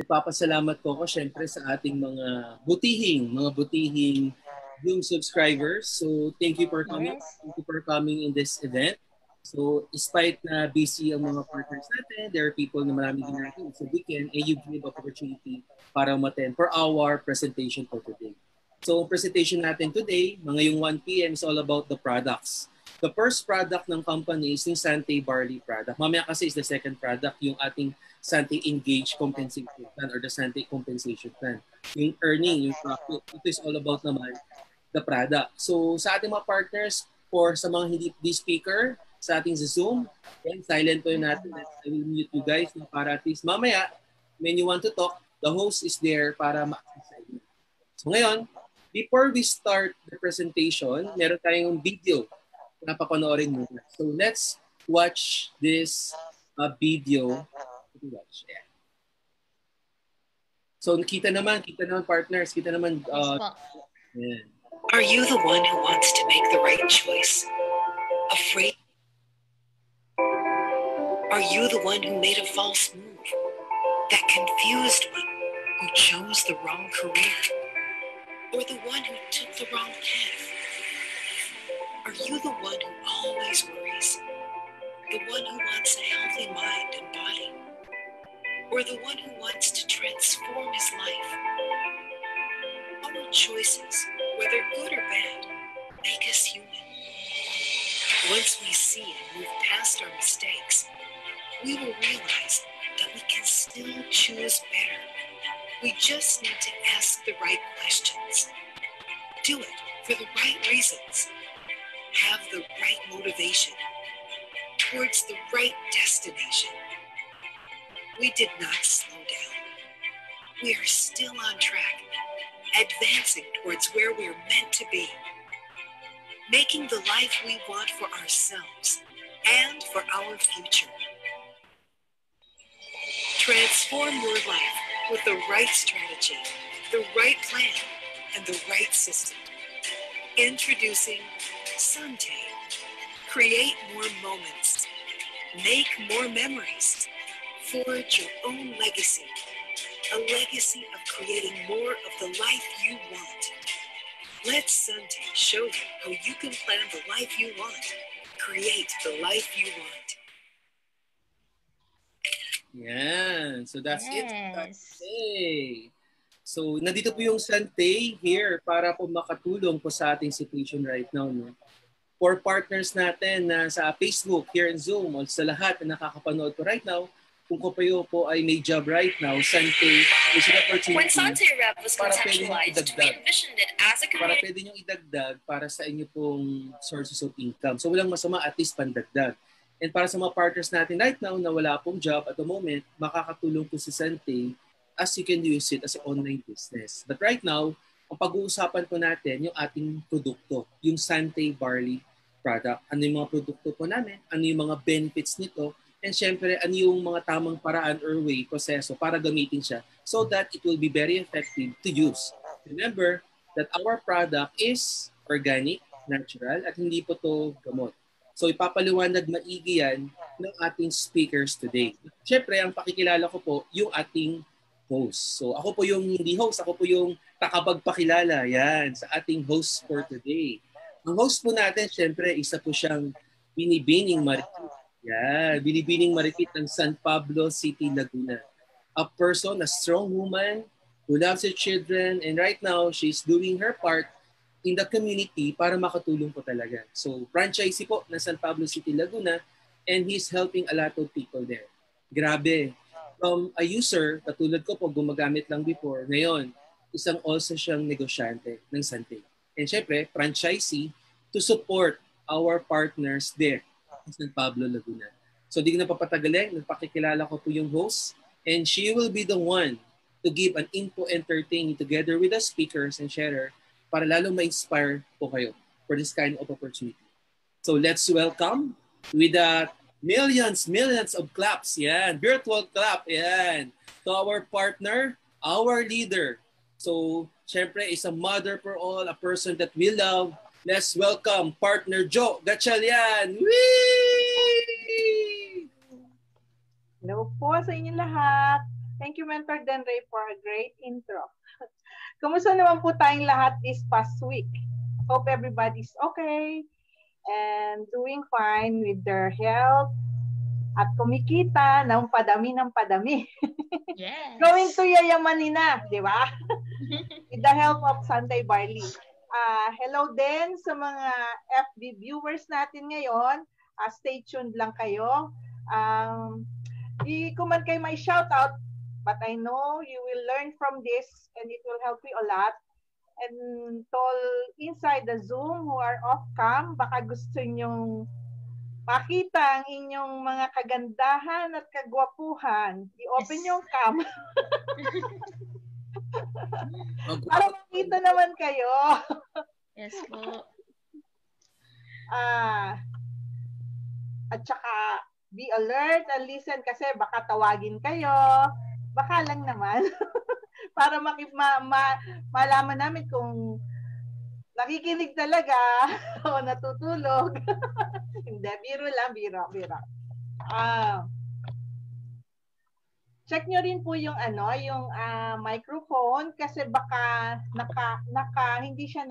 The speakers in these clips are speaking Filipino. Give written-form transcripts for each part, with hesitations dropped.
nagpapasalamat po ako syempre sa ating mga butihing yung subscribers. So thank you for coming. Yes. Thank you for coming in this event. So despite na busy ang mga partners natin, there are people na maraming ginagawa sa weekend and you give opportunity para umattend for our presentation for today. So presentation natin today, mga yung 1 p.m. is all about the products. The first product ng company is yung Santé Barley product. Mamaya kasi is the second product, yung ating Sante Engage Compensation Plan or the Sante Compensation Plan. Yung earning, yung profit, ito is all about naman the product. So sa ating mga partners, for sa mga hindi speaker, sa ating Zoom, then silent po yun natin. I will mute you guys para at least mamaya, when you want to talk, the host is there para ma-access you. So ngayon, before we start the presentation, meron tayong video na papanoorin muna. So let's watch this video. Yeah. So kita naman partners, kita naman. Yeah. Are you the one who wants to make the right choice? Afraid? Are you the one who made a false move? That confused one who chose the wrong career? Or the one who took the wrong path? Are you the one who always worries? The one who wants a healthy mind and body? Or the one who wants to transform his life? Our choices, whether good or bad, make us human. Once we see and move past our mistakes, we will realize that we can still choose better. We just need to ask the right questions. Do it for the right reasons. Have the right motivation towards the right destination. We did not slow down. We are still on track, advancing towards where we're meant to be, making the life we want for ourselves and for our future. Transform your life with the right strategy, the right plan, and the right system. Introducing Sante. Create more moments. Make more memories. Forge your own legacy. A legacy of creating more of the life you want. Let Sante show you how you can plan the life you want. Create the life you want. Yeah, so that's it. Hey. So, nandito po yung Sante here para po makatulong po sa ating situation right now. No? For partners natin na sa Facebook, here in Zoom, o sa lahat na nakakapanood po right now, kung kayo po ay may job right now, Sante is an opportunity. When Sante Rev was conceptualized, we envisioned it as a para pwede nyo idagdag para sa inyo pong sources of income. So, walang masama, at least pandagdag. And para sa mga partners natin right now na wala pong job at the moment, makakatulong po si Sante as you can use it as an online business. But right now, ang pag-uusapan po natin yung ating produkto, yung Sante Barley product. Ano yung mga produkto po namin, ano yung mga benefits nito, and syempre, ano yung mga tamang paraan or way, proseso para gamitin siya so that it will be very effective to use. Remember that our product is organic, natural, at hindi po to gamot. So ipapaliwanag maigi yan ng ating speakers today. Syempre, ang pakikilala ko po yung ating host. So ako po yung hindi host, ako po yung takapagpakilala yan sa ating host for today. Ang host po natin, syempre, isa po siyang Binibining Marikit. Yeah, Binibining Marikit ng San Pablo City, Laguna. A person, a strong woman who loves her children, and right now, she's doing her part in the community para makatulong po talaga. So, franchisee po ng San Pablo City, Laguna, and he's helping a lot of people there. Grabe. From a user, katulad ko po, gumagamit lang before, ngayon, isang also siyang negosyante ng Sante. And syempre, franchisee to support our partners there in San Pablo, Laguna. So, di ko na papatagalin, nagpakikilala ko po yung host, and she will be the one to give an info entertaining together with the speakers and sharer para lalong ma-inspire po kayo for this kind of opportunity. So let's welcome with millions of claps, yan, virtual clap, yan, to our partner, our leader. So, syempre, is a mother for all, a person that we love. Let's welcome partner Joe Gatchalian. Whee! Hello po sa inyo lahat. Thank you, Mentor Denray, for a great intro. Kumusta naman po tayong lahat this past week? Hope everybody's okay and doing fine with their health at kumikita ng padami. Yes. Going to yayamanin na, di ba? With the help of Sante Barley. Hello din sa mga FB viewers natin ngayon. Stay tuned lang kayo. Di ko man kayo may shoutout, but I know you will learn from this and it will help you a lot. And tol inside the Zoom who are off cam, baka gusto nyong makita ang inyong mga kagandahan at kagwapuhan. I-open yung cam. Para makita naman kayo. Yes po. At saka, be alert and listen kasi baka tawagin kayo. Baka lang naman. Para malaman namin kung nakikinig talaga o natutulog. Hindi, biro lang, biro. Check nyo rin po yung microphone kasi baka hindi siya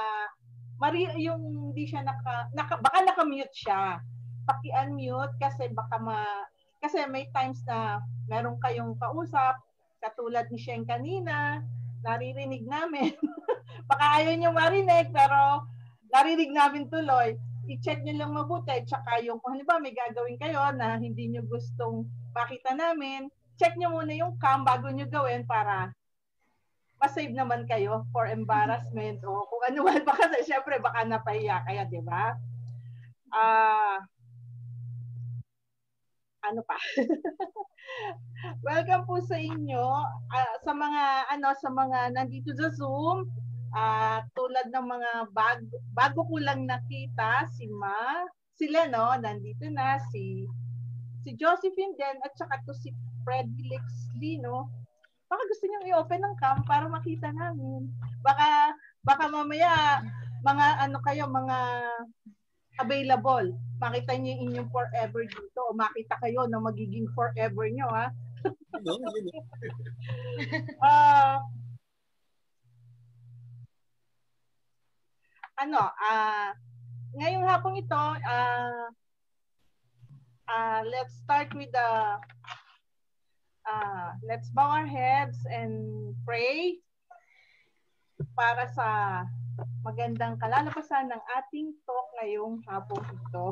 baka naka-mute siya. Paki-unmute kasi kasi may times na meron kayong kausap katulad ni Sheng kanina, naririnig namin. Baka ayaw nyo marinig pero narinig namin tuloy. I-check nyo lang mabuti. Tsaka yung kung halimbawa may gagawin kayo na hindi nyo gustong makita namin, check nyo muna yung cam bago nyo gawin para masave naman kayo for embarrassment o kung ano man. Baka syempre baka napahiya kaya, di ba? Ano pa? Welcome po sa inyo sa mga nandito sa Zoom. Tulad ng mga bago ko lang nakita sila nandito na si Josephine din at saka to si Fredlix Lino. Baka gusto niyo i-open ng cam para makita namin. Baka mamaya mga available. Makita niyo yung inyong forever dito o makita kayo na magiging forever niyo, ha? Ngayong hapong ito, let's start with let's bow our heads and pray para sa magandang kalalabasan ng ating talk ngayong hapong ito.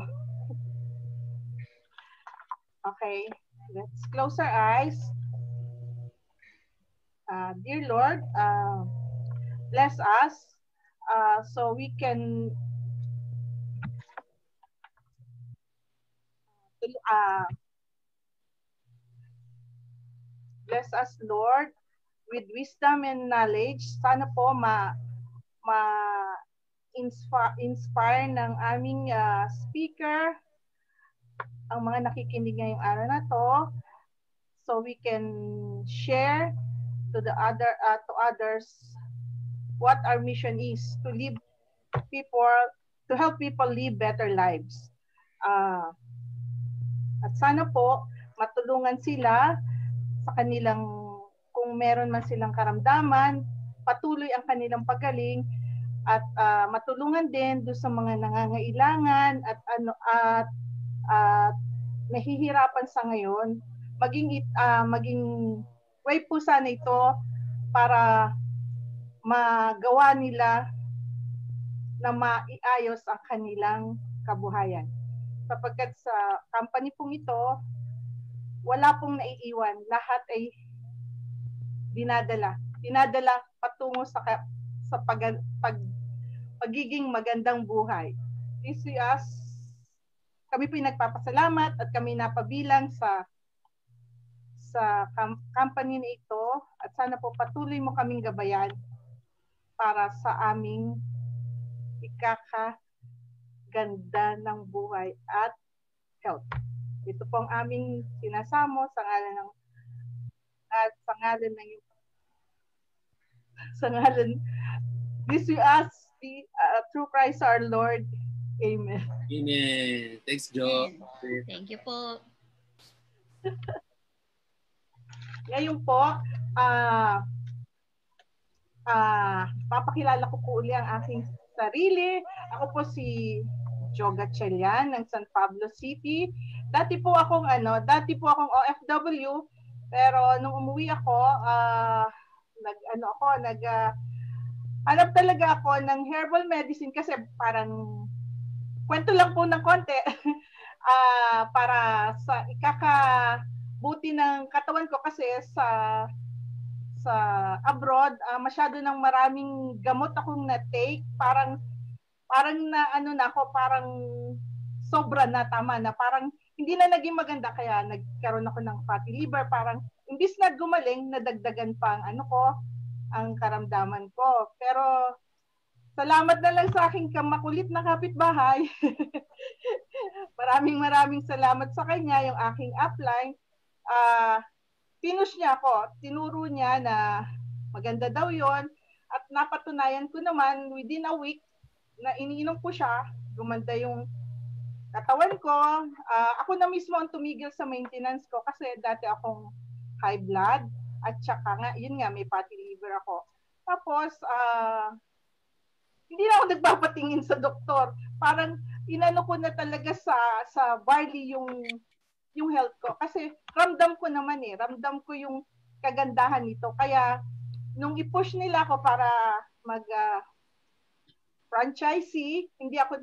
Okay, let's close our eyes. Dear Lord, bless us so we can bless us, Lord, with wisdom and knowledge. Sana po ma-inspire ng aming speaker ang mga nakikinig ngayong araw na to so we can share to others what our mission is to help people live better lives. At sana po matulungan sila sa kanilang, kung meron man silang karamdaman, patuloy ang kanilang paggaling at matulungan din doon sa mga nangangailangan at nahihirapan sa ngayon. Maging way po sana ito para magawa nila na maiayos ang kanilang kabuhayan. Sapagkat sa company pong ito, wala pong naiiwan. Lahat ay dinadala patungo sa pagiging magandang buhay. This is us. Kami pinagpapasalamat at kami napabilang sa company na ito at sana po patuloy mo kaming gabayan para sa aming ikakaganda ng buhay at health. Ito po ang aming sinasamo sa ngalan this we ask through Christ our Lord. Amen. Amen. Thanks, Jo. Thank you po. Ngayon po, papakilala ko po uli ang aking sarili. Ako po si Joga Chelian ng San Pablo City. Dati po akong OFW, pero nung umuwi ako, hanap talaga ako ng herbal medicine kasi parang kwento lang po ng konti para sa ikakabuti ng katawan ko kasi sa abroad, masyado ng maraming gamot akong na-take, parang parang sobra na, tama na, parang hindi na naging maganda, kaya nagkaroon ako ng fatty liver, parang imbis na gumaling, nadagdagan pa ang karamdaman ko. Pero salamat na lang sa aking makulit na kapitbahay. Maraming salamat sa kanya, yung aking upline. Pinush niya ako, tinuro niya na maganda daw yon, at napatunayan ko naman within a week na iniinom ko siya, gumanda yung katawan ko. Ako na mismo ang tumigil sa maintenance ko kasi dati akong high blood at saka nga, yun nga, may fatty liver ako. Tapos, hindi na ako nagpapatingin sa doktor. Parang inano ko na talaga sa barley yung health ko. Kasi ramdam ko naman ramdam ko yung kagandahan nito. Kaya nung i-push nila ako para franchisee, hindi ako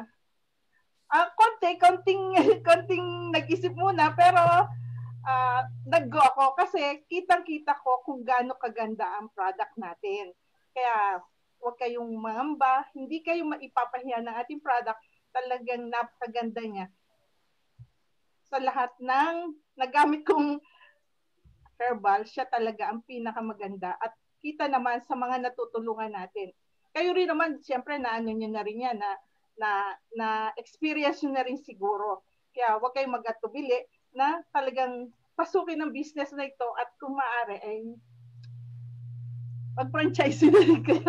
konting nag-isip muna, pero nag-go ako kasi kitang-kita ko kung gaano kaganda ang product natin. Kaya huwag kayong mangamba, hindi kayo maipapahiya ng ating product, talagang napakaganda niya. Sa lahat ng nagamit kong herbal, siya talaga ang pinakamaganda. At kita naman sa mga natutulungan natin. Kayo rin naman, siyempre, naano nyo na rin yan, na experience nyo na rin siguro. Kaya huwag kayong mag-atubili na talagang pasukin ang business na ito at kung maaari ay mag-franchise na rin kayo.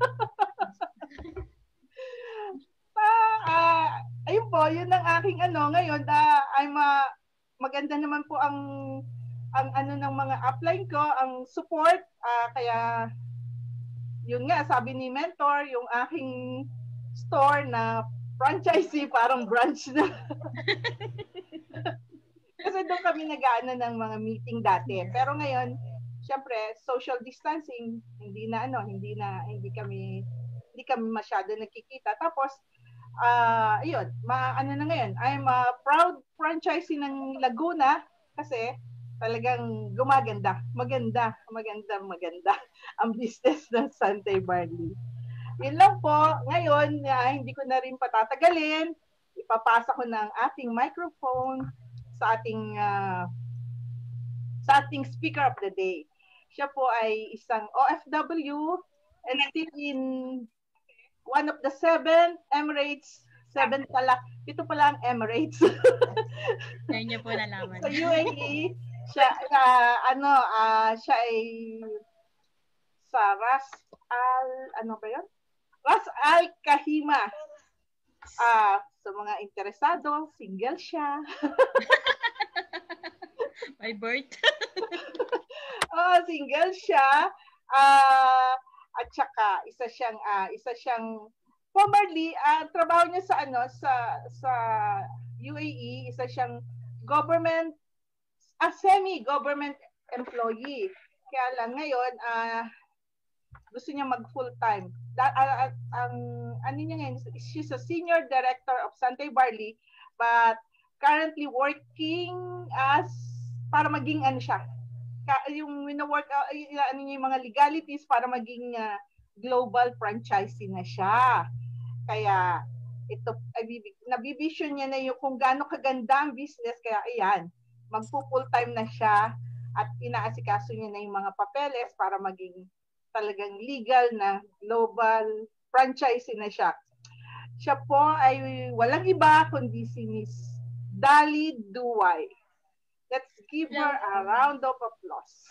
Ayun po, yun ang aking ngayon. Maganda naman po ang ng mga upline ko, ang support. Kaya yun nga, sabi ni Mentor, yung aking store na franchisee, parang branch na. Kasi doon kami nag-aano ng mga meeting dati. Pero ngayon, syempre, social distancing, hindi kami masyado nagkikita. Tapos, ayun, na ngayon, I'm a proud franchisee ng Laguna kasi talagang gumaganda. Maganda ang business ng Santé Barley. Yun lang po. Ngayon, hindi ko na rin patatagalin. Ipapasa ko na ang ating microphone sa ating speaker of the day. Siya po ay isang OFW and still in one of the 7 Emirates, 7 pala, 7 pala ang Emirates. Kaya niyo po nalaman. Sa UAE, siya ay sa Ras Al Kahima. Sa mga interesado, single siya. By birth. Single siya. At saka isa siyang formerly trabaho niya sa UAE, isa siyang government semi-government employee. Kaya lang ngayon gusto niya mag full-time. Niya ngayon, she's a senior director of Santé Barley, but currently working as para maging yung wino-work yung mga legalities para maging global franchisee na siya. Kaya ito nabivision niya na yung kung gaano kaganda ang business, kaya ayan, magpo-full-time na siya at inaasikaso niya na yung mga papeles para maging talagang legal na global franchisee na siya. Siya po ay walang iba kundi si Miss Dali Duway. Let's give her a round of applause.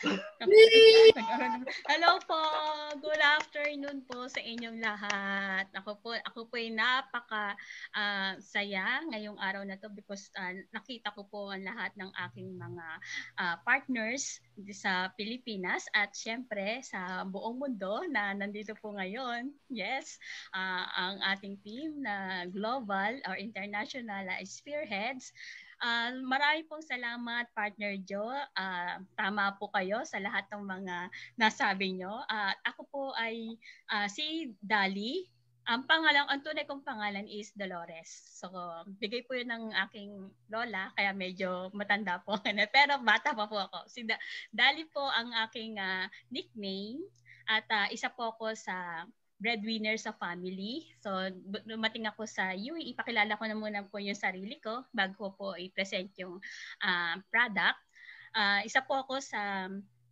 Hello po. Good afternoon po sa inyong lahat. Ako po ay napaka saya ngayong araw na to because nakita ko po ang lahat ng aking mga partners sa Pilipinas at syempre sa buong mundo na nandito po ngayon. Yes, ang ating team na global or international spearheads. Marami pong salamat, Partner Joe. Tama po kayo sa lahat ng mga nasabi nyo. Ako po ay si Dali. Ang tunay kong pangalan is Dolores. So, bigay po yun ng aking lola, kaya medyo matanda po. Pero bata pa po ako. Si Dali po ang aking nickname. At isa po ako sa breadwinner sa family. So, dumating ako sa UAE. Ipakilala ko na muna po yung sarili ko bago ko po i-present yung product. Isa po ako sa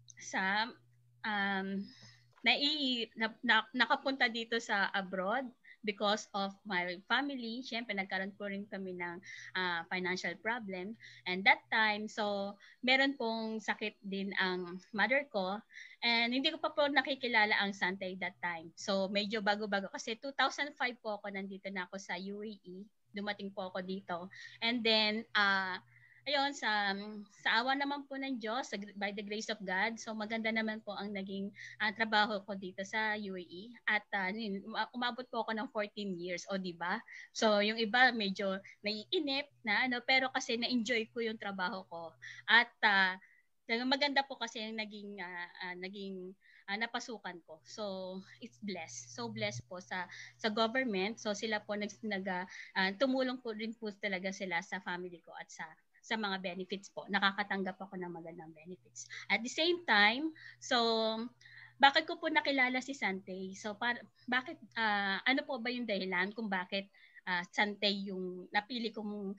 nakapunta dito sa abroad because of my family. Siyempre, nagkaroon po rin kami ng financial problem. And that time, so, meron pong sakit din ang mother ko. And hindi ko pa po nakikilala ang Sante that time. So, medyo bago-bago. Kasi 2005 po ako, nandito na ako sa UAE. Dumating po ako dito. And then, ayun, sa awa naman po ng Diyos, by the grace of God, so maganda naman po ang naging trabaho ko dito sa UAE. At umabot po ako ng 14 years, o di ba? So yung iba medyo naiinip na pero kasi na-enjoy ko yung trabaho ko. At maganda po kasi yung naging napasukan ko. So it's blessed. So blessed po sa government. So sila po tumulong po rin po talaga sila sa family ko at sa mga benefits po. Nakakatanggap ako ng magandang benefits. At the same time, so bakit ko po nakilala si Sante? So bakit ano po ba yung dahilan kung bakit Sante yung napili kong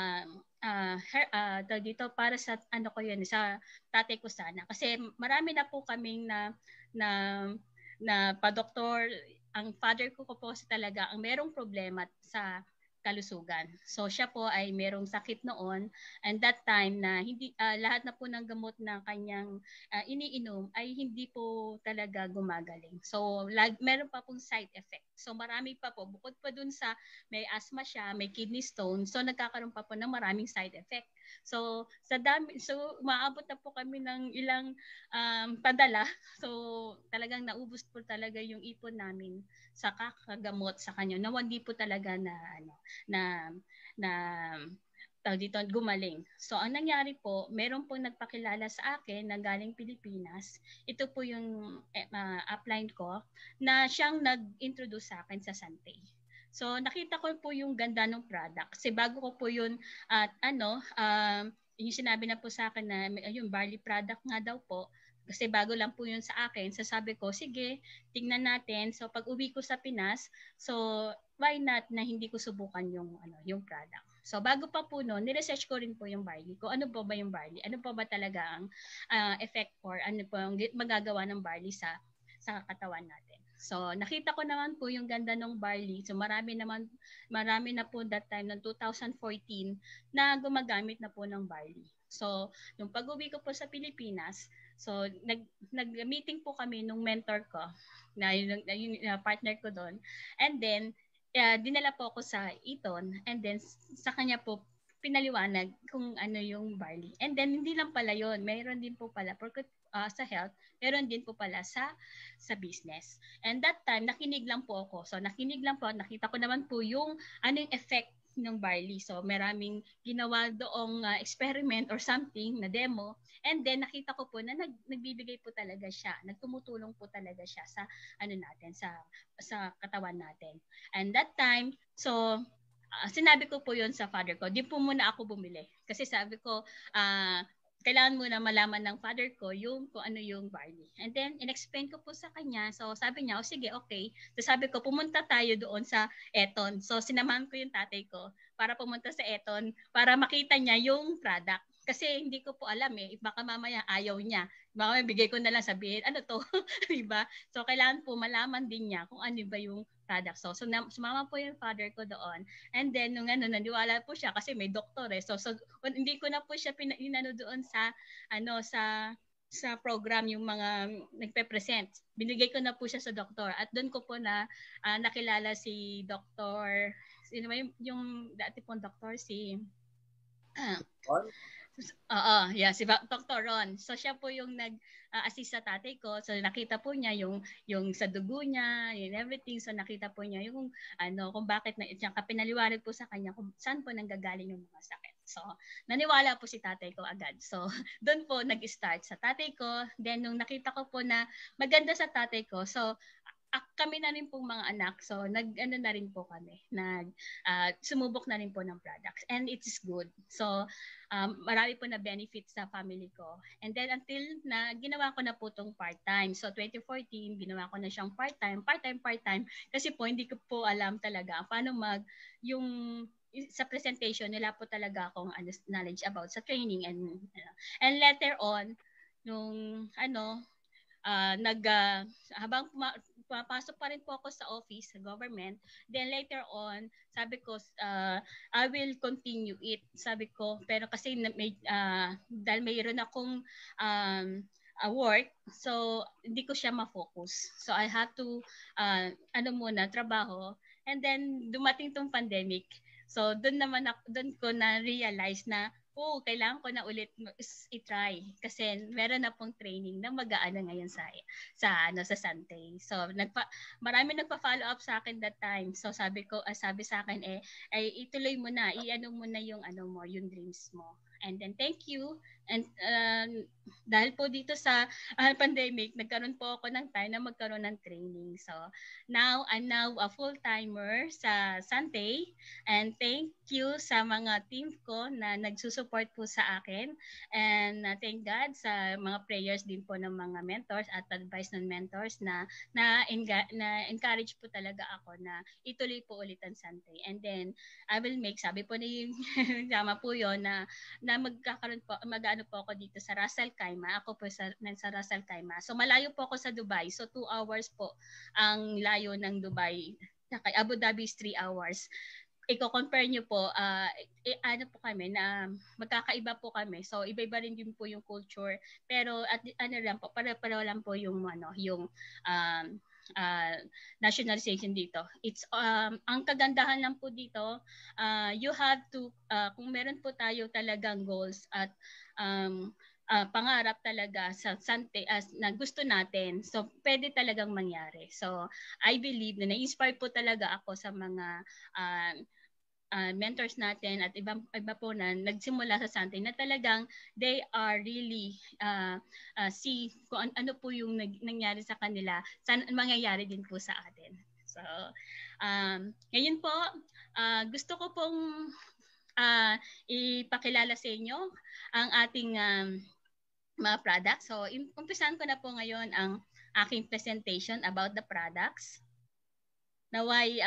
dito para sa ko yun, sa tatay ko sana. Kasi marami na po kaming na pa-doktor. Ang father ko po talaga ang merong problema sa kalusugan. So siya po ay merong sakit noon, and that time na hindi lahat na po ng gamot na kanyang iniinom ay hindi po talaga gumagaling. So meron pa pong side effect. So marami pa po, bukod pa dun sa may asthma siya, may kidney stone, so nagkakaroon pa po ng maraming side effect. So maabot na po kami ng ilang padala. So talagang naubos po talaga yung ipon namin sa kakagamot sa kanya. Na hindi po talaga dito gumaling. So ang nangyari po, meron po nagpakilala sa akin na galing Pilipinas. Ito po yung upline ko na siyang nag-introduce sa akin sa Sante. So nakita ko po yung ganda ng product. Kasi bago ko po yun yung sinabi na po sa akin na yung barley product nga daw po. Kasi bago lang po yun sa akin. So sabi ko, sige, tingnan natin. So pag uwi ko sa Pinas, so why not na hindi ko subukan yung product. So bago pa po noon, niresearch ko rin po yung barley. Kung ano po ba yung barley? Ano po ba talaga ang effect or ano po ang magagawa ng barley sa katawan natin. So nakita ko naman po yung ganda ng barley. So marami na po that time ng 2014 na gumagamit na po ng barley. So nung pag-uwi ko po sa Pilipinas, so nag-meeting po kami nung mentor ko na yung partner ko doon. And then dinala po ako sa Eton, and then sa kanya po pinaliwanag kung ano yung barley. And then hindi lang pala yon, mayroon din po pala sa health, meron din po pala sa business. And that time nakinig lang po ako. So nakinig lang po, nakita ko naman po yung anong effect ng barley. So maraming ginawa doong experiment or something na demo, and then nakita ko po na nagbibigay po talaga siya, nagtumutulong po talaga siya sa natin, sa katawan natin. And that time, so sinabi ko po yun sa father ko. Di po muna ako bumili kasi sabi ko kailangan muna malaman ng father ko kung ano yung barley. And then, in-explain ko po sa kanya. So, sabi niya, sige, okay. So, sabi ko, pumunta tayo doon sa Eton. So, sinamahan ko yung tatay ko para pumunta sa Eton para makita niya yung product. Kasi hindi ko po alam eh. Baka mamaya ayaw niya. Baka bigay ko na lang sabihin, ano to? Diba? So, kailangan po malaman din niya kung ano ba yung product. So sumama po yung father ko doon. And then, nung naniwala po siya kasi may doktor eh. So hindi ko na po siya inano doon sa, sa program yung mga nagpe-present. Binigay ko na po siya sa doktor. At doon ko po na nakilala si doktor, sino ba yung dati pong doktor, si yeah, si Dr. Ron. So siya po yung nag-assist sa tatay ko. So nakita po niya yung sa dugo niya, yung everything. So nakita po niya yung kung bakit pinaliwanag po sa kanya kung saan po nanggagaling yung mga sakit. So naniwala po si tatay ko agad. So doon po nag-start sa tatay ko. Then nung nakita ko po na maganda sa tatay ko, so kami na rin pong mga anak, so na rin po kami, sumubok na rin po ng products, and it is good. So marami po na benefits sa family ko. And then until na ginawa ko na po itong part-time. So 2014, ginawa ko na siyang part-time, kasi po hindi ko po alam talaga paano yung sa presentation, nila po talaga akong knowledge about sa training, and later on, nung habang papasok pa rin po ako sa office, sa government, then later on, sabi ko, I will continue it. Sabi ko, pero kasi dahil mayroon akong work, so hindi ko siya ma-focus. So I have to, trabaho. And then, dumating tong pandemic. So doon ko na-realize na, kailangan ko na ulit i-try kasi meron na pong training na mag-aano ngayon sa Sante. So marami nagpa-follow up sa akin that time. So sabi sa akin ay ituloy mo na, i-ano mo na yung yung dreams mo. And then thank you. And dahil po dito sa pandemic, nagkaroon po ako ng time na magkaroon ng training. So now I'm a full-timer sa Sante, and thank you sa mga team ko na nagsusupport po sa akin, and thank God sa mga prayers din po ng mga mentors at advice ng mentors na encourage po talaga ako na ituloy po ulit ang Sante. And then I will make, sabi po ni tama po yun na magkakaroon po, mag-ano po ako dito sa Ras Al Khaimah. Ako po sa Ras Al Khaimah. So malayo po ako sa Dubai. So 2 hours po ang layo ng Dubai. Kay Abu Dhabi is 3 hours. Iko-compare nyo po, po kami na magkakaiba po kami. So iba-iba rin din po yung culture. Pero lang po, para lang po yung yung nationalization dito. It's ang kagandahan lang po dito, you have to kung meron po tayo talagang goals at pangarap talaga sa Sante na gusto natin, so pwede talagang mangyari. So I believe na na-inspire po talaga ako sa mga mentors natin at iba po na nagsimula sa Sante na talagang they are really see kung ano po yung nangyari sa kanila, mangyayari din po sa atin. So ngayon po gusto ko pong ipakilala sa inyo ang ating mga products. So umpisahan ko na po ngayon ang aking presentation about the products. Naway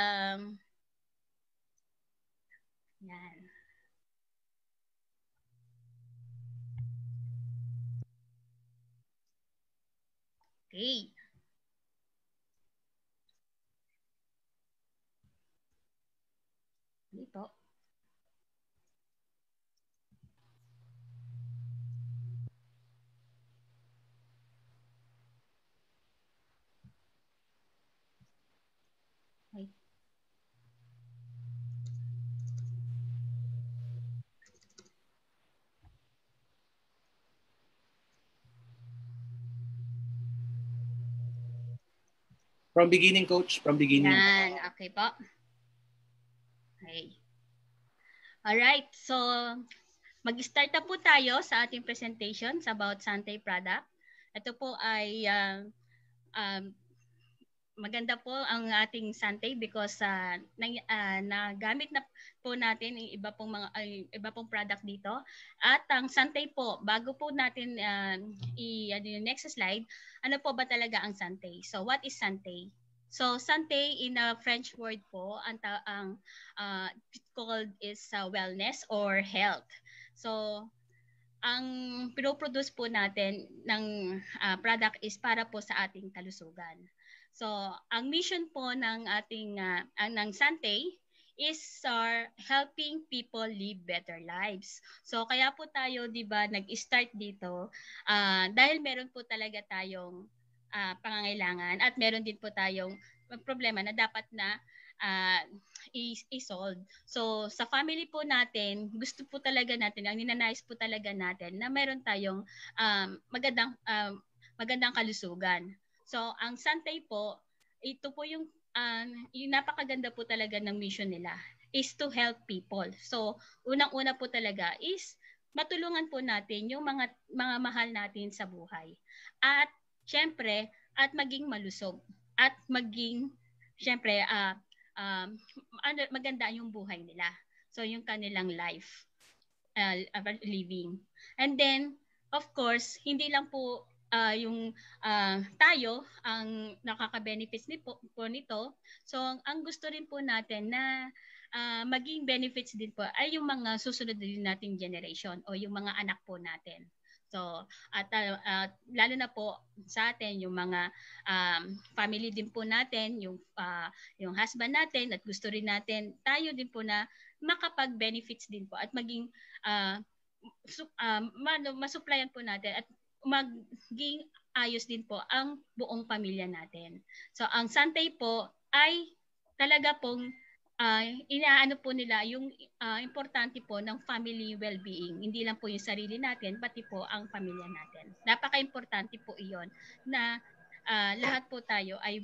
yan. Okay. Dito. Okay. From beginning, Coach. From beginning. Yan. Okay po. Okay. Alright. So, mag-start na po tayo sa ating presentations about Sante product. Ito po ay maganda po ang ating Sante because nagamit na po natin iba pong product dito. At ang Sante po, bago po natin yung next slide, ano po ba talaga ang Sante? So what is Sante? So Sante in a French word po, called is wellness or health. So ang pinoproduce po natin ng product is para po sa ating kalusugan. So, ang mission po ng ating ng Sante is helping people live better lives. So, kaya po tayo, 'di ba, nag-start dito dahil meron po talaga tayong pangangailangan at meron din po tayong problema na dapat na i-solve. So, sa family po natin, gusto po talaga natin, ang ninanais po talaga natin na meron tayong magandang kalusugan. So, ang Sante po, ito po yung napakaganda po talaga ng mission nila is to help people. So, unang-una po talaga is matulungan po natin yung mga mahal natin sa buhay. At, syempre, at maging malusog. At maging, syempre, maganda yung buhay nila. So, yung kanilang life, living. And then, of course, hindi lang po yung tayo ang nakaka-benefits po nito. So, ang gusto rin po natin na maging benefits din po ay yung mga susunod din nating generation o yung mga anak po natin. So, at lalo na po sa atin, yung mga family din po natin, yung husband natin, at gusto rin natin, tayo din po na makapag-benefits din po at maging masupplyan po natin at maging ayos din po ang buong pamilya natin. So, ang Sante po ay talaga pong inaano po nila yung importante po ng family well-being. Hindi lang po yung sarili natin, pati po ang pamilya natin. Napaka-importante po iyon na lahat po tayo ay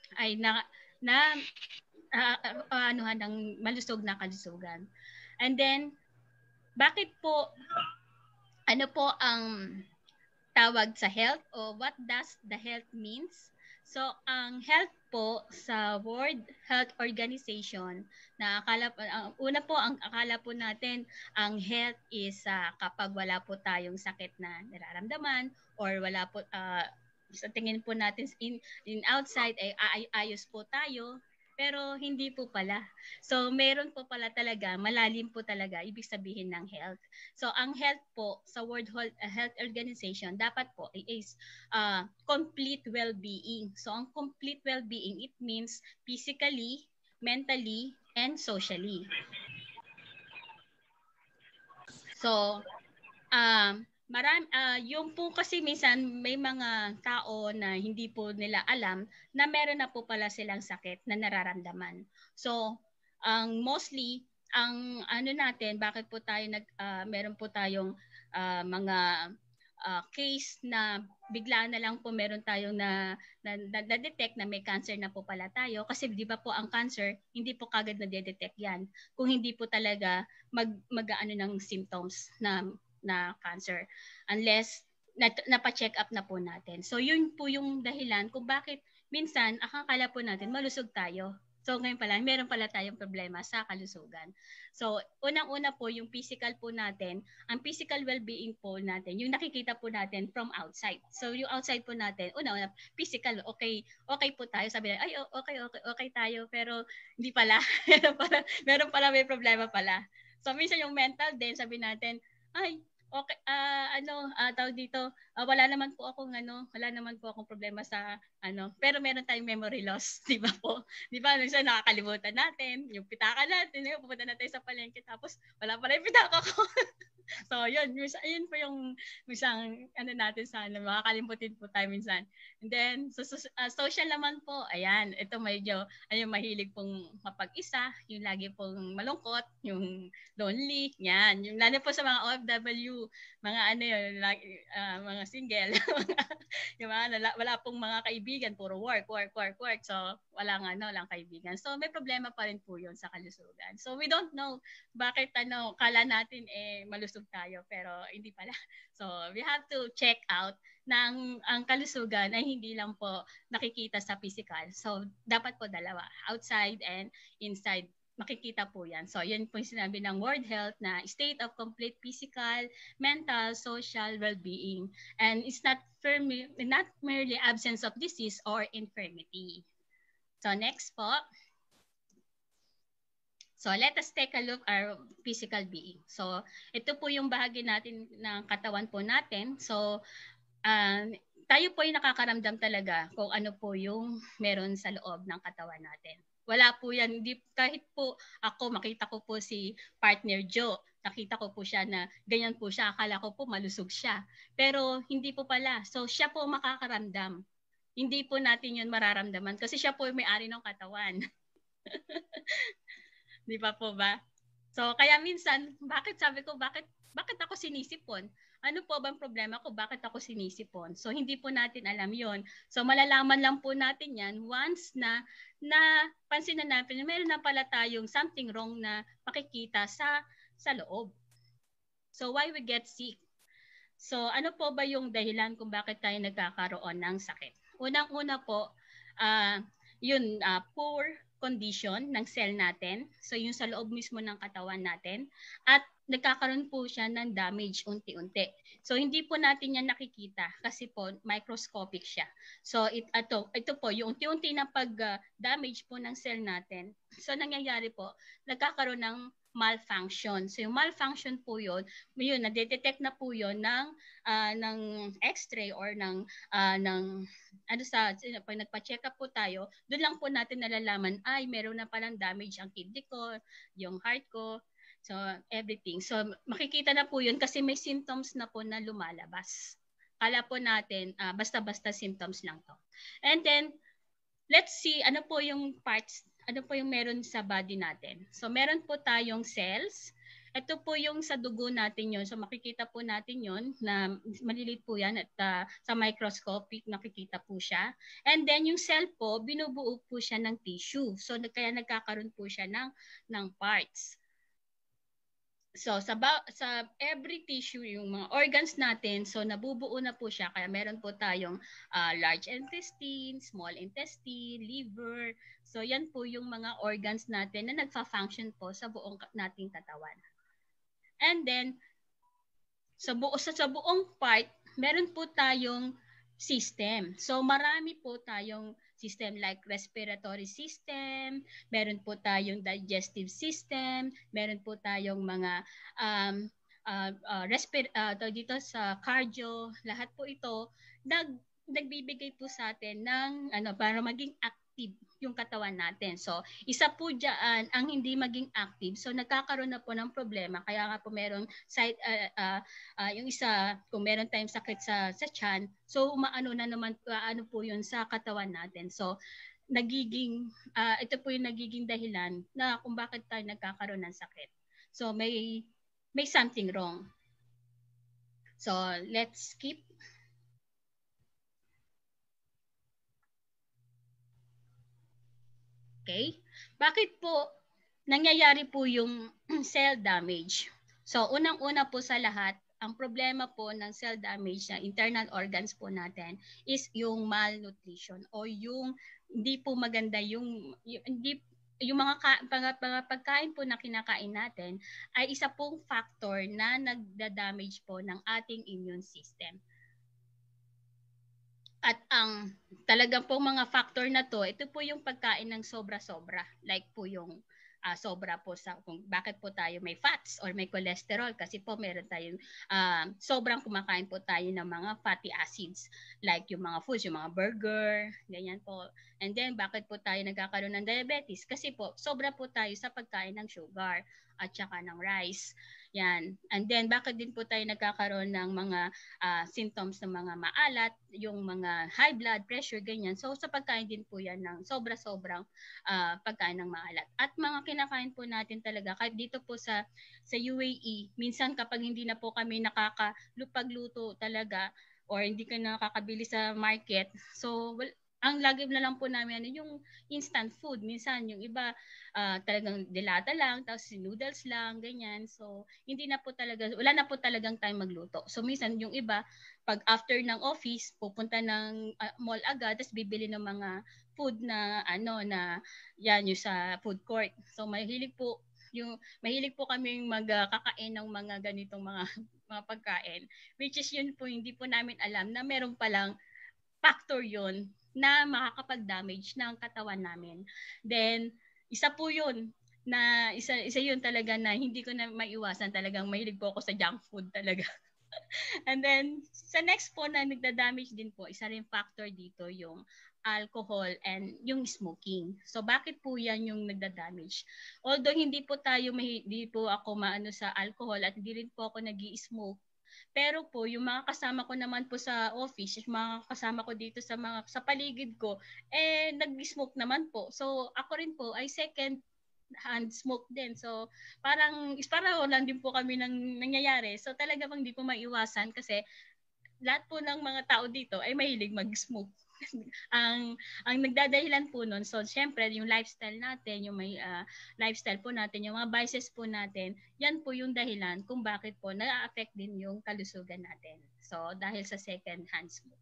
anuhan ng malusog na kalusugan. And then, bakit po, ano po ang tawag sa health o what does the health means? So, ang health po sa World Health Organization, na una po, ang akala po natin, ang health is kapag wala po tayong sakit na nararamdaman or wala po, sa tingin po natin in outside ay ayos po tayo. Pero hindi po pala. So, meron po pala talaga, malalim po talaga, ibig sabihin ng health. So, ang health po sa World Health Organization, dapat po is complete well-being. So, ang complete well-being, it means physically, mentally, and socially. So, yung po kasi minsan may mga tao na hindi po nila alam na meron na po pala silang sakit na nararamdaman. So, mostly ang natin, bakit po tayo meron po tayong mga case na bigla na lang po meron tayong na-detect na may cancer na po pala tayo, kasi di ba po ang cancer hindi po kagad na-detect yan kung hindi po talaga mag-ano ng symptoms na cancer unless napa-check up na po natin. So, yun po yung dahilan kung bakit minsan akala po natin malusog tayo. So, ngayon pala, meron pala tayong problema sa kalusugan. So, unang-una po yung physical po natin, ang physical well-being po natin, yung nakikita po natin from outside. So, yung outside po natin, una-una, physical, okay po tayo. Sabi natin, ay, okay tayo, pero hindi pala. meron pala, may problema pala. So, minsan yung mental din, sabi natin, ay, okay, tawag dito, wala naman po akong problema sa pero meron tayong memory loss, di ba po? Di ba, minsan nakakalimutan natin, yung pitaka natin, pupunta natin sa palengke, tapos wala pala yung pitaka ko. So, yun po yung isang natin sa makakalimutin po tayo minsan. And then, social naman po, ayan, ito medyo, mahilig pong mapag-isa, yung lagi pong malungkot, yung lonely, yan. Yung lalo po sa mga OFW, mga mga single, yung mga wala pong mga kaibigan, puro work. So, walang kaibigan. So, may problema pa rin po yun sa kalusugan. So, we don't know bakit kala natin malusog tayo, pero hindi pala. So, we have to check out na ang kalusugan ay hindi lang po nakikita sa physical. So, dapat po dalawa, outside and inside, makikita po yan. So, yun po yung sinabi ng World Health na state of complete physical, mental, social well-being. And it's not merely absence of disease or infirmity. So, next po. So let us take a look our physical being. So ito po yung bahagi natin ng katawan po natin. So tayo po yung nakakaramdam talaga kung ano po yung meron sa loob ng katawan natin. Wala po yan. Hindi, kahit po ako, makita ko po si partner Joe. Nakita ko po siya na ganyan po siya. Akala ko po malusog siya. Pero hindi po pala. So siya po makakaramdam. Hindi po natin yun mararamdaman kasi siya po yung may-ari ng katawan. Di ba po ba? So, kaya minsan, bakit ako sinisipon? Ano po bang problema ko? Bakit ako sinisipon? So, hindi po natin alam yon. So, malalaman lang po natin yan once na pansin na natin, meron na pala tayong something wrong na makikita sa loob. So, why we get sick? So, ano po ba yung dahilan kung bakit tayo nagkakaroon ng sakit? Unang-una po, poor condition ng cell natin. So, yung sa loob mismo ng katawan natin. At nagkakaroon po siya ng damage unti-unti. So, hindi po natin yan nakikita kasi po microscopic siya. So, ito po, yung unti-unti na pag-damage po ng cell natin. So, nangyayari po, nagkakaroon ng malfunction. So, yung malfunction po yun, nadetect na po yun ng x-ray or pag nagpa-check up po tayo, doon lang po natin nalalaman, ay, meron na palang damage ang kidney ko, yung heart ko, so everything. So, makikita na po yun kasi may symptoms na po na lumalabas. Kala po natin, basta-basta symptoms lang to. And then, let's see, ano po yung meron sa body natin. So, meron po tayong cells. Ito po yung sa dugo natin yun. So, makikita po natin yun na maliliit po yan at sa microscopic nakikita po siya. And then, yung cell po, binubuo po siya ng tissue. So, kaya nagkakaroon po siya ng parts. So, sa every tissue, yung mga organs natin, so nabubuo na po siya. Kaya meron po tayong large intestine, small intestine, liver. So, yan po yung mga organs natin na nagfa-function po sa buong nating katawan. And then, sa buong part, meron po tayong system. So, marami po tayong system like respiratory system, meron po tayong digestive system, meron po tayong mga dito sa cardio, lahat po ito nagbibigay po sa atin ng para maging active yung katawan natin. So, isa po diyan ang hindi maging active. So, nagkakaroon na po ng problema. Kaya nga po merong yung isa, kung meron tayong sakit sa tiyan, so umaano na naman po yun sa katawan natin. So, ito po yung nagiging dahilan na kung bakit tayo nagkakaroon ng sakit. So, may something wrong. So, let's skip. Okay? Bakit po nangyayari po yung cell damage? So, unang-una po sa lahat, ang problema po ng cell damage na internal organs po natin is yung malnutrition o yung hindi po maganda yung mga pagkain po na kinakain natin ay isa pong factor na nagda-damage po ng ating immune system. At ang talagang po mga factor na to, ito po yung pagkain ng sobra-sobra. Like po yung sobra po sa kung bakit po tayo may fats or may cholesterol kasi po meron tayong sobrang kumakain po tayo ng mga fatty acids like yung mga foods, yung mga burger, ganyan po. And then bakit po tayo nagkakaroon ng diabetes? Kasi po sobra po tayo sa pagkain ng sugar at saka ng rice. Yan. And then, bakit din po tayo nagkakaroon ng mga symptoms ng mga maalat, yung mga high blood pressure, ganyan. So, sa pagkain din po yan ng sobra-sobrang pagkain ng maalat. At mga kinakain po natin talaga, kahit dito po sa UAE, minsan kapag hindi na po kami nakakapagluto talaga or hindi ka nakakabili sa market, so, ang lagi na lang po namin yung instant food. Minsan yung iba talagang dilata lang, tapos noodles lang, ganyan. So, wala na po talagang time magluto. So, minsan yung iba, pag after ng office, pupunta ng mall agad, tapos bibili ng mga food na yan yung sa food court. So, mahilig po kaming magkakain ng mga ganitong mga pagkain. Which is yun po, hindi po namin alam na meron palang factor yun na makakapag-damage ng katawan namin. Then, isa po yun, isa yun talaga na hindi ko na maiwasan, talagang mahilig po ako sa junk food talaga. And then sa next po na nagda-damage din po, isa rin factor dito yung alcohol and yung smoking. So bakit po yan yung nagda-damage? Although hindi po ako maano sa alcohol at hindi rin po ako nag-i-smoke, pero po yung mga kasama ko naman po sa office, yung mga kasama ko dito sa paligid ko, nag-smoke naman po. So ako rin po ay second hand smoke din. So parang lang din po kami nangyayari. So talaga bang di po maiwasan kasi lahat po ng mga tao dito ay mahilig mag-smoke. ang nagdadahilan po nun, so syempre yung lifestyle natin, yung may lifestyle po natin, yung mga vices po natin, yan po yung dahilan kung bakit po na-affect din yung kalusugan natin. So dahil sa second hand smoke.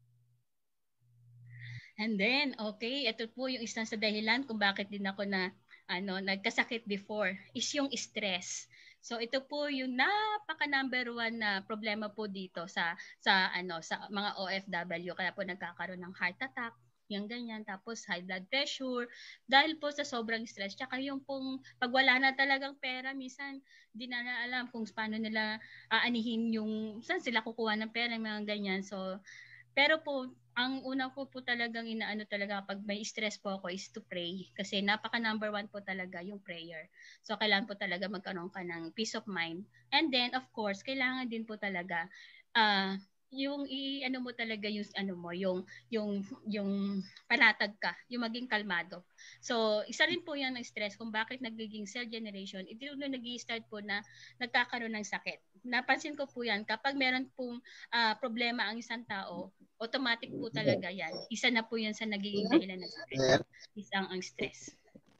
And then, okay, ito po yung isa sa dahilan kung bakit din ako nagkasakit before is yung stress. So ito po yung napaka number one na problema po dito sa mga OFW, kaya po nagkakaroon ng heart attack, yung ganyan, tapos high blood pressure dahil po sa sobrang stress. Tsaka yung pong pag wala na talagang pera, minsan di na alam kung paano nila aanihin yung saan sila kukuha ng pera, mga ganyan. So pero po, ang una ko po talagang inaano talaga pag may stress po ako is to pray. Kasi napaka number one po talaga yung prayer. So, kailangan po talaga magkaroon ka ng peace of mind. And then, of course, kailangan din po talaga yung mo talaga yung panatag ka, yung maging kalmado. So, isa rin po yan ng stress kung bakit nagiging cell generation. Ito yung nag-i-start po na nagkakaroon ng sakit. Napansin ko po yan, kapag meron pong problema ang isang tao, automatic po talaga yan. Isa na po yan sa nagiging dahilan ng stress. Isang ang stress.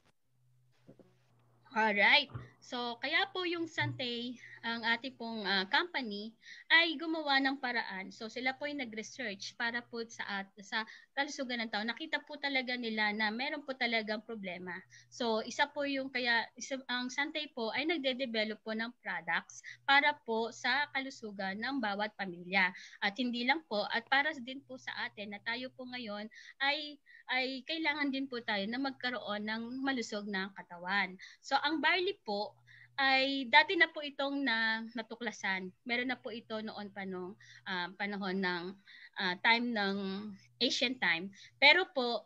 Alright. So, kaya po yung Sante, ang ating pong company, ay gumawa ng paraan. So, sila po ay nag-research para po sa kalusugan ng tao. Nakita po talaga nila na meron po talagang problema. So, ang Sante po ay nagde-develop po ng products para po sa kalusugan ng bawat pamilya. At hindi lang po, at para din po sa atin na tayo po ngayon ay kailangan din po tayo na magkaroon ng malusog na katawan. So, ang barley po ay dati na po itong natuklasan. Meron na po ito noon pa nung panahon ng time ng ancient time. Pero po,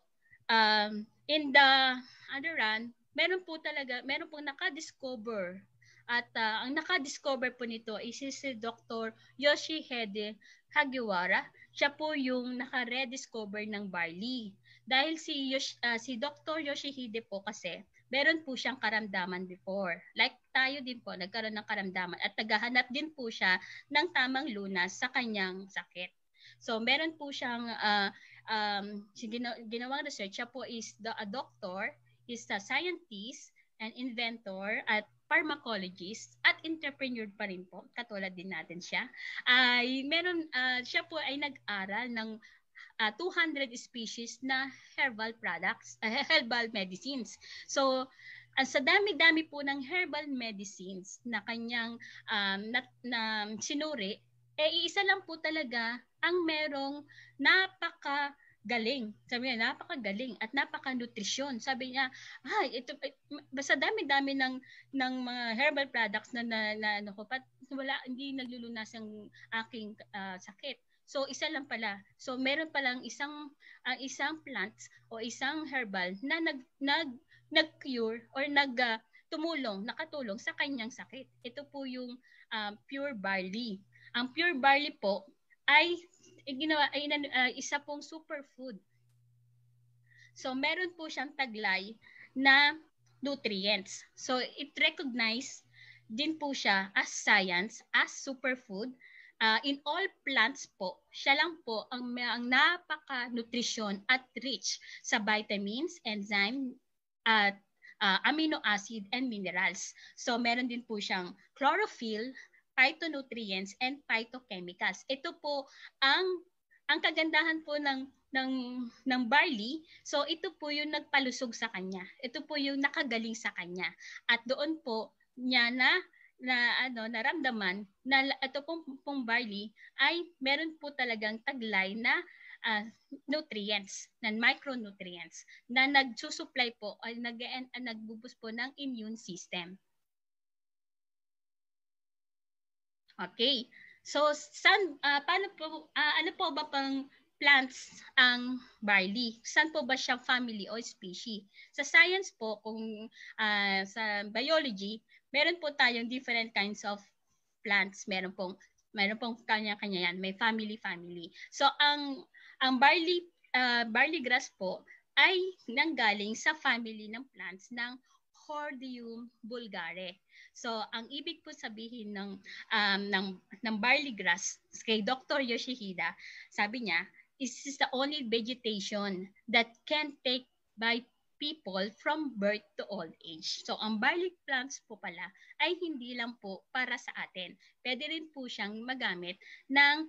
in the other run, meron pong naka-discover. At ang naka-discover po nito is si Dr. Yoshihide Hagiwara. Siya po yung naka-rediscover ng barley. Dahil si Dr. Yoshihide po kasi, meron po siyang karamdaman before. Like tayo din po, nagkaroon ng karamdaman at naghahanap din po siya ng tamang lunas sa kanyang sakit. So, meron po siyang ginawang research. Siya po is a doctor, is a scientist, an inventor, at pharmacologist, at entrepreneur pa rin po. Katulad din natin siya. Siya po ay nag-aral ng 200 species na herbal products, herbal medicines. So, sa dami-dami po ng herbal medicines na kanyang sinuri, iisa lang po talaga ang merong napakagaling. Sabi niya, napakagaling at napaka-nutrisyon. Sabi niya, basta dami-dami ng mga herbal products hindi naglulunas ang aking sakit. So, isa lang pala. So, meron palang isang plants o isang herbal na nag-cure or nakatulong sa kanyang sakit. Ito po yung pure barley. Ang pure barley po ay isa pong superfood. So, meron po siyang taglay na nutrients. So, it recognize din po siya as science, as superfood. In all plants po, siya lang po ang napaka-nutrisyon at rich sa vitamins, enzyme, at amino acid and minerals. So meron din po siyang chlorophyll, phytonutrients, and phytochemicals. Ito po ang kagandahan po ng barley. So ito po yung nagpalusog sa kanya. Ito po yung nakagaling sa kanya. At doon po niya naramdaman na ito pong barley ay meron po talagang taglay na nutrients, ng micronutrients na nagsusupply po ay nagbubus po ng immune system. Okay. So paano po ano po ba pang plants ang barley? Saan po ba siya family o species? Sa science po, kung sa biology, meron po tayong different kinds of plants. Meron pong kanya-kanya yan. May family. So ang barley grass po ay nanggaling sa family ng plants ng Hordeum vulgare. So ang ibig po sabihin ng barley grass kay Dr. Yoshihida, sabi niya, this is the only vegetation that can take by people from birth to old age. So ang barley plants po pala ay hindi lang po para sa atin. Pwede rin po siyang magamit ng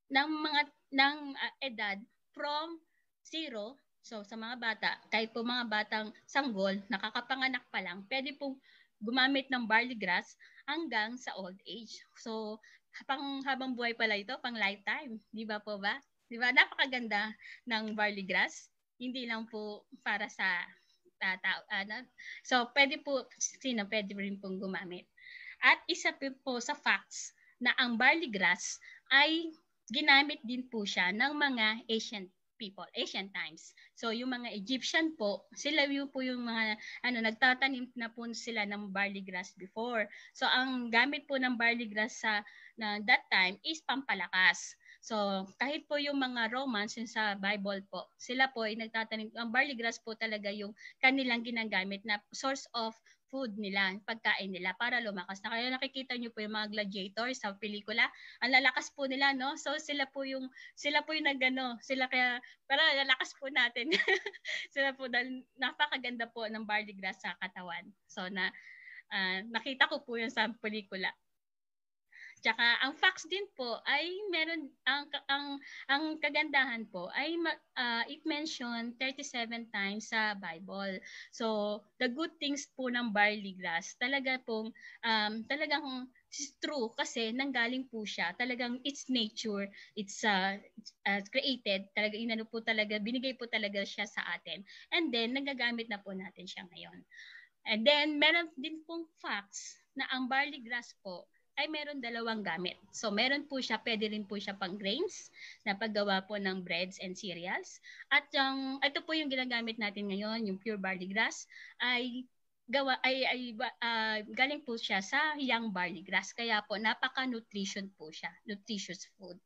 edad from 0. So sa mga bata, kahit po mga batang sanggol, nakakapanganak pa lang, pwede pong gumamit ng barley grass hanggang sa old age. So habang buhay pala ito, pang lifetime. Di ba po ba? Di ba? Napakaganda ng barley grass. Hindi lang po para sa tao. So pwede po, pwede rin pong gumamit. At isa po sa facts na ang barley grass ay ginamit din po siya ng mga ancient people, ancient times. So yung mga Egyptian po, sila po yung mga nagtatanim na po sila ng barley grass before. So ang gamit po ng barley grass na that time is pampalakas. So kahit po yung mga Romans yung sa Bible po, sila po ay nagtatanim. Ang barley grass po talaga yung kanilang ginagamit na source of food nila, pagkain nila para lumakas. Na kaya nakikita niyo po yung mga gladiators sa pelikula, ang lalakas po nila, no? So sila po yung nagano, sila kaya para lalakas po natin. Sila po dahil napakaganda po ng barley grass sa katawan. So nakita ko po yun sa pelikula. Tsaka ang facts din po ay meron ang kagandahan po ay it mentioned 37 times sa Bible. So the good things po ng barley grass talaga pong talagang true kasi nanggaling po siya. Talagang it's nature, it's created, talaga binigay po talaga siya sa atin. And then nagagamit na po natin siya ngayon. And then meron din pong facts na ang barley grass po ay meron dalawang gamit. So meron po siya, pwede rin po siya pang grains na paggawa po ng breads and cereals. At ito po yung ginagamit natin ngayon, yung pure barley grass ay galing po siya sa young barley grass. Kaya po napaka-nutrition po siya, nutritious food.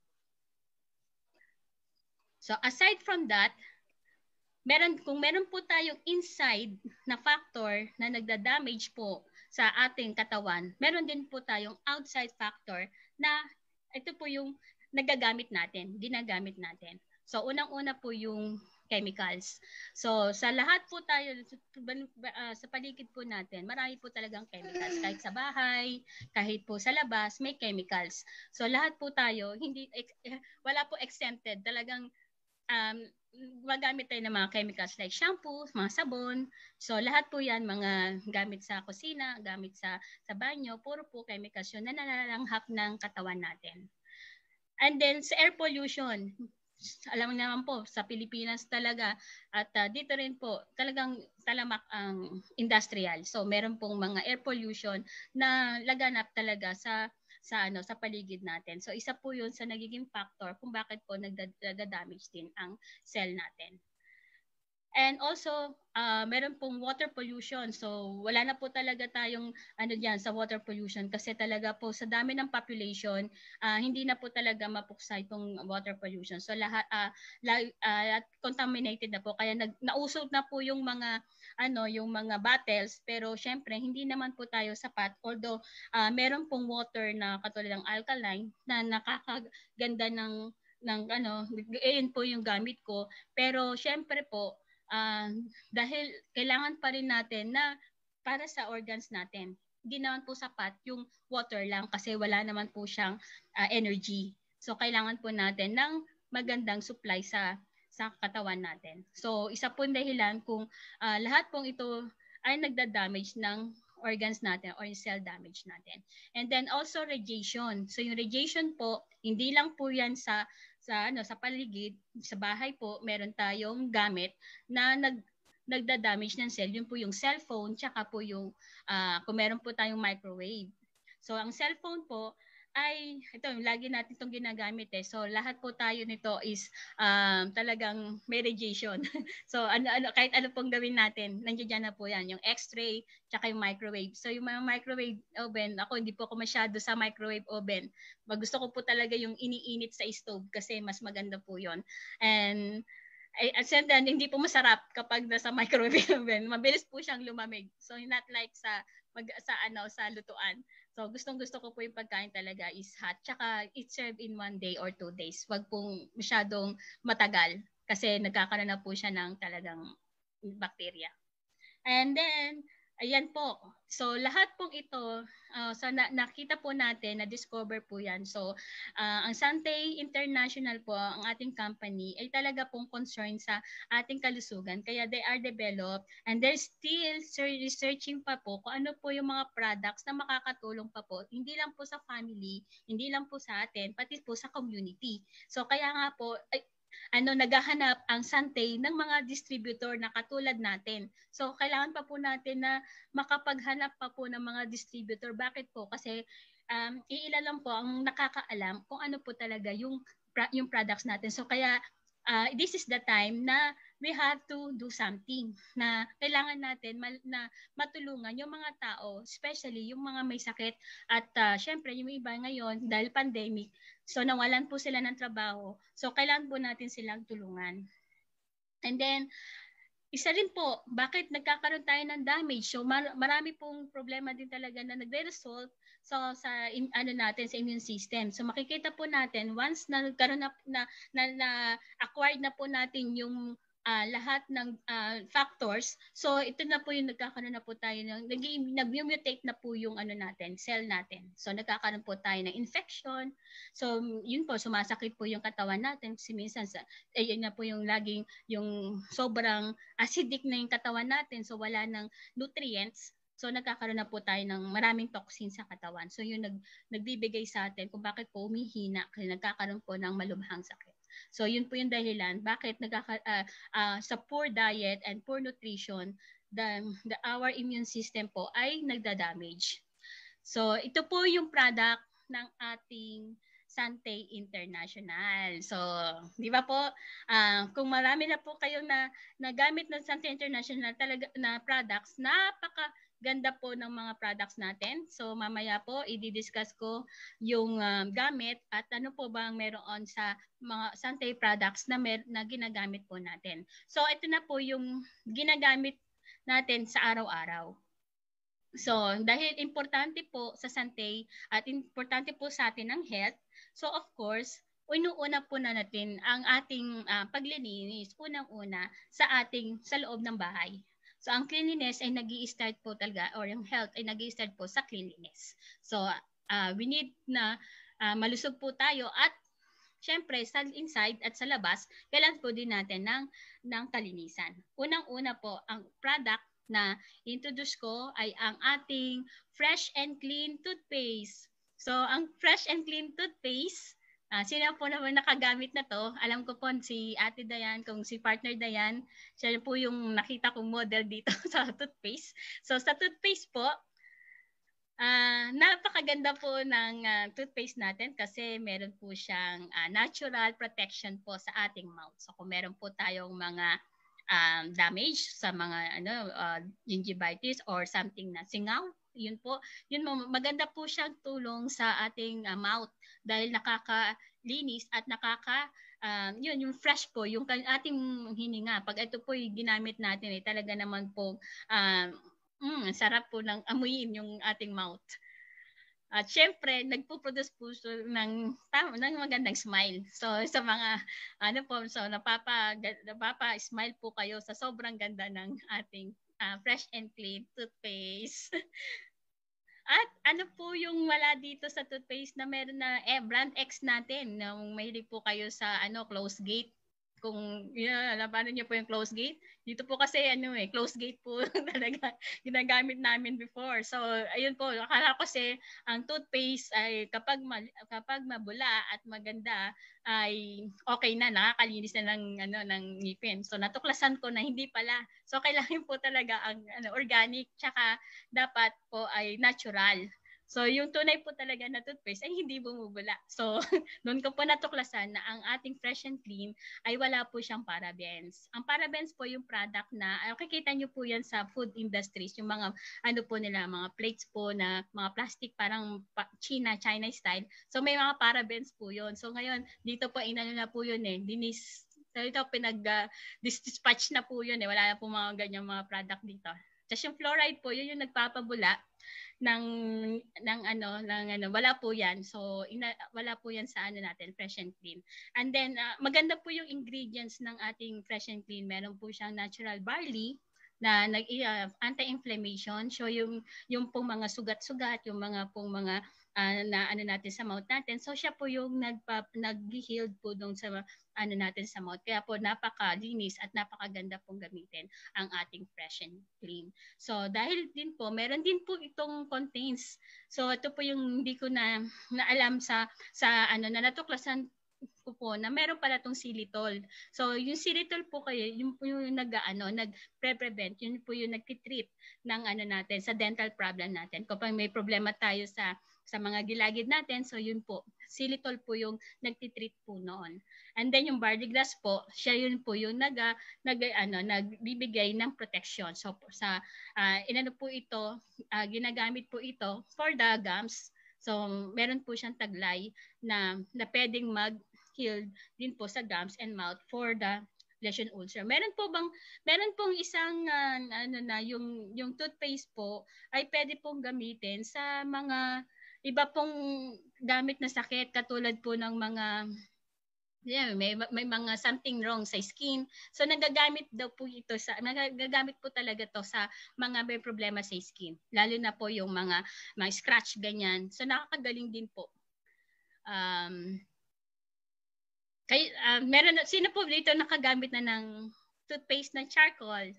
So aside from that, kung meron po tayong inside na factor na nagda-damage po sa ating katawan, meron din po tayong outside factor na ito po yung ginagamit natin. So unang-una po yung chemicals. So sa lahat po tayo sa paligid po natin, marami po talagang chemicals. Kahit sa bahay, kahit po sa labas, may chemicals. So lahat po tayo, wala po exempted. Talagang magamit tayo ng mga chemicals like shampoo, mga sabon. So lahat po yan, mga gamit sa kusina, gamit sa banyo, puro po chemicals yun na nalalanghap ng katawan natin. And then sa air pollution, alam naman po, sa Pilipinas talaga at dito rin po talagang talamak ang industrial. So meron pong mga air pollution na laganap talaga sa paligid natin. So isa po 'yun sa nagiging factor kung bakit po nagda-damage din ang cell natin. And also, meron pong water pollution. So, wala na po talaga tayong diyan sa water pollution kasi talaga po sa dami ng population, hindi na po talaga mapuksa itong water pollution. So, lahat contaminated na po. Kaya nausog na po yung mga bottles, pero syempre hindi naman po tayo sapat. Although meron pong water na katulad ng alkaline na nakakaganda ng po yung gamit ko. Pero syempre po dahil kailangan pa rin natin na para sa organs natin. Hindi naman po sapat yung water lang kasi wala naman po siyang energy. So kailangan po natin ng magandang supply sa katawan natin. So isa po dahilan kung lahat pong ito ay nagda-damage ng organs natin or yung cell damage natin. And then also radiation. So yung radiation po, hindi lang po yan sa paligid, sa bahay po, meron tayong gamit na nagda-damage ng cell. Yun po yung cellphone, tsaka po yung kung meron po tayong microwave. So ang cellphone po ay ito, lagi natin itong ginagamit eh. So lahat po tayo nito is talagang may radiation. So kahit ano pong gawin natin, nandiyan na po yan, yung X-ray tsaka yung microwave. So yung mga microwave oven, ako hindi po ako masyado sa microwave oven. Gusto ko po talaga yung iniinit sa stove kasi mas maganda po yon. And then, hindi po masarap kapag nasa microwave oven. Mabilis po siyang lumamig. So not like sa lutuan. So gustong-gusto ko po yung pagkain talaga is hot. Tsaka it's served in 1 day or 2 days. Wag pong masyadong matagal kasi nagkakaroon na po siya ng talagang bacteria. And then, ayan po. So lahat pong ito, nakita po natin, na-discover po yan. So ang Sante International po, ang ating company, ay talaga pong concerned sa ating kalusugan. Kaya they are developed and they're still researching pa po kung ano po yung mga products na makakatulong pa po. Hindi lang po sa family, hindi lang po sa atin, pati po sa community. So kaya nga po, naghahanap ang Sante ng mga distributor na katulad natin. So, kailangan pa po natin na makapaghanap pa po ng mga distributor. Bakit po? Kasi iilan lang po ang nakakaalam kung ano po talaga yung products natin. So, kaya this is the time na we have to do something na kailangan natin na matulungan yung mga tao, especially yung mga may sakit at syempre yung iba ngayon dahil pandemic, so nawalan po sila ng trabaho. So kailangan po natin silang tulungan. And then isa rin po, bakit nagkakaroon tayo ng damage? So marami pong problema din talaga na nagre-result sa natin sa immune system. So makikita po natin once na nagkaroon na acquired na po natin yung lahat ng factors. So ito na po yung nagkakaroon na po tayo ng nag-mutate na po yung cell natin. So nagkakaroon po tayo ng infection. So yun po, sumasakit po yung katawan natin kasi minsan yun na po yung laging yung sobrang acidic na yung katawan natin, so wala ng nutrients. So nagkakaroon na po tayo ng maraming toxins sa katawan. So yun nagbibigay sa atin kung bakit po umihina kasi nagkakaroon po ng malubhang sakit. So yun po yung dahilan bakit sa poor diet and poor nutrition, our immune system po ay nagda-damage. So ito po yung product ng ating Sante International. So, di ba po, kung marami na po kayong nagamit ng Sante International talaga na products, napakaganda po ng mga products natin. So, mamaya po, i-discuss ko yung gamit at ano po bang meron sa mga Sante products na ginagamit po natin. So, ito na po yung ginagamit natin sa araw-araw. So, dahil importante po sa Sante at importante po sa atin ang health, so of course, inuuna po na natin ang ating paglilinis unang-una sa loob ng bahay. So, ang cleanliness ay nag-i-start po talaga, or yung health ay nag-i-start po sa cleanliness. So, we need na malusog po tayo at syempre, sa inside at sa labas, kailangan po din natin ng kalinisan. Unang-una po, ang product na introduce ko ay ang ating Fresh and Clean Toothpaste. So, ang Fresh and Clean Toothpaste, sino po naman nakagamit na to? Alam ko po si Ate Dayan, kung si partner Dayan, siya po yung nakita kong model dito sa toothpaste. So, sa toothpaste po, napakaganda po ng toothpaste natin kasi meron po siyang natural protection po sa ating mouth. So, kung meron po tayong mga damage sa mga gingivitis or something na singaw, yun maganda po siyang tulong sa ating mouth dahil nakakalinis at yung fresh po yung ating hininga. Pag ito po yung ginamit natin talaga naman po sarap po ng amuyin yung ating mouth. At syempre, nagpo-produce po ng magandang smile. So, sa mga, napapa-smile po kayo sa sobrang ganda ng ating Fresh and Clean toothpaste. At ano po yung wala dito sa toothpaste na meron na brand X natin, nung mahilig po kayo sa close gate. kung paano niyo po yung close gate. Dito po kasi close gate po talaga ginagamit namin before. So ayun po, akala ko kasi ang toothpaste ay kapag mabula at maganda ay okay na, nakakalinis na ng ngipin. So natuklasan ko na hindi pala. So kailangan po talaga ang organic, tsaka dapat po ay natural. So, yung tunay po talaga na toothpaste ay hindi bumubula. So, noon ko po natuklasan na ang ating Fresh and Clean ay wala po siyang parabens. Ang parabens po yung product na, makikita nyo po yan sa food industries, yung mga, po nila, mga plates po na, mga plastic parang China style. So, may mga parabens po yun. So, ngayon, dito po, inano na po yun so, ito, dispatch na po yun Wala na po mga ganyang mga product dito. Tapos yung fluoride po, yun yung nagpapabula wala po yan. So wala po yan sa natin, Fresh and Clean. And then maganda po yung ingredients ng ating Fresh and Clean. Meron po siyang natural barley na anti-inflammation. So yung pong mga sugat-sugat, yung mga pong mga natin sa mouth natin. So siya po yung nag-healed po dong sa natin sa mouth. Kaya po napakalinis at napakaganda pong gamitin ang ating Fresh and Clean. So dahil din po, meron din po itong contains. So ito po yung hindi ko na alam sa na natuklasan ko po na meron pala tong xylitol. So yung xylitol po yung po yung nag-prevent, yun po yung nagtitreat ng natin sa dental problem natin. Kapag may problema tayo sa mga gilagid natin, so yun po, xylitol po yung nagtitreat po noon. And then yung barley grass po, siya yun po yung nagbibigay ng protection. So sa po ito, ginagamit po ito for the gums. So meron po siyang taglay na pwedeng mag-heal din po sa gums and mouth for the lesion ulcer. Meron pong isang yung toothpaste po ay pwede pong gamitin sa mga iba pong gamit na sakit, katulad po ng mga may mga something wrong sa skin. So nagagamit po talaga to sa mga may problema sa skin. Lalo na po yung mga scratch ganyan. So nakakagaling din po. Sino po dito nakagamit na ng toothpaste ng charcoal?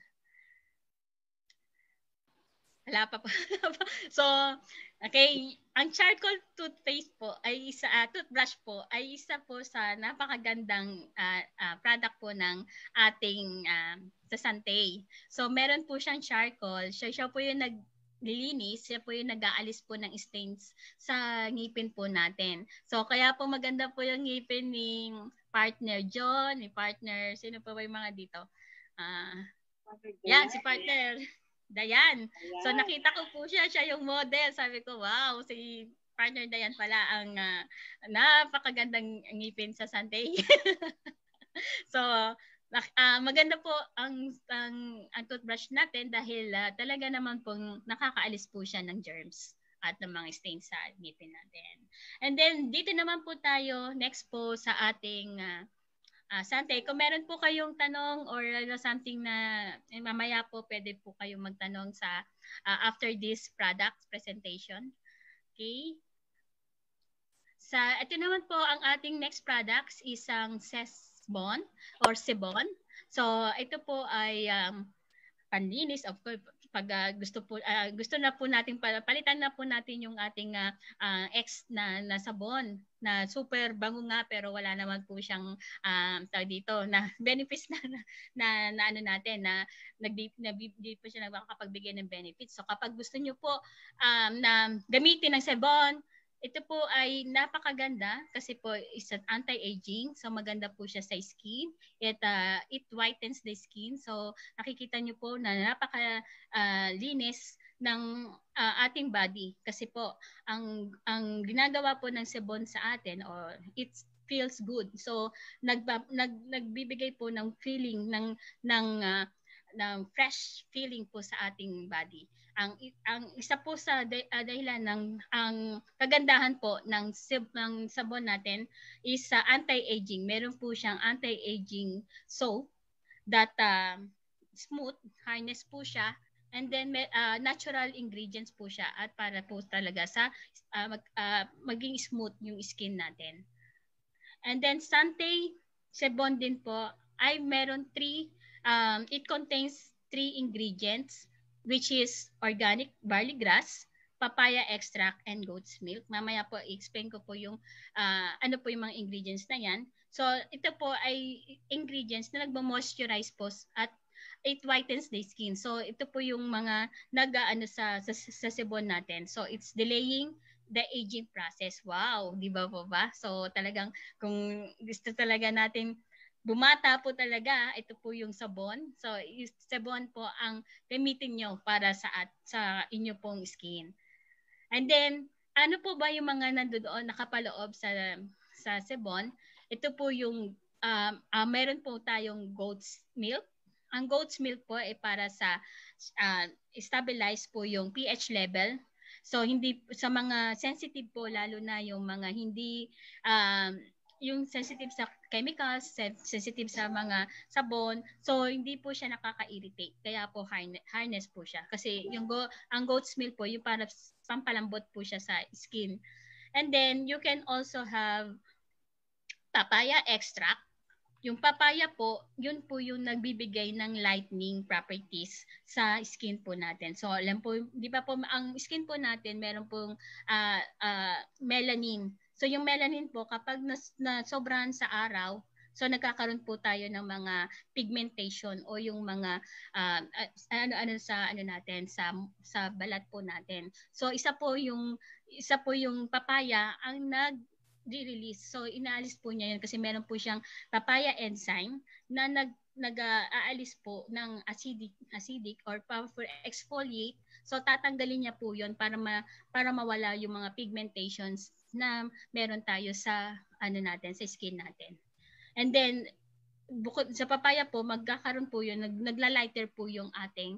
Wala pa po. So, okay, ang charcoal toothpaste po ay toothbrush po ay isa po sa napakagandang product po ng ating sa Sante. So, meron po siyang charcoal. Siya po yung naglilinis, siya po yung nag-aalis po ng stains sa ngipin po natin. So, kaya po maganda po yung ngipin ni partner John, ni partner, sino pa ba yung mga dito? Yan, si partner Dayan. So nakita ko po siya yung model. Sabi ko, wow, si partner Dayan pala ang napakagandang ngipin sa Sante. So maganda po ang toothbrush natin dahil talaga naman pong nakakaalis po siya ng germs at ng mga stains sa ngipin natin. And then dito naman po tayo next po sa ating Sante, kung meron po kayong tanong or something na mamaya po pwede po kayong magtanong sa after this product presentation. Okay? Ito naman po ang ating next products, isang Sesbon or Sebon. So ito po ay panlinis, of course, pag gusto na po natin palitan na po natin yung ating ex na sabon na super bango nga pero wala naman po siyang dito na benefits na natin na hindi po siya nakakapagbigay ng benefits. So kapag gusto niyo po na gamitin ng sabon, ito po ay napakaganda kasi po is an anti-aging. So maganda po siya sa skin. It whitens the skin. So nakikita niyo po na napaka-linis ng ating body. Kasi po ang ginagawa po ng sebon sa atin or it feels good. So nagbibigay po ng feeling ng fresh feeling po sa ating body. Ang isa po sa dahilan ang kagandahan po ng sabon natin is anti-aging. Meron po siyang anti-aging soap that smooth, harness po siya, and then natural ingredients po siya at para po talaga sa maging smooth yung skin natin. And then Sante sabon din po ay meron it contains 3 ingredients, which is organic barley grass, papaya extract, and goat's milk. Mamaya po, i-explain ko po yung ano po yung mga ingredients na yan. So, ito po ay ingredients na nagmo-moisturize po at it whitens the skin. So, ito po yung mga nag-aano sa sebon natin. So, it's delaying the aging process. Wow, di ba po ba? So, talagang kung gusto talaga natin bumata po talaga, ito po yung sabon. So, yung sabon po ang gamitin nyo para sa inyo pong skin. And then, ano po ba yung mga nandoon nakapaloob sa sebon? Ito po yung meron po tayong goat's milk. Ang goat's milk po ay para sa stabilize po yung pH level. So hindi sa mga sensitive po, lalo na yung mga hindi yung sensitive sa chemicals, sensitive sa mga sabon, so hindi po siya nakaka-irritate. Kaya po harness po siya. Kasi ang goat's milk po, yung para pampalambot po siya sa skin. And then, you can also have papaya extract. Yung papaya po, yun po yung nagbibigay ng lightening properties sa skin po natin. So, alam po, di ba po, ang skin po natin, meron pong melanin. So, yung melanin po, kapag sobrahan sa araw, so nagkakaroon po tayo ng mga pigmentation o yung mga natin sa balat po natin. So, isa po yung papaya ang nag-release. So, inaalis po niya yun kasi meron po siyang papaya enzyme na nag-aalis po ng acidic or powerful exfoliate. So, tatanggalin niya po yun para mawala yung mga pigmentations na meron tayo sa sa skin natin. And then, bukod sa papaya po, magkakaroon po yun, nagla-lighter po yung ating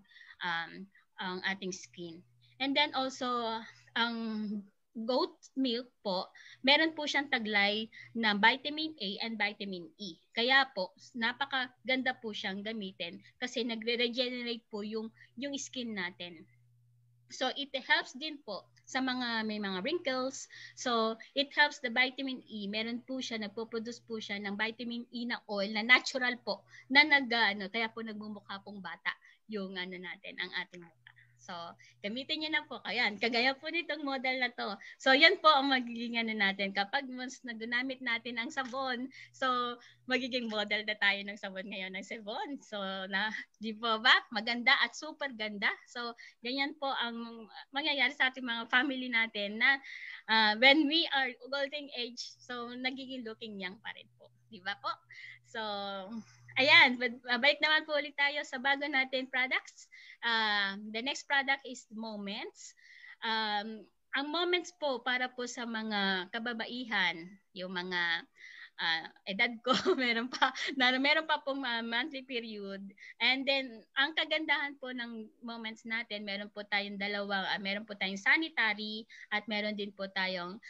skin. And then also, ang goat milk po, meron po siyang taglay na vitamin A and vitamin E. Kaya po, napakaganda po siyang gamitin kasi nagre-regenerate po yung skin natin. So, it helps din po sa may mga wrinkles. So, it helps the vitamin E. Meron po siya, nagpo-produce po siya ng vitamin E na oil na natural po, na kaya po nagmumukha pong bata yung ang ating mukha. So, gamitin niyo na po. Ayan, kagaya po nitong model na to. So, yan po ang magiging natin. Kapag mas ginamit natin ang sabon, so, magiging model na tayo ng sabon ngayon ng sebon. So, di po ba? Maganda at super ganda. So, ganyan po ang mangyayari sa ating mga family natin na when we are golden age, so, nagiging looking young pa rin po. Di ba po? So, ayan, balik naman po ulit tayo sa bago natin products. The next product is Moments. Ang Moments po para po sa mga kababaihan, yung mga edad ko, meron pa pong monthly period. And then, ang kagandahan po ng Moments natin, meron po tayong meron po tayong sanitary at meron din po tayong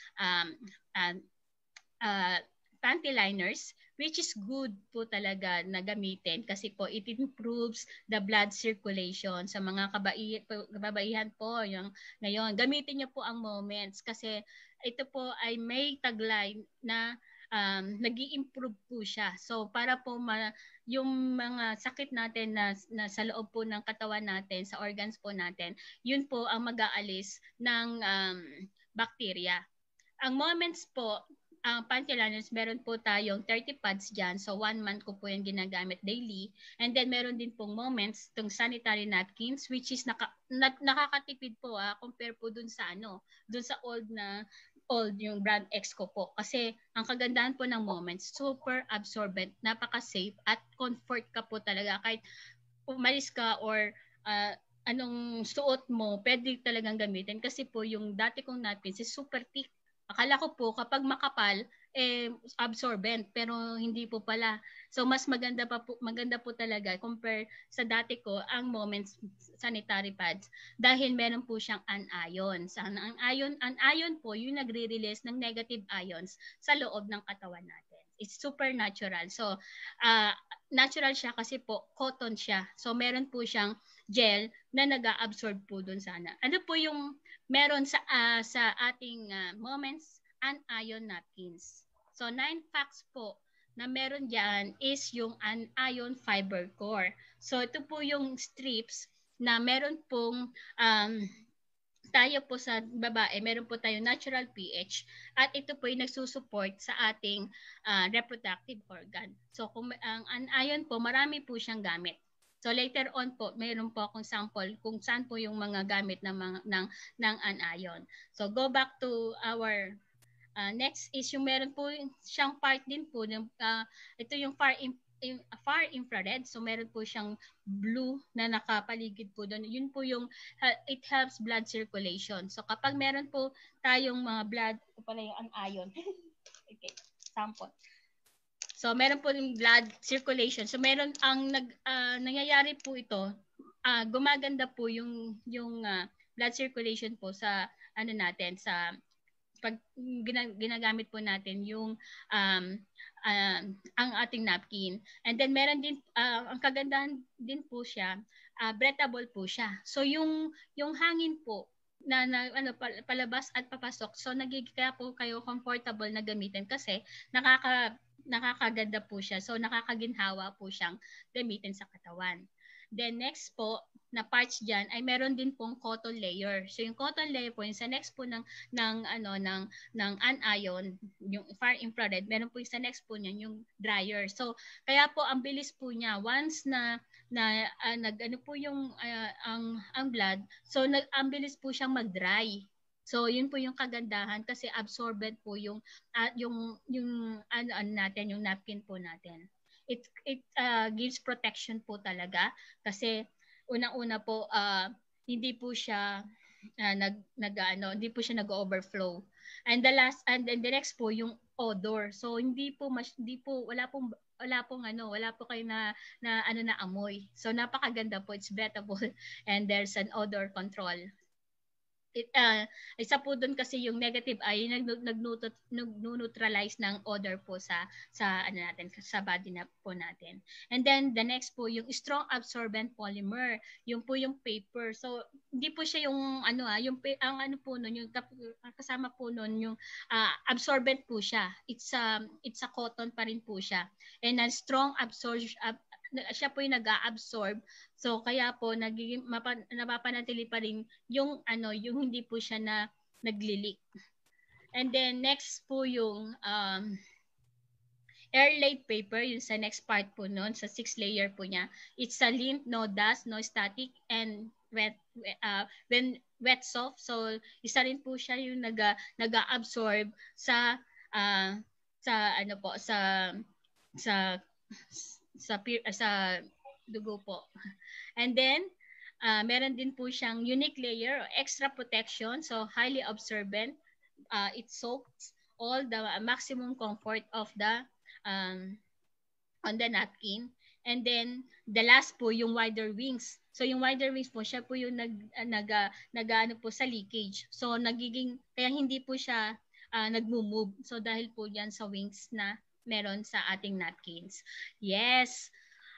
panty liners, which is good po talaga na gamitin kasi po it improves the blood circulation sa mga kababaihan po. Ngayon, gamitin niyo po ang Moments kasi ito po ay may taglay na nag-i-improve po siya. So, para po yung mga sakit natin na sa loob po ng katawan natin, sa organs po natin, yun po ang mag-aalis ng bacteria. Ang Moments po, ang panty liners, meron po tayong 30 pads dyan. So, 1 month ko po yung ginagamit daily. And then, meron din pong Moments, itong sanitary napkins, which is nakakatipid po compare po dun sa old yung brand X ko po. Kasi, ang kagandahan po ng Moments, super absorbent, napaka-safe, at comfort ka po talaga. Kahit umalis ka or anong suot mo, pwede talagang gamitin. Kasi po, yung dati kong napkins is super thick. Akala ko po kapag makapal, absorbent, pero hindi po pala. So mas maganda po talaga compare sa dati ko ang Moments sanitary pads dahil meron po siyang anion. Ang anion po yung nagre-release ng negative ions sa loob ng katawan natin. It's super natural. So natural siya kasi po cotton siya. So meron po siyang gel na nag-a-absorb po dun sana. Ano po yung meron sa ating Moments anion napkins. So 9 packs po na meron diyan is yung anion fiber core. So ito po yung strips na meron pong tayo po sa babae, meron po tayong natural pH at ito po ay nagsusupport sa ating reproductive organ. So kung ang anion po, marami po siyang gamit. So later on po, meron po akong sample kung saan po yung mga gamit ng anion. So go back to our next is yung meron po siyang part din po ng ito yung far infrared. So meron po siyang blue na nakapaligid po doon. Yun po yung it helps blood circulation. So kapag meron po tayong mga blood, ito pala yung anion. Okay, sample. So meron po yung blood circulation. So meron ang nangyayari po ito, gumaganda po yung blood circulation po sa natin sa pag ginagamit po natin yung ang ating napkin. And then meron din ang kagandahan din po siya, breathable po siya. So yung hangin po na palabas at papasok. So kaya po kayo comfortable na gamitin kasi nakakaganda po siya. So nakakaginhawa po siyang gamitin sa katawan. Then next po na parts diyan ay meron din pong cotton layer. So yung cotton layer po yung sa next po ng anion, yung far infrared, meron po yung sa next po niyan yung dryer. So kaya po ang bilis po niya once na nag-ano po yung ang blood. So ang bilis po siyang mag-dry. So yun po yung kagandahan kasi absorbent po yung natin, yung napkin po natin. It gives protection po talaga kasi unang-una po hindi po siya hindi po siya nag-overflow. And the next po yung odor. So wala po kayo na amoy. So napakaganda po, it's breathable and there's an odor control. Isa po doon kasi yung negative ay nag-neutralize ng odor po sa natin, sa body na po natin. And then the next po yung strong absorbent polymer, yung po yung paper. So hindi po siya yung ang po noon, yung kasama po noon yung absorbent po siya. It's a cotton pa rin po siya. And a strong absorption siya po yung nag-a-absorb. So kaya po nagiging napapanatili pa rin yung yung hindi po siya na nagli-leak. And then next po yung air-laid paper, yung sa next part po noon, sa 6 layer po niya. It's a lint, no dust, no static, and when wet soft. So isa rin po siya yung nag-a-absorb sa dugo po. And then meron din po siyang unique layer or extra protection, so highly absorbent. It soaks all the maximum comfort of the on the napkin. And then the last po yung wider wings. So yung wider wings po, siya po yung nag po sa leakage. So kaya hindi po siya nagmo-move. So dahil po yan sa wings na meron sa ating napkins. Yes.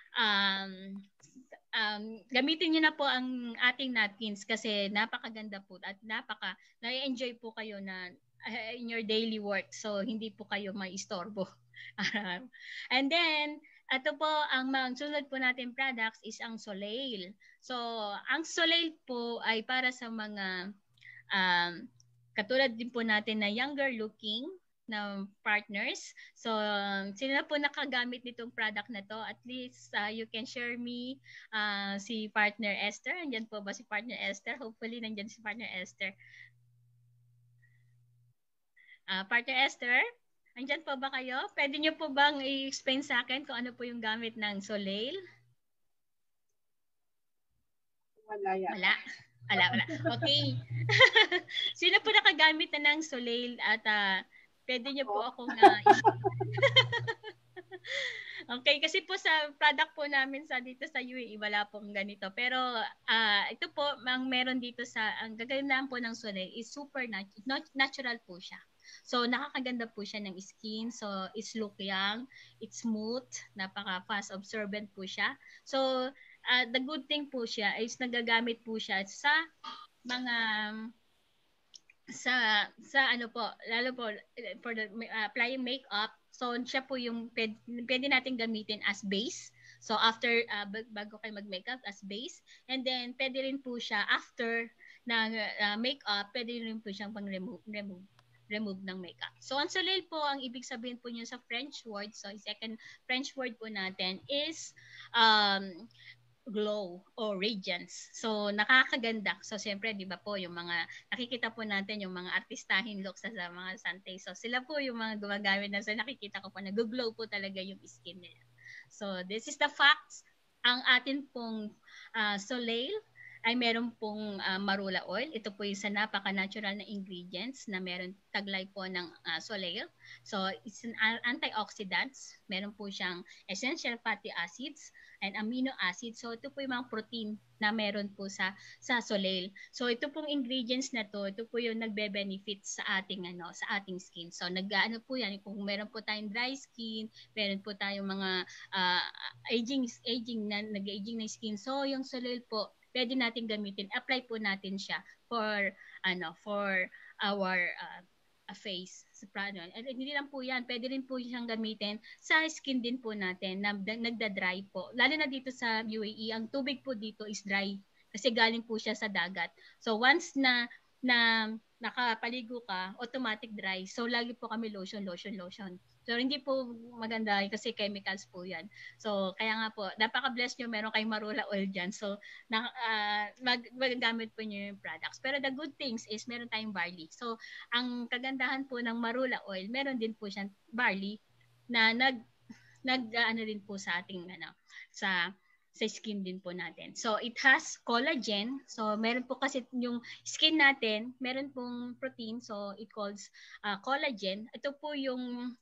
Gamitin niyo na po ang ating napkins kasi napakaganda po at na-enjoy po kayo na in your daily work. So hindi po kayo mai-istorbo. And then ito po ang sunod po natin products is ang Soleil. So ang Soleil po ay para sa mga katulad din po natin na younger looking na partners. So, sino na po nakagamit nitong product na to? At least, you can share me si Partner Esther. Andyan po ba si Partner Esther? Hopefully, nandyan si Partner Esther. Partner Esther, andyan po ba kayo? Pwede niyo po bang i-explain sa akin kung ano po yung gamit ng Soleil? Wala yan. Wala. Okay. Sino po nakagamit na ng Soleil at pwede niyo po akong okay, kasi po sa product po namin dito sa UAE, wala pong ganito. Pero ito po, ang meron dito ang gagandaan po ng Soleil is super natural po siya. So, nakakaganda po siya ng skin. So, it's look young, it's smooth, napaka-fast absorbent po siya. So, the good thing po siya is nagagamit po siya sa mga sa ano po, lalo po for the applying makeup, so siya po yung pwede natin gamitin as base. So after bago kayo mag-makeup as base, and then pwede rin po siya after ng makeup, pwede rin po siyang remove ng makeup. So ang soleil po, ang ibig sabihin po niyo sa French word, so second French word po natin is glow or radiance. So, nakakaganda. So, siyempre, di ba po, yung mga, nakikita po natin yung mga artistahin looks sa mga Sante. So, sila po yung mga gumagamit na, so nakikita ko po, nag-glow po talaga yung skin nila. So, this is the facts. Ang atin pong soleil ay meron pong marula oil. Ito po yung sa napaka-natural na ingredients na meron taglay po ng soleil. So, it's an antioxidants. Meron po siyang essential fatty acids and amino acids. So, ito po yung mga protein na meron po sa soleil. So, ito pong ingredients na to, ito po yung nagbe-benefit sa ating sa ating skin. So, nag-ano po yan, kung meron po tayong dry skin, meron po tayong mga aging na skin. So, yung soleil po, pwede natin gamitin. Apply po natin siya for our face. And hindi lang po yan, pwede rin po siyang gamitin sa skin din po natin na nagda-dry po. Lalo na dito sa UAE, ang tubig po dito is dry kasi galing po siya sa dagat. So once na nakapaligo ka, automatic dry. So lagi po kami lotion. So hindi po maganda kasi chemicals po yan. So kaya nga po, napaka-bless nyo, meron kayong marula oil dyan. So magagamit po nyo yung products. Pero the good things is meron tayong barley. So ang kagandahan po ng marula oil, meron din po siyang barley na nag rin po sa ating sa skin din po natin. So, it has collagen. So, meron po kasi yung skin natin, meron pong protein. So, it calls collagen. Ito po yung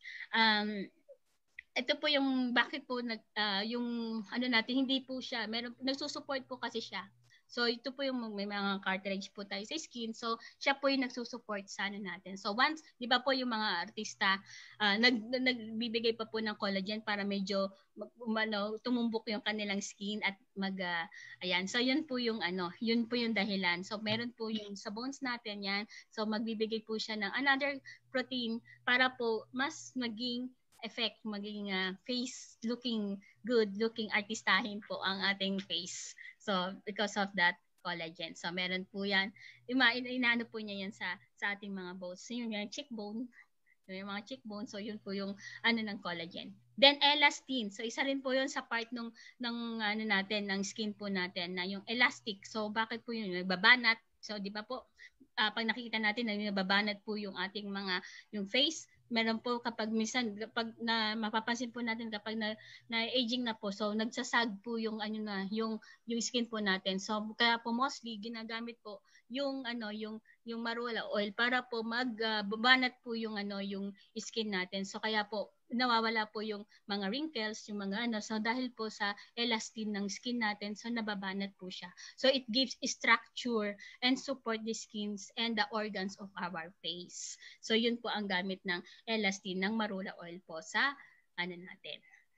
bakit po yung natin, hindi po siya, meron, nagsusupport po kasi siya. So, ito po yung may mga cartilage po tayo sa skin. So, siya po yung nagsusupport sa natin. So, once, di ba po yung mga artista, nagbibigay pa po ng collagen para medyo tumumbok yung kanilang skin at ayan. So, yun po yung dahilan. So, meron po yung sa bones natin yan. So, magbibigay po siya ng another protein para po mas maging effect, maging face looking good, looking artistahin po ang ating face. So, because of that collagen. So, meron po yan. Inaano po niya yan sa ating mga bones. So, yung cheekbone, yung mga cheekbone. So, yun po yung ng collagen. Then, elastin. So, isa rin po yun sa part ng natin, ng skin po natin, na yung elastic. So, bakit po yun? Nagbabanat. So, di ba po, pag nakikita natin na nababanat po yung ating yung face, meron po kapag minsan mapapansin po natin kapag na aging na po, so nagsasag po yung yung skin po natin. So kaya po mostly ginagamit po yung yung marula oil para po magbabanat po yung yung skin natin. So kaya po nawawala po yung mga wrinkles, yung mga so dahil po sa elastin ng skin natin, so nababanat po siya. So it gives structure and support the skins and the organs of our face. So yun po ang gamit ng elastin ng marula oil po sa natin.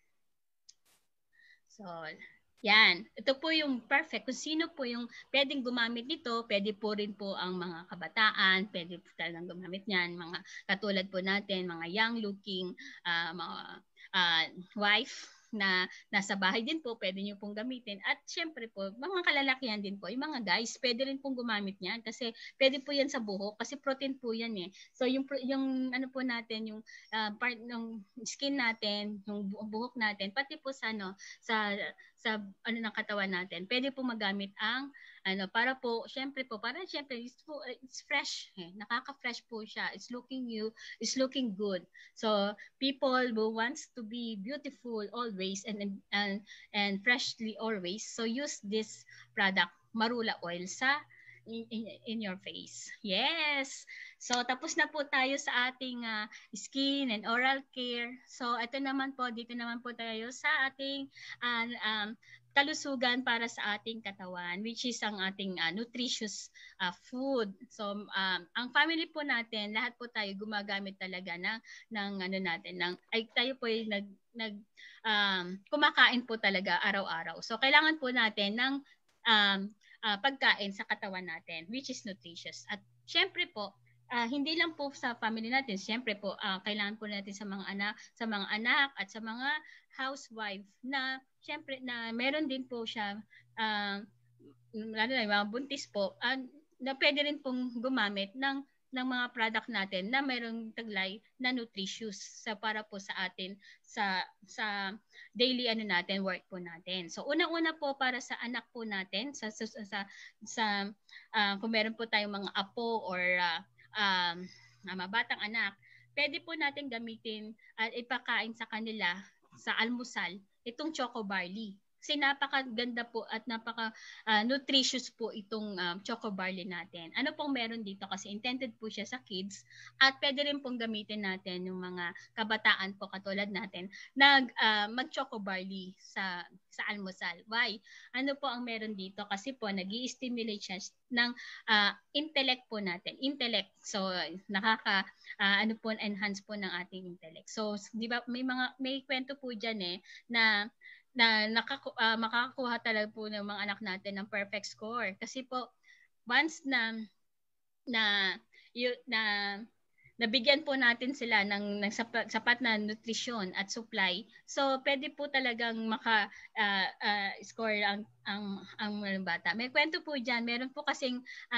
So, yan. Ito po yung perfect. Kung sino po yung pwedeng gumamit nito, pwede po rin po ang mga kabataan, pwede po talagang gumamit niyan. Mga katulad po natin, mga young looking, mga wife na nasa bahay din po, pwede nyo pong gamitin. At syempre po, mga kalalakihan din po, yung mga guys, pwede rin pong gumamit niyan kasi pwede po yan sa buhok kasi protein po yan eh. So yung po natin, yung part ng skin natin, yung buhok natin, pati po sa ng katawan natin, pwede po magamit ang para po, syempre it's fresh. Nakaka-fresh po siya. It's looking good. So, people who wants to be beautiful always and freshly always, so use this product, marula oil, in your face. Yes! So, tapos na po tayo sa ating skin and oral care. So, dito naman po tayo sa ating kalusugan para sa ating katawan, which is ang ating nutritious food. So, ang family po natin, lahat po tayo gumagamit talaga tayo po ay kumakain po talaga araw-araw. So, kailangan po natin ng pagkain sa katawan natin, which is nutritious. At syempre po, hindi lang po sa family natin, siyempre po kailangan po natin sa mga anak at sa mga housewife na siyempre na meron din po siya lalo na yung mga buntis po na pwede rin pong gumamit ng mga product natin na mayroong taglay na nutritious para po sa atin sa daily natin work po natin. So unang-una po para sa anak po natin kung meron po tayong mga apo or mga batang anak, pwede po natin gamitin at ipakain sa kanila sa almusal itong choco barley. Kasi napakaganda po at nutritious po itong choco barley natin. Ano pong meron dito? Kasi intended po siya sa kids at pwede rin pong gamitin natin yung mga kabataan po katulad natin na mag-choco barley sa almusal. Why? Ano po ang meron dito? Kasi po nag-i-stimulate siya ng intellect po natin. Intellect. So enhance po ng ating intellect. So di ba may kwento po diyan na makakakuha talaga po ng mga anak natin ng perfect score. Kasi po, once na nabigyan po natin sila ng sapat na nutrisyon at supply, so pwede po talagang score ang mga bata. May kwento po diyan. Meron po kasing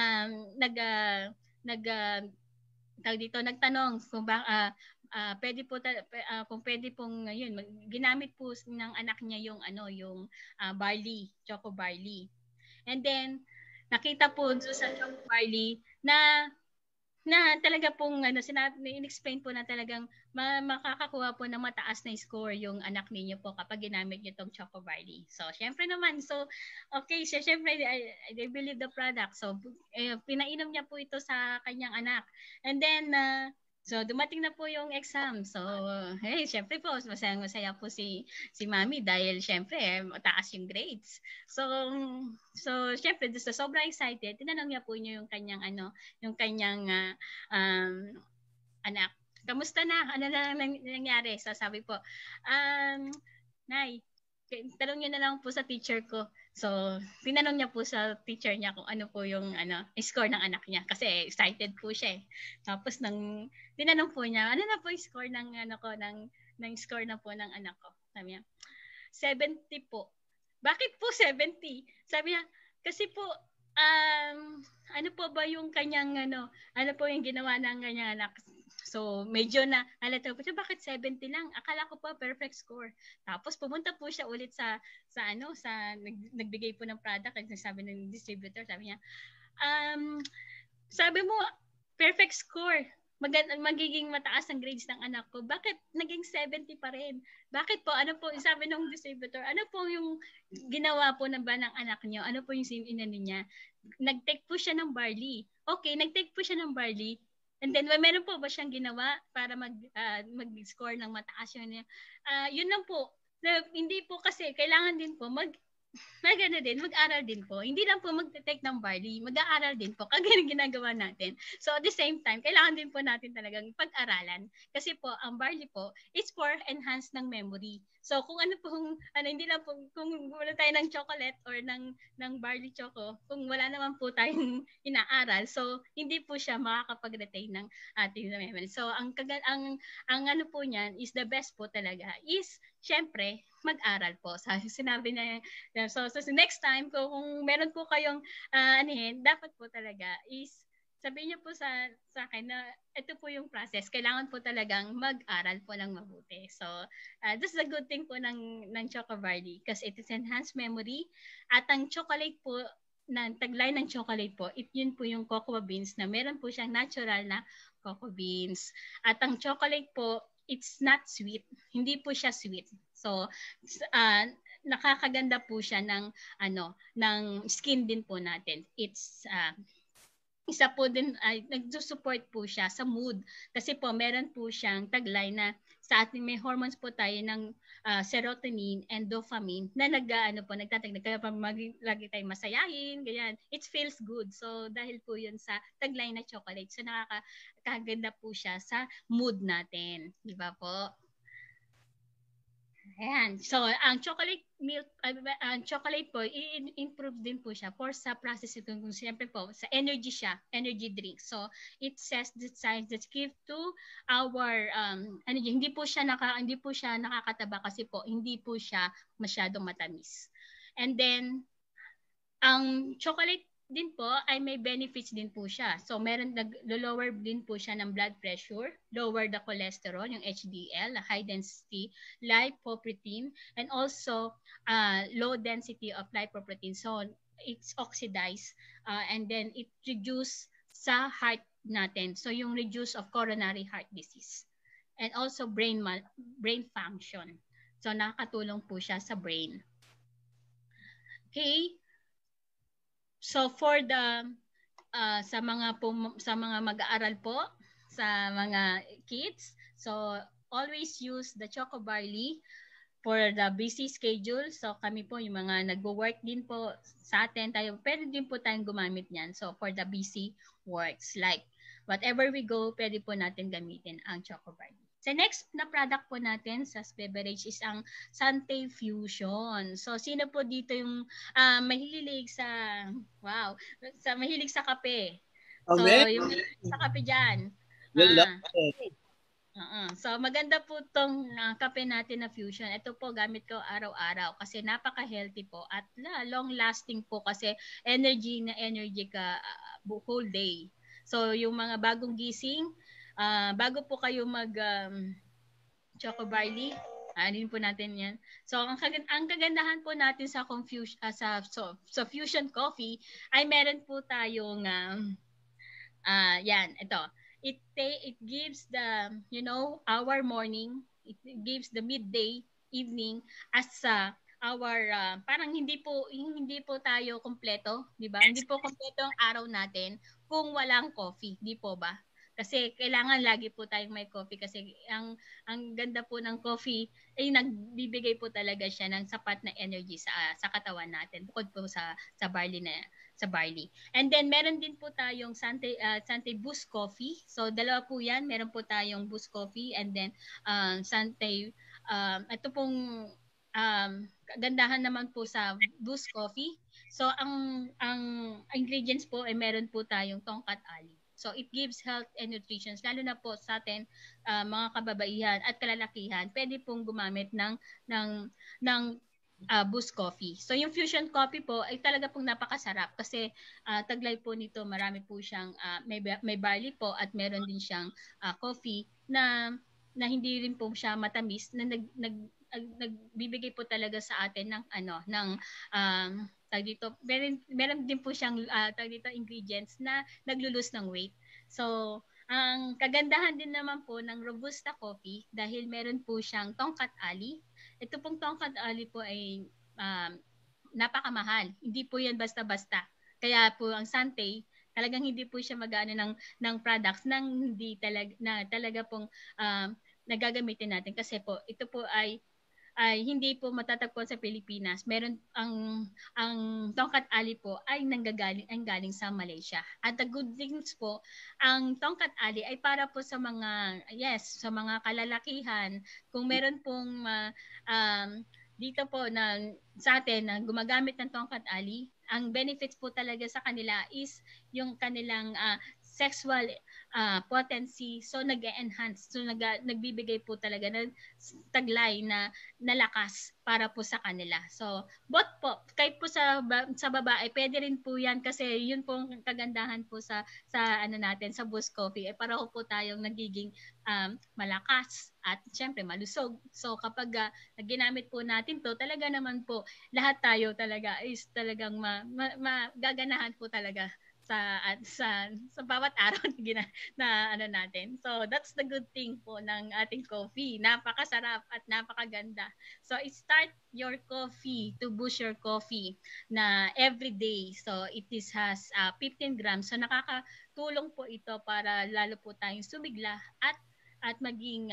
nagtanong kung pwede po kung pwede pong ginamit po ng anak niya yung barley, choco barley. And then nakita po sa choco barley na talaga pong in-explain po na talagang makakakuha po ng mataas na score yung anak niyo po kapag ginamit niyo tong choco barley. So syempre naman, okay, syempre I believe the product. So pinainom niya po ito sa kanyang anak. And then so dumating na po yung exam. So syempre po masaya po si Mami dahil syempre mataas yung grades. So syempre sobrang excited. Tinanong niya po yung kanyang anak, kamusta na? Ano na nangyari? So sabi po, Nay, tanong niyo na lang po sa teacher ko. So, tinanong niya po sa teacher niya kung ano po yung score ng anak niya kasi excited po siya. Tapos tinanong po niya, ano na po yung score ng ng score na po ng anak ko? Sabi niya, 70 po. Bakit po 70? Sabi niya, kasi po ano po ba yung kanyang ano po yung ginawa ng kanyang anak? So, medyo na halata po siya, bakit 70 lang? Akala ko pa perfect score. Tapos pumunta po siya ulit sa nagbigay po ng product, sabi ng distributor, sabi niya, sabi mo perfect score. Magiging mataas ang grades ng anak ko. Bakit naging 70 pa rin? Bakit po? Ano po, sabi ng distributor, ano po yung ginawa po ng anak niyo? Ano po yung inano niya? Nag-take po siya ng barley. Okay, nag-take po siya ng barley. And then, meron po ba siyang ginawa para mag-score ng mataas yun? Yun lang po. Hindi po kasi, kailangan din po mag-aral din po. Hindi lang po mag-take ng barley, mag-aaral din po. Kagaya ng ginagawa natin. So at the same time, kailangan din po natin talagang pag-aralan. Kasi po, ang barley po, is for enhance ng memory. So kung hindi lang po, kung wala tayo ng chocolate or ng barley choco, kung wala naman po tayong inaaral, so hindi po siya makakapag-retain ng ating memory. So ang ano po niyan is the best po talaga is syempre mag-aral po. Sinabi na so next time kung meron po kayong dapat po talaga is sabihin niyo po sa akin na ito po yung process. Kailangan po talagang mag-aral po ng mabuti. So this is a good thing po ng Choco Barley because it is enhanced memory at ang chocolate po taglay ng chocolate po, yun po yung cocoa beans na meron po siyang natural na cocoa beans. At ang chocolate po, it's not sweet. Hindi po siya sweet. So, nakakaganda po siya ng skin din po natin. It's isa po din nagsusupport po siya sa mood kasi po meron po siyang taglay na sa ating may hormones po tayo ng serotonin and dopamine na nagtataglag kaya lagi tayong masayahin, ganyan. It feels good. So dahil po 'yun sa taglay na chocolate. So nakakaganda po siya sa mood natin, di ba po? Ayan. So, ang chocolate milk, ang chocolate po, i-improve din po siya for sa process ito. Kung siyempre po, sa energy siya, energy drink. So, it says the science that give to our energy. Hindi po siya nakakataba kasi po, hindi po siya masyadong matamis. And then, ang chocolate din po ay may benefits din po siya. So, nag-lower din po siya ng blood pressure, lower the cholesterol, yung HDL, high density lipoprotein, and also low density of lipoprotein. So, it's oxidized and then it reduce sa heart natin. So, yung reduce of coronary heart disease. And also brain function. So, nakakatulong po siya sa brain. Okay? So for the sa mga mag-aaral po, sa mga kids, so always use the Choco Barley for the busy schedule. So kami po yung mga nagwo-work din po sa atin, pwede din po tayong gumamit niyan. So for the busy works, like whatever we go, pwede po natin gamitin ang Choco Barley. So next na product po natin sa beverage is ang Sante Fusion. So sino po dito yung mahilig sa mahilig sa kape? So yung sa kape diyan. So maganda po tong kape natin na Fusion. Ito po gamit ko araw-araw kasi napaka-healthy po at long lasting po kasi energy ka whole day. So yung mga bagong gising, bago po kayo mag Choco Barley, din po natin 'yan. So ang kagandahan po natin sa Fusion Coffee ay meron po tayong yan, ito. It gives the our morning, it gives the midday, evening as our parang hindi po tayo kompleto, 'di ba? Hindi po kompleto ang araw natin kung walang coffee, 'di po ba? Kasi kailangan lagi po tayong may coffee kasi ang ganda po ng coffee ay nagbibigay po talaga siya ng sapat na energy sa katawan natin bukod po sa barley. And then meron din po tayong Sante Boost Coffee. So dalawa po 'yan. Meron po tayong Boost Coffee and then Sante ito pong kagandahan naman po sa Boost Coffee. So ang ingredients po ay meron po tayong tongkat ali. So it gives health and nutrition lalo na po sa atin mga kababaihan at kalalakihan. Pwede pong gumamit ng Boost Coffee. So yung Fusion Coffee po ay talaga pong napakasarap kasi taglay po nito, marami po siyang may barley po at meron din siyang coffee na hindi rin po siya matamis na nagbibigay po talaga sa atin ng meron din po siyang ingredients na naglulus ng weight. So ang kagandahan din naman po ng Robusta Coffee dahil meron po siyang tongkat ali. Ito pong tongkat ali po ay napakamahal. Hindi po yan basta-basta. Kaya po ang Sante, talagang hindi po siya mag-ano ng products nang hindi talaga pong nagagamitin natin kasi po ito po ay hindi po matatagpuan sa Pilipinas. Meron ang tongkat ali po ay galing sa Malaysia. At the good things po, ang tongkat ali ay para po sa mga kalalakihan. Kung meron pong dito po sa atin na gumagamit ng tongkat ali, ang benefits po talaga sa kanila is yung kanilang sexual potency. So nag-enhance. So nagbibigay po talaga ng taglay na lakas para po sa kanila. So both po, kahit po sa babae, pwede rin po 'yan kasi yun po ang kagandahan po sa natin sa Boost Coffee. Pareho po tayong nagiging malakas at syempre malusog. So kapag ginamit po natin to, talaga naman po lahat tayo talaga is talagang magaganahan po talaga sa bawat araw na natin. So that's the good thing po ng ating coffee. Napakasarap at napakaganda. So start your coffee to boost your coffee na every day. So it has 15 grams. So nakakatulong po ito para lalo po tayong sumigla at maging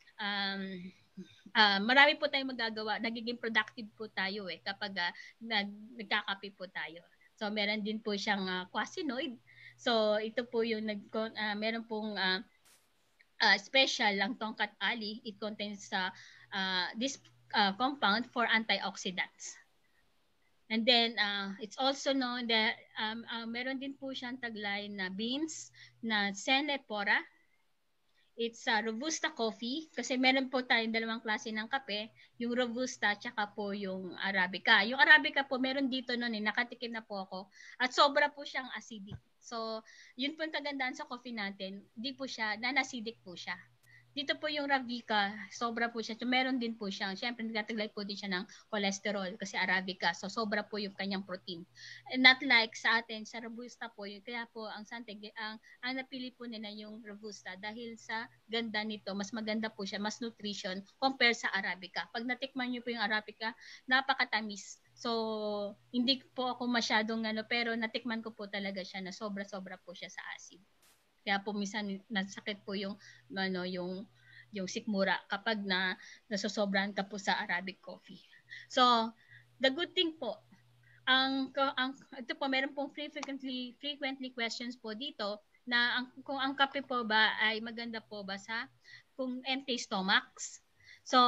marami po tayong magagawa. Nagiging productive po tayo kapag nagkakape po tayo. So meron din po siyang quasinoid. So ito po yung meron pong special lang tongkat ali. It contains this compound for antioxidants. And then, it's also known that meron din po siyang taglay na beans na Senepora. It's Robusta coffee kasi meron po tayong dalawang klase ng kape, yung Robusta tsaka po yung Arabica. Yung Arabica po meron dito noon nakatikim na po ako at sobra po siyang acidic. So, yun po yung kagandaan sa coffee natin, di po siya, non-acidic po siya. Dito po yung Arabica, sobra po siya. So, meron din po siya. Siyempre, nagtataglay po din siya ng cholesterol kasi Arabica. So, sobra po yung kanyang protein. And not like sa atin, sa Robusta po. Yun. Kaya po, ang Sante, ang napili po nila yung Robusta dahil sa ganda nito. Mas maganda po siya, mas nutrition compare sa Arabica. Pag natikman niyo po yung Arabica, napakatamis. So, hindi po ako masyadong pero natikman ko po talaga siya na sobra-sobra po siya sa acid. Kaya po minsan nasakit po yung sikmura kapag nasosobrahan ka po sa Arabic coffee. So, the good thing po, ito po meron pong frequently questions po dito na kung ang kape po ba ay maganda po ba sa kung empty stomachs. So,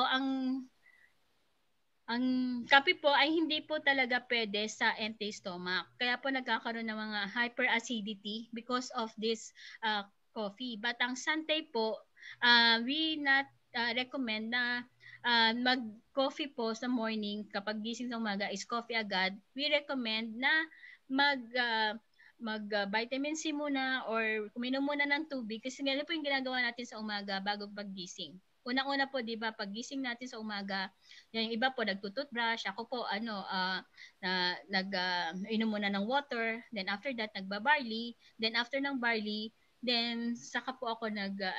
ang kape po ay hindi po talaga pwede sa empty stomach. Kaya po nagkakaroon ng mga hyperacidity because of this coffee. But ang Sante po, we not recommend na mag-coffee po sa morning kapag gising sa umaga is coffee agad. We recommend na mag-vitamin C muna or kuminom muna ng tubig kasi ganun po yung ginagawa natin sa umaga bago paggising. Unang-una po, 'di ba, paggising natin sa umaga, yung iba po nagtututbrush, ako po inom muna ng water, then after that nagba-barley, then after ng barley, then saka po ako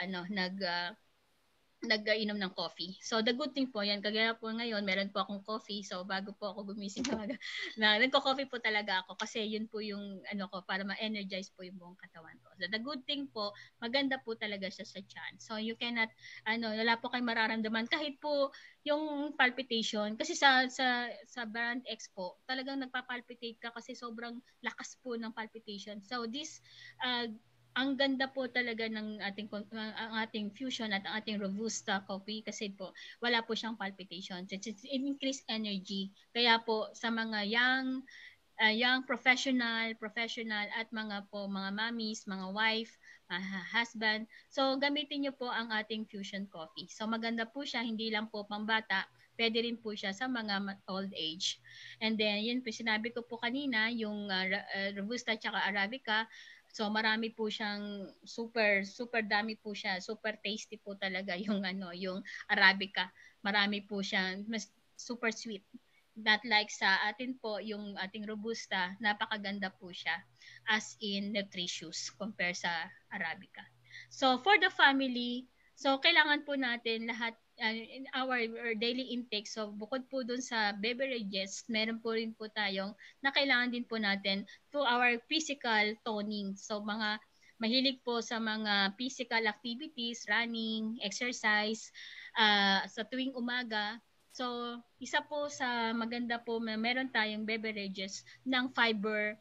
nag-inom ng coffee. So, the good thing po yan, kagaya po ngayon, meron po akong coffee. So, bago po ako gumising nagko-coffee po talaga ako kasi yun po yung ko para ma-energize po yung buong katawan ko. So, the good thing po, maganda po talaga siya sa tiyan. So, you cannot, wala po kayong mararamdaman kahit po yung palpitation. Kasi sa Brand Expo, talagang nagpa-palpitate ka kasi sobrang lakas po ng palpitation. So, this, ang ganda po talaga ng ating fusion at ang ating Robusta coffee kasi po wala po siyang palpitation. It's increased energy. Kaya po sa mga young professional at mga mommies, mga wife, husband. So gamitin niyo po ang ating fusion coffee. So maganda po siya, hindi lang po pambata, pwede rin po siya sa mga old age. And then yun po sinabi ko po kanina, yung Robusta at Arabica. So marami po siyang super dami po siya, super tasty po talaga yung yung Arabica. Marami po siyang mas super sweet. Not like sa atin po yung ating Robusta, napakaganda po siya as in nutritious compare sa Arabica. So for the family, so kailangan po natin lahat in our daily intake. So bukod po dun sa beverages, meron po rin po tayong na kailangan din po natin to our physical toning. So mga mahilig po sa mga physical activities, running, exercise, sa tuwing umaga. So isa po sa maganda po, meron tayong beverages ng fiber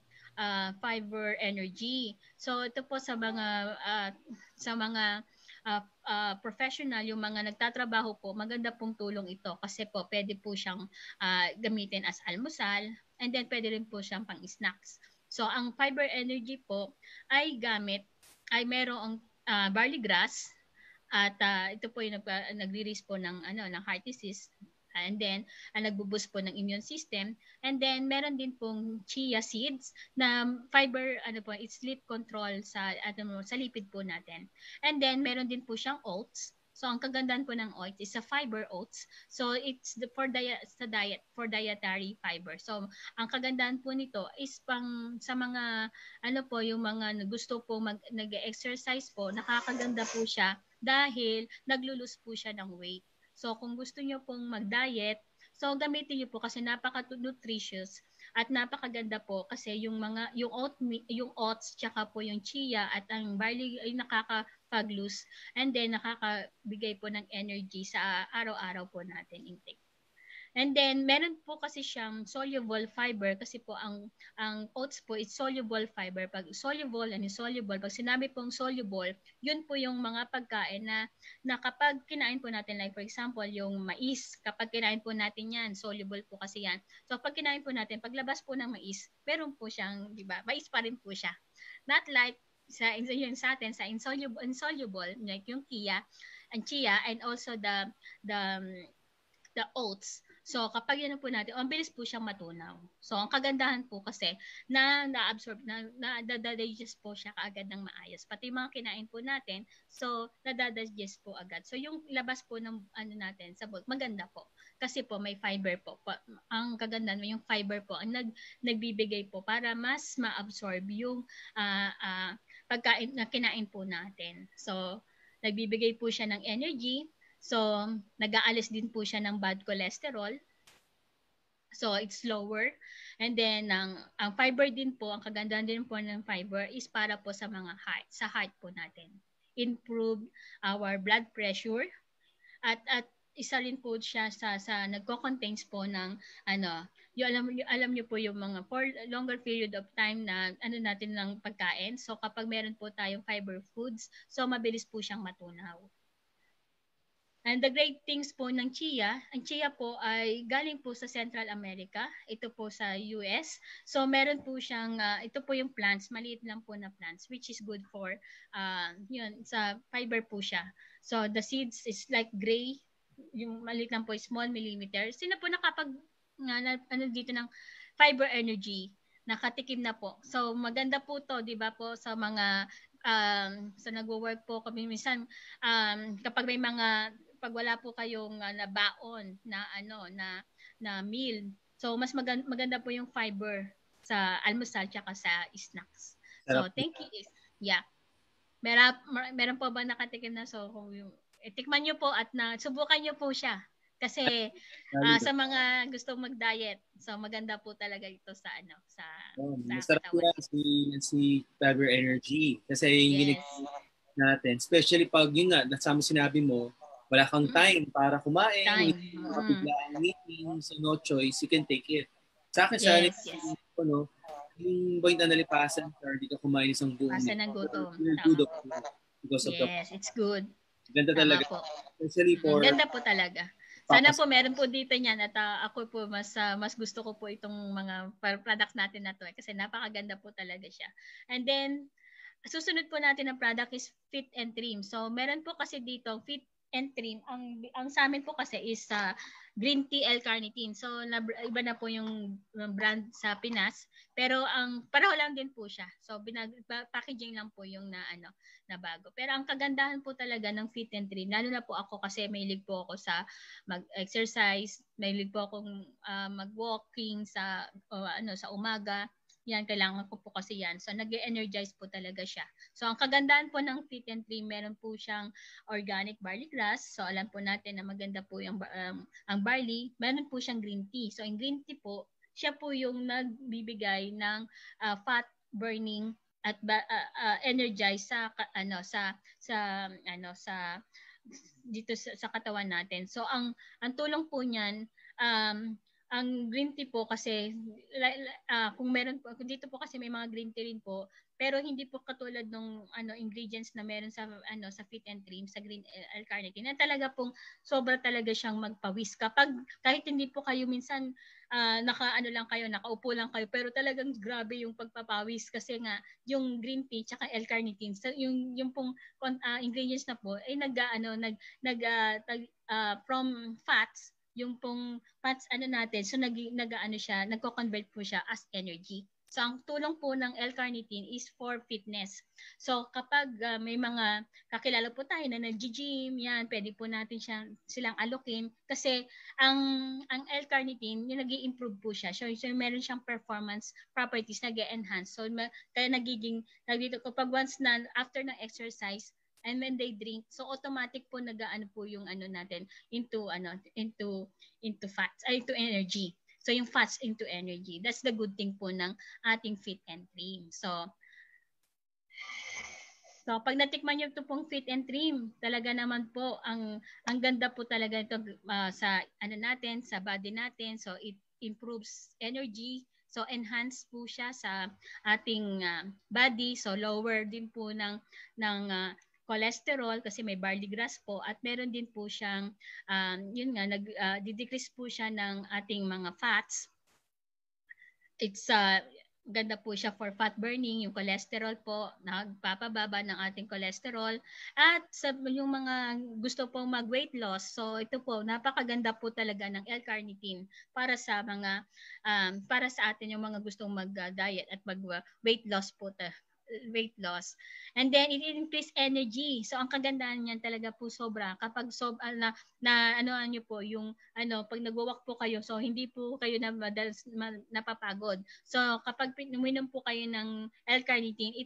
energy. So ito po sa mga professional, yung mga nagtatrabaho po, maganda pong tulong ito kasi po pwede po siyang gamitin as almusal and then pwede rin po siyang pang-snacks. So ang fiber energy po ay merong barley grass at ito po yung nagre-release po ng heart disease. And then, nagbo-boost po ng immune system. And then, meron din pong chia seeds na fiber, it's sleep control sa lipid po natin. And then, meron din po siyang oats. So, ang kagandahan po ng oats is a fiber oats. So, it's for dietary fiber. So, ang kagandahan po nito is sa mga, yung mga gusto po nag-exercise po, nakakaganda po siya dahil naglulus po siya ng weight. So, kung gusto nyo pong mag-diet, so gamitin nyo po kasi napaka-nutritious at napakaganda po kasi yung oats tsaka po yung chia at ang barley ay nakakapag-lose and then nakakabigay po ng energy sa araw-araw po natin intake. And then meron po kasi siyang soluble fiber kasi po ang oats po is soluble fiber. Pag soluble and insoluble, pag sinabi pong soluble, yun po yung mga pagkain na kapag kinain po natin, like for example, yung mais, kapag kinain po natin yan, soluble po kasi yan. So pag kinain po natin, paglabas po ng mais, meron po siyang, di ba, mais pa rin po siya. Not like yung sa atin, sa insoluble, like yung chia, and also the oats. So, kapag yun po natin, ang bilis po siyang matunaw. So, ang kagandahan po kasi na-absorb, na-digest po siya kaagad ng maayos. Pati mga kinain po natin, so, nadadigest po agad. So, yung labas po ng ano natin sa bulk, maganda po. Kasi po, may fiber po. Ang kagandahan mo, yung fiber po, ang nagbibigay po para mas ma-absorb yung pagkain na kinain po natin. So, nagbibigay po siya ng energy. So, nag-aalis din po siya ng bad cholesterol. So, it's lower. And then, ang fiber din po, ang kagandahan din po ng fiber is para po sa mga heart, sa heart po natin. Improve our blood pressure. At isa rin po siya sa nagko-contains po ng alam niyo po yung mga for longer period of time na natin ng pagkain. So, kapag meron po tayong fiber foods, so mabilis po siyang matunaw. And the great things po ng chia, ang chia po ay galing po sa Central America, ito po sa US. So meron po siyang, ito po yung plants, maliit lang po na plants, which is good for, yun, sa fiber po siya. So the seeds is like gray, yung maliit lang po, small millimeter. Sino po nakapag, dito ng fiber energy, nakatikim na po. So maganda po to, di ba po, sa mga, sa nagwo-work po kami minsan, kapag may mga, pag wala po kayong nabaon na meal. So mas maganda po yung fiber sa almusal tsaka sa snacks. So thank you. Yeah. Meron po ba nakatikim na? So tikman niyo po at subukan niyo po siya. Kasi sa mga gustong mag-diet, so maganda po talaga ito sa sa masarap po si fiber energy kasi yung ginagawa natin, especially pag yun nga, nasama sinabi mo, wala kang time para kumain, bigla ang meeting, so no choice, you can take it. Sa akin, yung point na nalipasan, or di ka kumain isang buong meal. Ng gutom. It's good. Ganda talaga. Especially for... Ganda po talaga. Sana po meron po dito niyan at ako po mas gusto ko po itong mga products natin na to kasi napakaganda po talaga siya. And then, susunod po natin ang product is Fit and Trim. So, meron po kasi dito Fit and Trim. Ang sa amin po kasi is green tea L-carnitine. So, iba na po yung brand sa Pinas. Pero ang pareho lang din po siya. So, packaging lang po yung na bago. Pero ang kagandahan po talaga ng Fit and Trim, lalo na po ako kasi mahilig po ako sa mag-exercise, mahilig po akong mag-walking sa umaga. Yan, kailangan ko po kasi yan. So, nag-energize po talaga siya. So, ang kagandahan po ng Fit and Trim, meron po siyang organic barley grass. So, alam po natin na maganda po yung ang barley. Meron po siyang green tea. So, yung green tea po, siya po yung nagbibigay ng fat burning at energize dito sa katawan natin. So, ang tulong po niyan, ang green tea po kasi kung meron po dito po kasi may mga green tea rin po pero hindi po katulad ng ingredients na meron sa Fit and Trim sa green L-carnitine na talaga pong sobra talaga siyang magpawis kahit hindi po kayo minsan nakaupo lang kayo pero talagang grabe yung pagpapawis kasi nga yung green tea tsaka L-carnitine yung pong ingredients na po ay from fats yung pong fats natin so nagko-convert po siya as energy. So ang tulong po ng L-carnitine is for fitness. So kapag may mga kakilala po tayo na nag-gym, yan, pwede po natin silang alokin kasi ang L-carnitine yung nag-i-improve po siya. So meron siyang performance properties nag-enhance. So kaya nagiging kapag once na after ng exercise and when they drink, so automatic po po yung natin into fats, into energy. So yung fats into energy. That's the good thing po ng ating Fit and Trim. So So pag natikman niyo ito pong Fit and Trim, talaga naman po ang ganda po talaga ito sa ano natin, sa body natin. So it improves energy. So enhance po siya sa ating body. So lower din po ng cholesterol kasi may barley grass po at meron din po siyang yun nga decrease po siya ng ating mga fats. It's ganda po siya for fat burning, yung cholesterol po, nagpapababa ng ating cholesterol. At sa yung mga gusto pong mag-weight loss, so ito po, napakaganda po talaga ng L-carnitine para sa mga, para sa atin yung mga gustong mag-diet at mag-weight loss po weight loss. And then it increase energy. So ang kagandahan niyan talaga po sobra kapag ano po yung pag nagwo-walk po kayo, so hindi po kayo na madalas napapagod. So kapag uminom po kayo ng L-carnitine,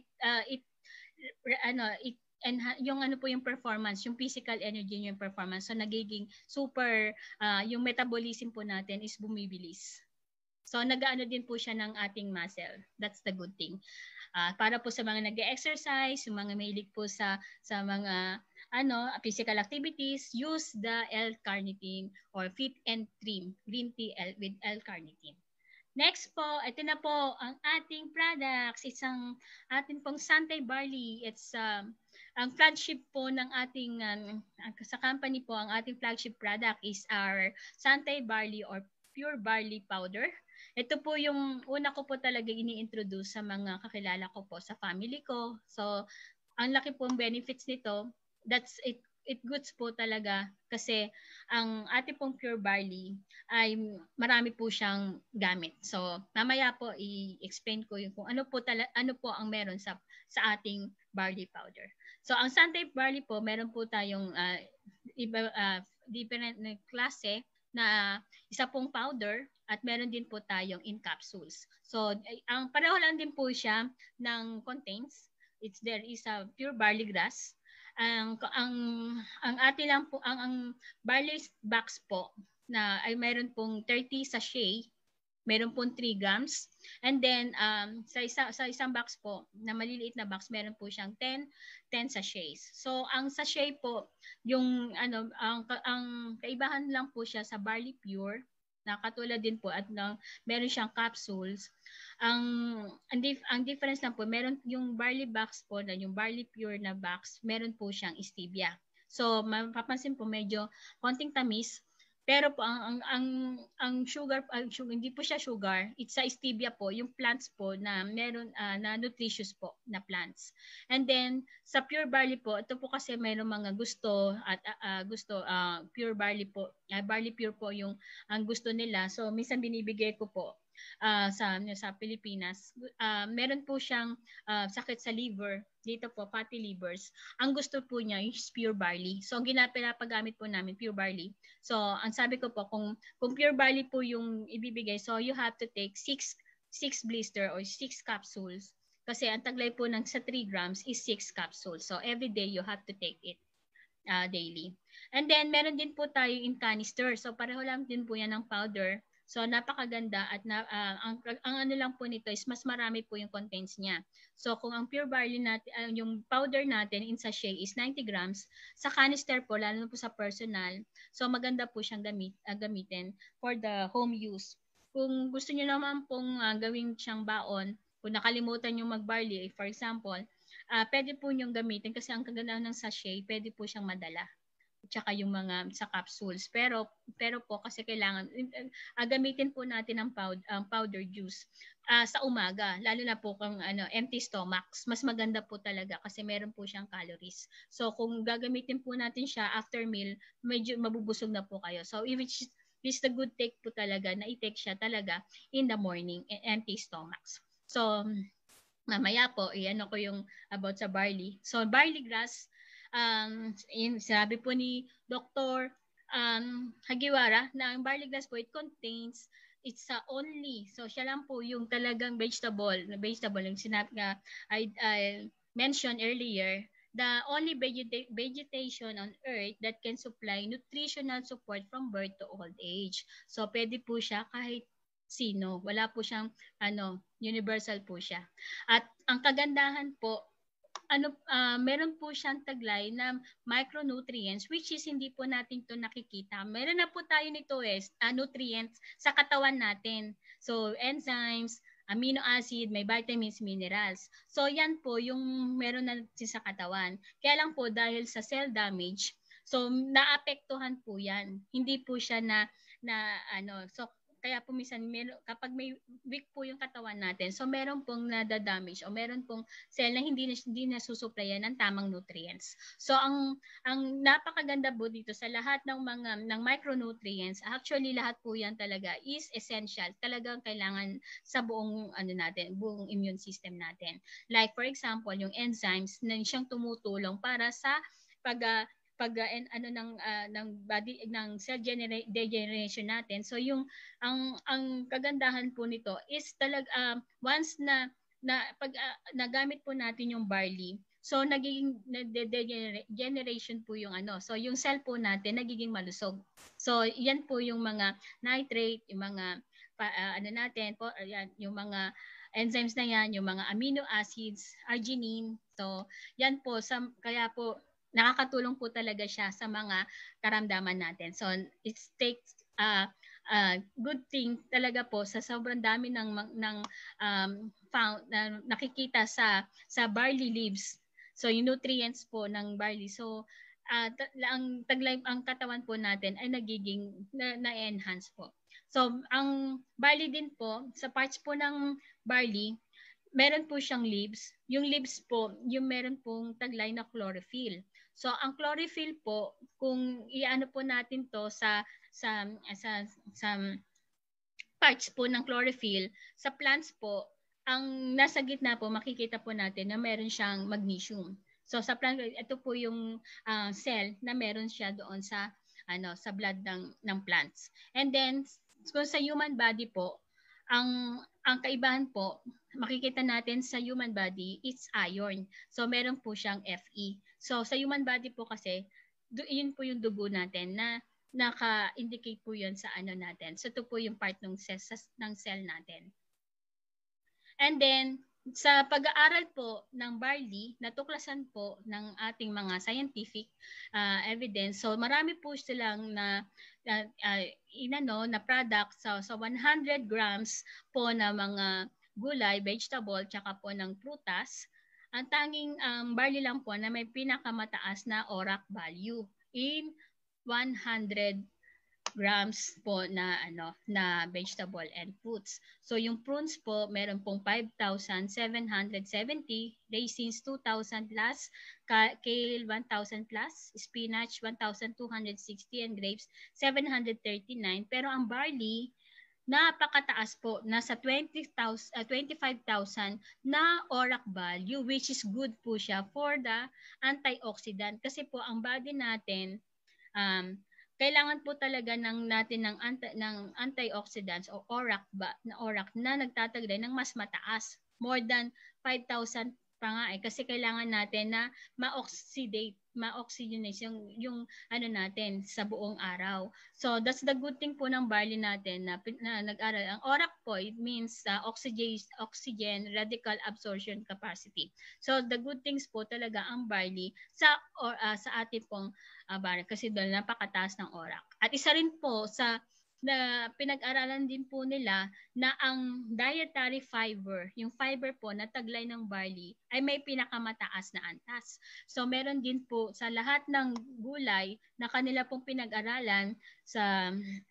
yung po yung performance, yung physical energy yung performance. So nagiging super yung metabolism po natin is bumibilis. So nag-aano din po siya ng ating muscle. That's the good thing. Para po sa mga nag-exercise, yung mga mahilig po sa mga physical activities, use the L-carnitine or Fit and Trim green tea with L-carnitine. Next po, ito na po ang ating products. Isang ating pong Sante Barley. It's ang flagship po ng ating sa company po, ang ating flagship product is our Sante Barley or Pure Barley Powder. Ito po yung una ko po talaga ini-introduce sa mga kakilala ko po sa family ko. So, ang laki pong benefits nito. That's it. It goods po talaga kasi ang ating pong Pure Barley ay marami po siyang gamit. So, mamaya po i-explain ko yung kung ano po ang meron sa ating barley powder. So, ang Sante Barley po, meron po tayong different klase na isa pong powder at meron din po tayong in capsules. So, ang pareho lang din po siya ng contains. There is a pure barley grass. Ang atin lang po ang barley box po na ay meron pong 30 sachet, meron pong 3 grams. And then sa isang box po na maliliit na box, meron po siyang 10 sachets. So ang sachet po, yung ang kaibahan lang po siya sa barley pure na katulad din po at meron siyang capsules. Ang difference lang po, meron yung barley box po na yung barley pure na box, meron po siyang stevia. So mapapansin po medyo konting tamis. Pero po ang sugar, hindi po siya sugar, it's a stevia po, yung plants po na meron na nutritious po na plants. And then sa pure barley po, ito po kasi mayroong mga gusto at pure barley po, barley pure po yung ang gusto nila. So minsan binibigay ko po sa Pilipinas. Meron po siyang sakit sa liver, dito po fatty livers. Ang gusto po niya is pure barley. So ang pinapagamit po namin pure barley. So ang sabi ko po, kung pure barley po yung ibibigay, so you have to take 6 blister or 6 capsules. Kasi ang taglay po ng sa 3 grams is 6 capsules. So every day you have to take it daily. And then meron din po tayo in canister. So pareho lang din po yan ng powder. So napakaganda at ang ano lang po nito is mas marami po yung contents niya. So kung ang pure barley natin, yung powder natin in sachet is 90 grams, sa canister po, lalo na po sa personal, so maganda po siyang gamitin for the home use. Kung gusto niyo naman pong gawing siyang baon, kung nakalimutan yung mag-barley, for example, pwede po niyong gamitin kasi ang kagandahan ng sachet, pwede po siyang madala. Tsaka yung mga sa capsules. Pero po kasi kailangan gamitin po natin ang powder juice sa umaga, lalo na po kung empty stomachs. Mas maganda po talaga kasi meron po siyang calories. So kung gagamitin po natin siya after meal, medyo mabubusog na po kayo. So which is the good take po talaga na i-take siya talaga in the morning, empty stomachs. So mamaya po iano ko yung about sa barley. So barley grass, sabi po ni Dr. Hagiwara na ang barley grass po, it contains, it's only, so siya lang po yung talagang vegetable yung sinabi nga I mentioned earlier, the only vegetation on earth that can supply nutritional support from birth to old age. So pwede po siya kahit sino, wala po siyang universal po siya. At ang kagandahan po meron po siyang taglay na micronutrients which is hindi po natin to nakikita. Meron na po tayo nito nutrients sa katawan natin. So enzymes, amino acid, may vitamins, minerals. So yan po yung meron na sa katawan. Kaya lang po dahil sa cell damage, so naapektuhan po yan. Hindi po siya so kaya po minsan kapag may weak po yung katawan natin, so meron pong nadadamage o meron pong cell na hindi na susuplayan ng tamang nutrients. So ang napakaganda po dito sa lahat ng micronutrients, actually lahat po yan talaga is essential. Talagang kailangan sa buong buong immune system natin. Like for example, yung enzymes na siyang tumutulong para sa ng body ng cell degeneration natin. So yung ang kagandahan po nito is once na pag nagamit po natin yung barley, so nagiging degeneration po yung so yung cell po natin nagiging malusog. So yan po yung mga nitrate, yung mga yung mga enzymes na yan, yung mga amino acids, arginine. So yan po kaya po nakakatulong po talaga siya sa mga karamdaman natin. So it takes good thing talaga po sa sobrang dami ng found na nakikita sa barley leaves. So yung nutrients po ng barley. So ang katawan po natin ay nagiging na-enhance po. So ang barley din po, sa parts po ng barley, meron po siyang leaves. Yung leaves po, yung meron pong taglay na chlorophyll. So ang chlorophyll po, kung iano po natin to sa parts po ng chlorophyll, sa plants po, ang nasa gitna po makikita po natin na meron siyang magnesium. So sa plant, ito po yung cell na meron siya doon sa blood ng plants. And then kung sa human body po, ang kaibahan po, makikita natin sa human body, it's iron. So meron po siyang Fe. So sa human body po kasi, yun po yung dugo natin na naka-indicate po yun sa natin. So ito po yung part ng cell natin. And then, sa pag-aaral po ng barley, natuklasan po ng ating mga scientific evidence. So marami po silang na product sa 100 grams po na mga gulay, vegetable, tsaka po ng prutas. Ang tanging barley lang po na may pinakamataas na ORAC value in 100 grams po na vegetable and fruits. So yung prunes po meron pong 5,770, raisins 2,000 plus, kale 1,000 plus, spinach 1,260 and grapes 739. Pero ang barley napakataas po, nasa 25,000 na ORAC value, which is good po siya for the antioxidant. Kasi po ang body natin kailangan po talaga natin ng antioxidants o ORAC na nagtataglay ng mas mataas, more than 5,000 pa nga kasi kailangan natin na ma-oxygenate yung natin sa buong araw. So that's the good thing po ng barley natin na nag-aral. Ang ORAC po, it means oxygen radical absorption capacity. So the good things po talaga ang barley sa ating pong barley kasi doon napakataas ng ORAC. At isa rin po na pinag-aralan din po nila na ang dietary fiber, yung fiber po na taglay ng barley ay may pinakamataas na antas. So meron din po sa lahat ng gulay na kanila pong pinag-aralan sa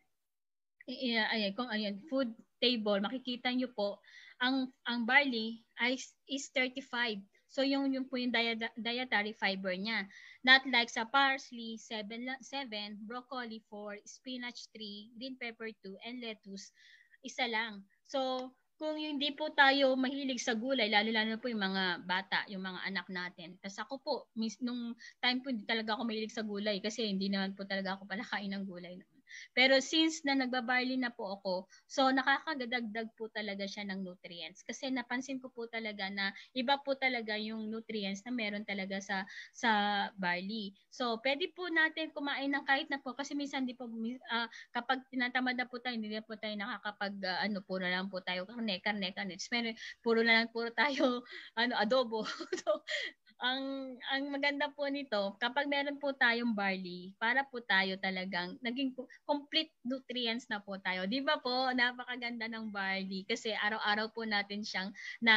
food table, makikita nyo po ang barley is 35. So yung po yung dietary fiber niya. Not like sa parsley, 7, broccoli 4, spinach 3, green pepper 2, and lettuce, isa lang. So kung hindi po tayo mahilig sa gulay, lalo-lalo po yung mga bata, yung mga anak natin. Tapos ako po, nung time po hindi talaga ako mahilig sa gulay kasi hindi naman po talaga ako palakain ng gulay. Pero since na nagbabarley na po ako, so nakakadagdag po talaga siya ng nutrients. Kasi napansin ko po talaga na iba po talaga yung nutrients na meron talaga sa barley. So pwede po natin kumain ng kahit na po kasi minsan di po kapag tinatamad na po tayo, hindi na po tayo nakakapag puro lang po tayo karne. Puro tayo adobo. So, ang maganda po nito, kapag meron po tayong barley, para po tayo talagang naging complete nutrients na po tayo. Di ba po, napakaganda ng barley kasi araw-araw po natin siyang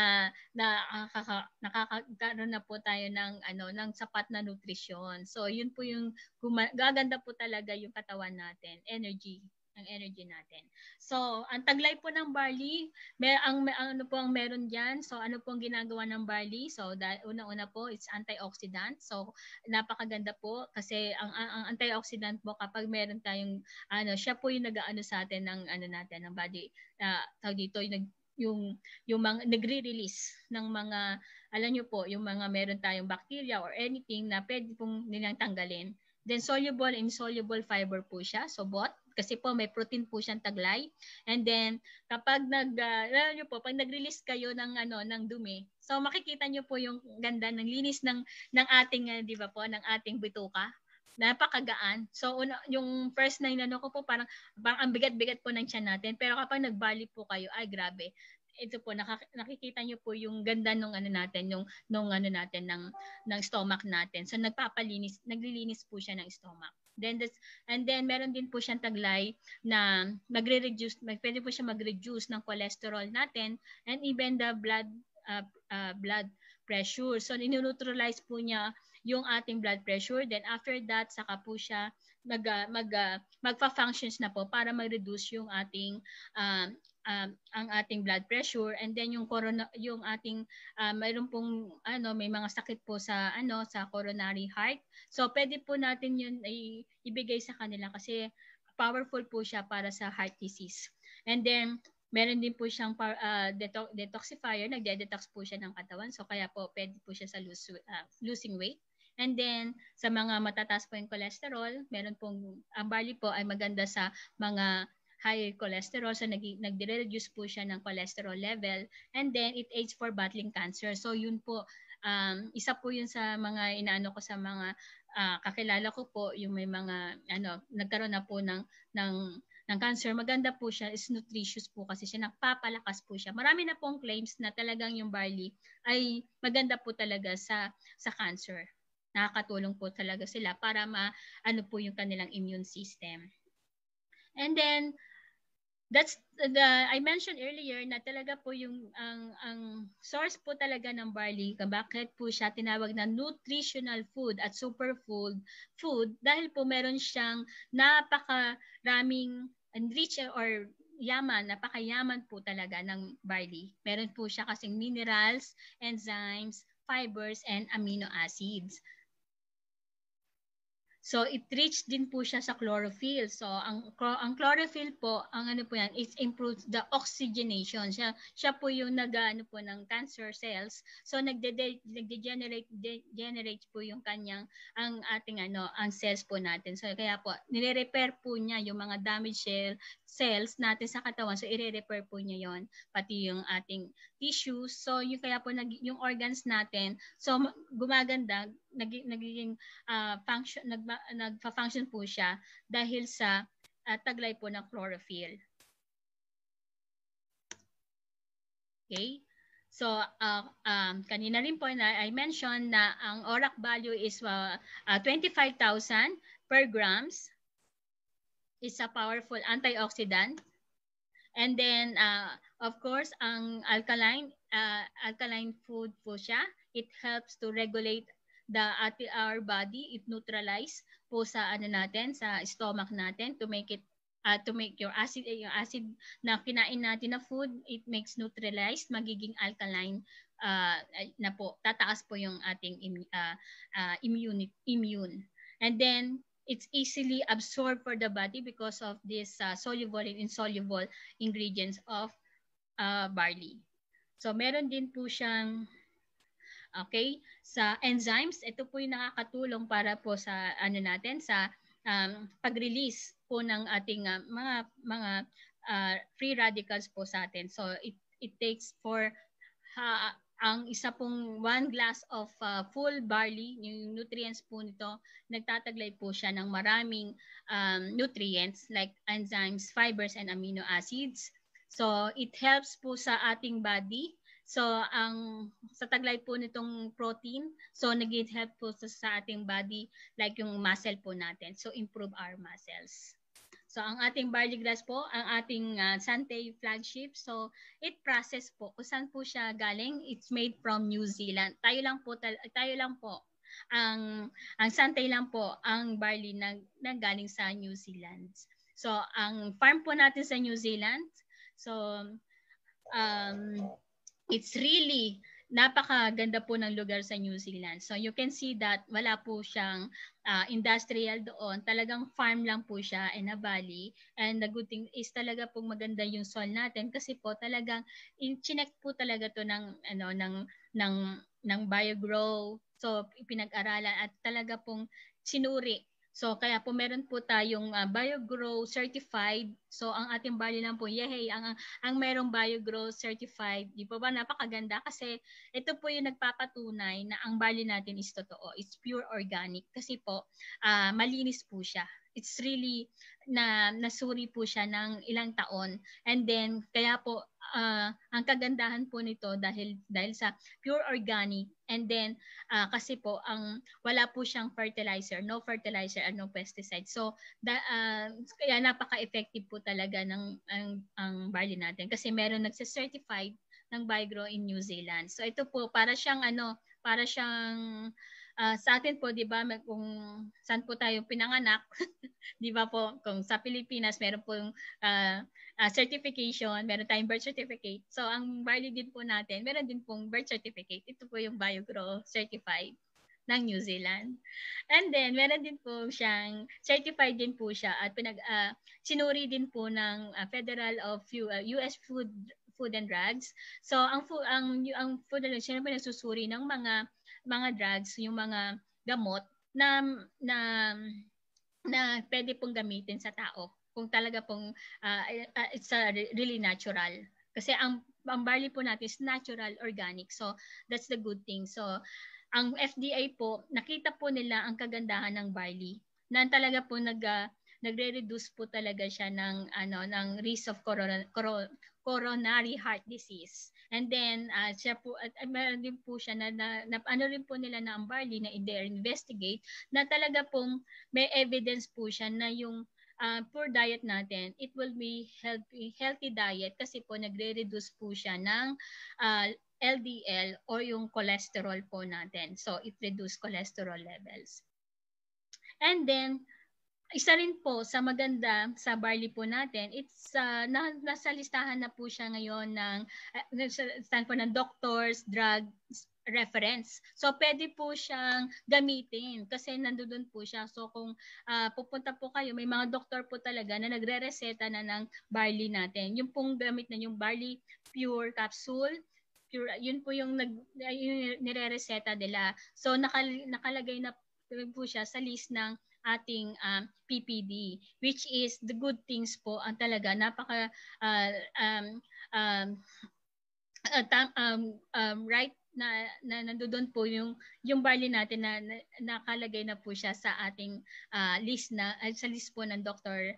nakakakaroon na po tayo ng sapat na nutrisyon. So, yun po yung gaganda po talaga yung katawan natin, ang energy natin. So, ang taglay po ng barley, ano po ang meron diyan? So, ano po ang ginagawa ng barley? So, una-una po, it's antioxidant. So, napakaganda po kasi ang antioxidant po kapag meron tayong siya po yung nag-aano sa atin ng body, tawag dito yung mga nagre-release ng mga, alam niyo po, yung mga meron tayong bacteria or anything na pwede pong nilang tanggalin. Then soluble and insoluble fiber po siya. So both, kasi po may protein po siyang taglay. And then kapag alam niyo po, pag nag-release kayo ng dumi, so makikita niyo po yung ganda ng linis ng ating di ba po, ng ating bituka. Napakagaan. So yung first na ko po parang ang bigat-bigat po ng tiyan natin. Pero kapag nag-barley po kayo, ay grabe. Ito po nakikita niyo po yung ganda nung natin, natin ng stomach natin. So naglilinis po siya ng stomach. Then meron din po siyang taglay na pwede po siya mag-reduce ng cholesterol natin and even the blood pressure. So nineutralize po niya yung ating blood pressure. Then after that, saka po siya magfa-functions na po para mag-reduce yung ating ang ating blood pressure, and then yung ating mayroon pong may mga sakit po sa coronary heart. So pwede po natin yun ibigay sa kanila kasi powerful po siya para sa heart disease. And then meron din po siyang detoxifier, nagde-detox po siya ng katawan. So kaya po pwede po siya sa losing weight. And then, sa mga matataas po yung cholesterol, meron pong, ang barley po ay maganda sa mga high cholesterol. So, nagre-reduce po siya ng cholesterol level. And then, it aids for battling cancer. So, yun po, isa po yun sa mga inaano ko sa mga kakilala ko po, yung may mga, nagkaroon na po ng cancer. Maganda po siya, is nutritious po kasi siya, nagpapalakas po siya. Marami na pong claims na talagang yung barley ay maganda po talaga sa cancer. Nakakatulong po talaga sila para po yung kanilang immune system. And then, that's I mentioned earlier na talaga po yung ang source po talaga ng barley, bakit po siya tinawag na nutritional food at superfood food, dahil po meron siyang napakaraming enrich or napakayaman po talaga ng barley. Meron po siya kasing minerals, enzymes, fibers, and amino acids. So, it rich din po siya sa chlorophyll. So, ang chlorophyll po, ang po yan, it improves the oxygenation. Siya po yung ng cancer cells. So, nagde-generate po yung ang ating ang cells po natin. So, kaya po, nire-repair po niya yung mga damaged cells natin sa katawan. So, i-repair po niya yon, pati yung ating tissues. So, yung kaya po yung organs natin, so gumaganda, nagiging nagfa-function po siya dahil sa taglay po ng chlorophyll. Okay? So, kanina rin po na I mentioned na ang ORAC value is 25,000 per grams. It's a powerful antioxidant. And then, of course, ang alkaline food po siya. It helps to regulate our body. It neutralize po sa natin, sa stomach natin to make your acid na kinain natin na food, it makes neutralized, magiging alkaline na po. Tataas po yung ating immune. And then, it's easily absorbed for the body because of this soluble and insoluble ingredients of barley. So, meron din po siyang sa enzymes. Ito po yung nakakatulong para po sa natin, sa pag-release po ng ating mga free radicals po sa atin. So, it takes for ang isa pong 1 glass of full barley, yung nutrients po nito, nagtataglay po siya ng maraming nutrients like enzymes, fibers, and amino acids. So, it helps po sa ating body So, sa taglay po nitong protein, so nag-help po sa ating body, like yung muscle po natin. So, improve our muscles. So, ang ating barley grass po, ang ating Sante flagship. So, it process po. Kung saan po siya galing, it's made from New Zealand. Tayo lang po, ang Sante lang po, ang barley na galing sa New Zealand. So, ang farm po natin sa New Zealand, so, it's really napakaganda po ng lugar sa New Zealand. So you can see that wala po siyang industrial doon. Talagang farm lang po siya in a valley. And the good thing is talaga po maganda yung soil natin kasi po talagang chinek po talaga to ng biogrow. So pinag-aralan at talaga pong sinuri. So, kaya po meron po tayong BioGrow certified. So, ang ating barley lang po, ang merong BioGrow certified. Di po ba napakaganda? Kasi ito po yung nagpapatunay na ang barley natin is totoo. It's pure organic. Kasi po, malinis po siya. It's really nasuri po siya ng ilang taon. And then, kaya po, ang kagandahan po nito dahil sa pure organic. And then, kasi po, wala po siyang fertilizer, no fertilizer and no pesticide. So, kaya napaka-effective po talaga ng ang barley natin kasi meron nagse-certified ng BioGrow in New Zealand. So, ito po, para siyang sa atin po, di ba, kung saan po tayo pinanganak, di ba po, kung sa Pilipinas, meron po yung certification, meron tayong birth certificate. So, ang barley din po natin, meron din pong birth certificate. Ito po yung BioGrow certified ng New Zealand. And then, meron din po siyang, certified din po siya at sinuri din po ng Federal of US Food and Drugs. So, ang food and drugs, siyempre nagsusuri ng mga drugs, yung mga gamot na pwede pong gamitin sa tao kung talaga pong it's really natural. Kasi ang barley po natin is natural, organic. So, that's the good thing. So, ang FDA po, nakita po nila ang kagandahan ng barley na talaga po nagre-reduce po talaga siya ng risk of coronary heart disease. And then siya po meron din po siya na ano rin po nila na ang barley na i-investigate na talaga pong may evidence po siya na yung poor diet natin, it will be healthy diet kasi po nagre-reduce po siya ng LDL or yung cholesterol po natin. So it reduce cholesterol levels. And then isa rin po sa maganda sa barley po natin, it's nasa listahan na po siya ngayon ng stand po ng doctors, drug reference. So pwede po siyang gamitin kasi nandoon po siya. So kung pupunta po kayo, may mga doktor po talaga na nagre-reseta na ng barley natin. Yung pong gamit na yung barley pure capsule, pure, yun po yung nire-reseta nila. So nakalagay na po siya sa list ng ating PPD, which is the good things po ang talaga napaka right na nandoon po yung barley natin na nakalagay na po siya sa ating list sa list po ng doctor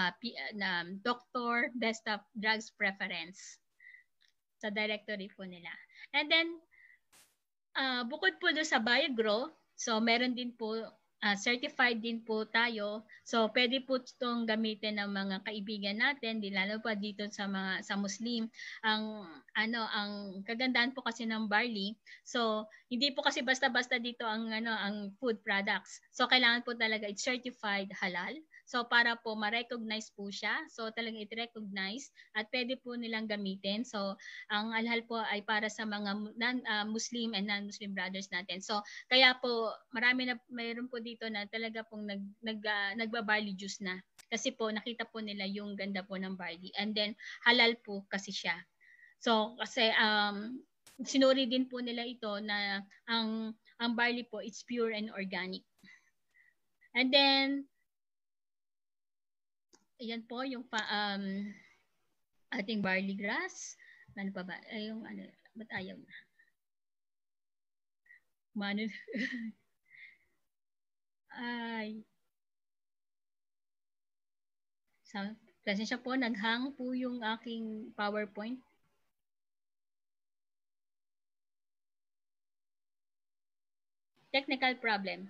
best of drugs preference sa directory po nila. And then bukod po doon sa BioGrow, so meron din po certified din po tayo. So pwede po itong gamitin ng mga kaibigan natin, lalo pa dito sa Muslim. Ang kagandahan po kasi ng barley. So hindi po kasi basta-basta dito ang food products. So kailangan po talaga it's certified halal. So para po ma-recognize po siya. So talagang i-recognize at pwede po nilang gamitin. So ang halal po ay para sa mga Muslim and non-Muslim brothers natin. So kaya po mayroon po dito na talaga pong nagba-barley juice na. Kasi po nakita po nila yung ganda po ng barley. And then halal po kasi siya. So kasi sinuri din po nila ito na ang barley po it's pure and organic. And then ayan po yung ating barley grass. Ano pa ba? Yung ba't ayaw na? Ay. Kasi siya po, naghang po yung aking PowerPoint. Technical problem.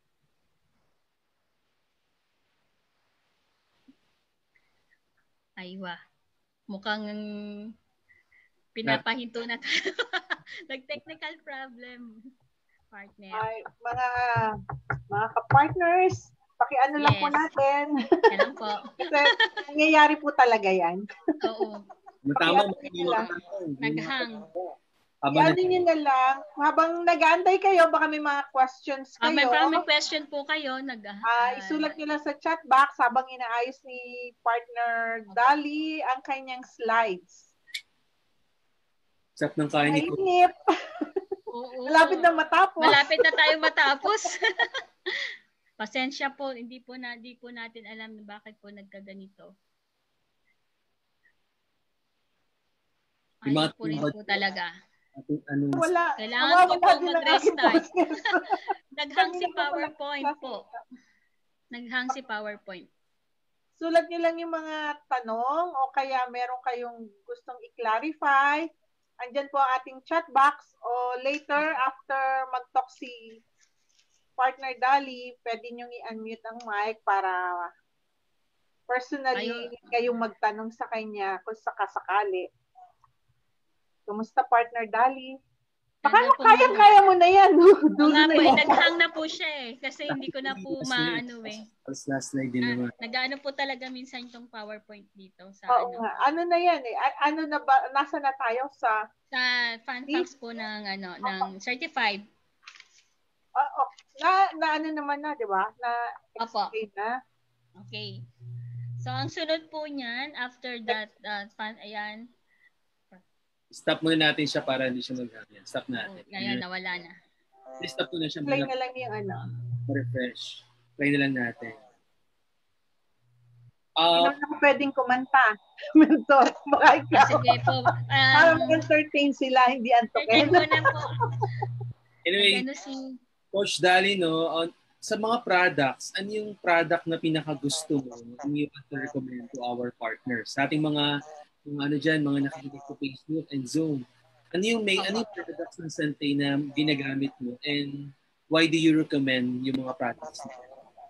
Aywa. Mukhang pinapahinto na tayo. Nag-technical problem, partner. Ay, mga ka-partners, pakiano lang po natin. Yan po. Kasi nangyayari po talaga yan. Oo. Tama, naghang. I-ano nyo na lang, habang nag-aantay kayo, baka may mga questions kayo. May question po kayo. Isulat nyo lang sa chat box habang inaayos ni partner Dali ang kanyang slides. Sarap ng kain nito. Mainip. Malapit na matapos. Malapit na tayo matapos. Pasensya po, hindi po natin alam bakit po nagkaganito. Ayun po rin po talaga. Wala. Kailangan ko po mag-restart. Naghang si PowerPoint po. Naghang si PowerPoint. Sulat niyo lang yung mga tanong o kaya meron kayong gustong i-clarify. Andyan po ang ating chat box o later after mag-talk si partner Dali, pwede niyong i-unmute ang mic para personally kayong magtanong sa kanya kung sakasakali. Kumusta partner Dali? Baka kaya mo na yan. Naghang na po siya eh. Kasi hindi ko na po maano eh. Last slide din naman. Nag-ano po talaga minsan itong PowerPoint dito. Oo nga. Ano na yan eh? Ano na ba? Nasa na tayo sa fan facts po ng ng certified. Na ano naman na, di ba? Na explain na. Okay. So ang sunod po niyan after that ayan. Stop muna natin siya para hindi siya mag-hangyan. Stop natin. Ayan, nawala na. Stop muna siya. Play na lang yung refresh. Play na lang natin. Hindi naman ako pwedeng kumanta. Mentor, baka ikaw. Sige po. Parang entertain sila, hindi antokin. Anyway, Coach Dali, sa mga products, ano yung product na pinakagusto mo and you want to recommend to our partners? Sa ating mga mga nakikinig sa Facebook and Zoom. Ano yung products ng Sante na ginagamit mo and why do you recommend yung mga products na?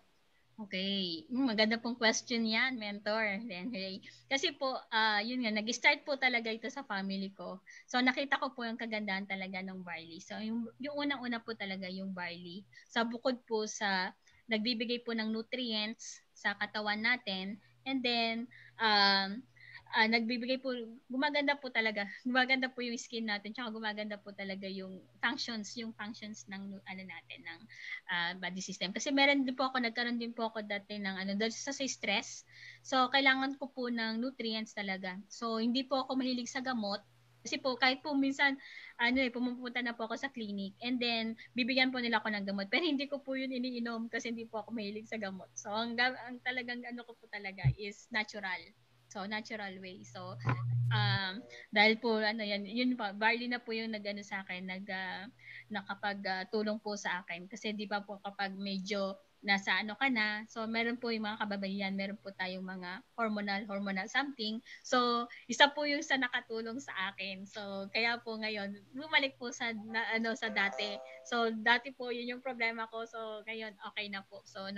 Okay. Maganda pong question yan, mentor. Kasi po, yun nga, nag-start po talaga ito sa family ko. So, nakita ko po yung kagandahan talaga ng barley. So, yung unang-una po talaga yung barley. Sa bukod po sa nagbibigay po ng nutrients sa katawan natin. And then, nagbibigay po, gumaganda po yung skin natin, tsaka gumaganda po talaga yung functions ng natin, ng body system. Kasi nagkaroon din po ako dati ng dahil sa stress. So, kailangan ko po ng nutrients talaga. So, hindi po ako mahilig sa gamot. Kasi po, kahit po minsan, pumupunta na po ako sa clinic and then, bibigyan po nila ako ng gamot. Pero hindi ko po yun iniinom kasi hindi po ako mahilig sa gamot. So, ang talagang ko po talaga is natural. So, natural way. So, dahil po, yun pa, barley na po yung nag-ano sa akin, nakapag-tulong po sa akin. Kasi di ba po kapag medyo nasa ka na, so meron po yung mga kababaihan, meron po tayong mga hormonal something. So, isa po yung sa nakatulong sa akin. So, kaya po ngayon, bumalik po sa dati. So, dati po yun yung problema ko. So, ngayon, okay na po. So,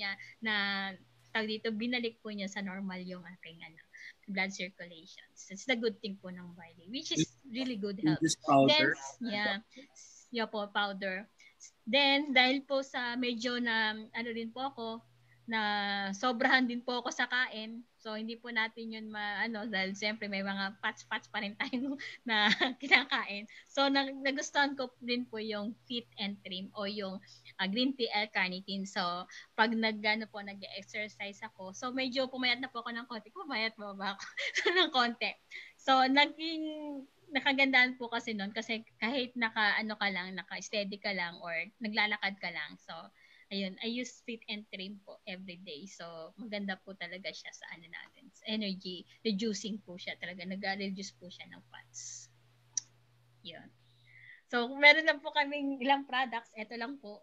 dito, binalik po niya sa normal yung aking blood circulation. So, it's the good thing po ng barley, which is really good health. Powder? Then, po, powder. Then, dahil po sa medyo na, rin po ako, na sobrahan din po ako sa kain. So, hindi po natin yun dahil siyempre may mga pats-pats pa rin tayo na kinakain. So, nagustuhan ko din po yung fit and trim o yung green tea L-carnitine. So, pag nag-exercise ako, so medyo pumayat na po ako ng konti. Pumayat mo ba ako? ng konti. So, nakagandaan po kasi noon kasi kahit naka-steady ka lang or naglalakad ka lang. So, ayun, I use fit and trim po every day. So, maganda po talaga siya sa natin. Energy, reducing po siya talaga. Nag-reduce po siya ng fats. Yun. So, meron lang po kaming ilang products. Ito lang po.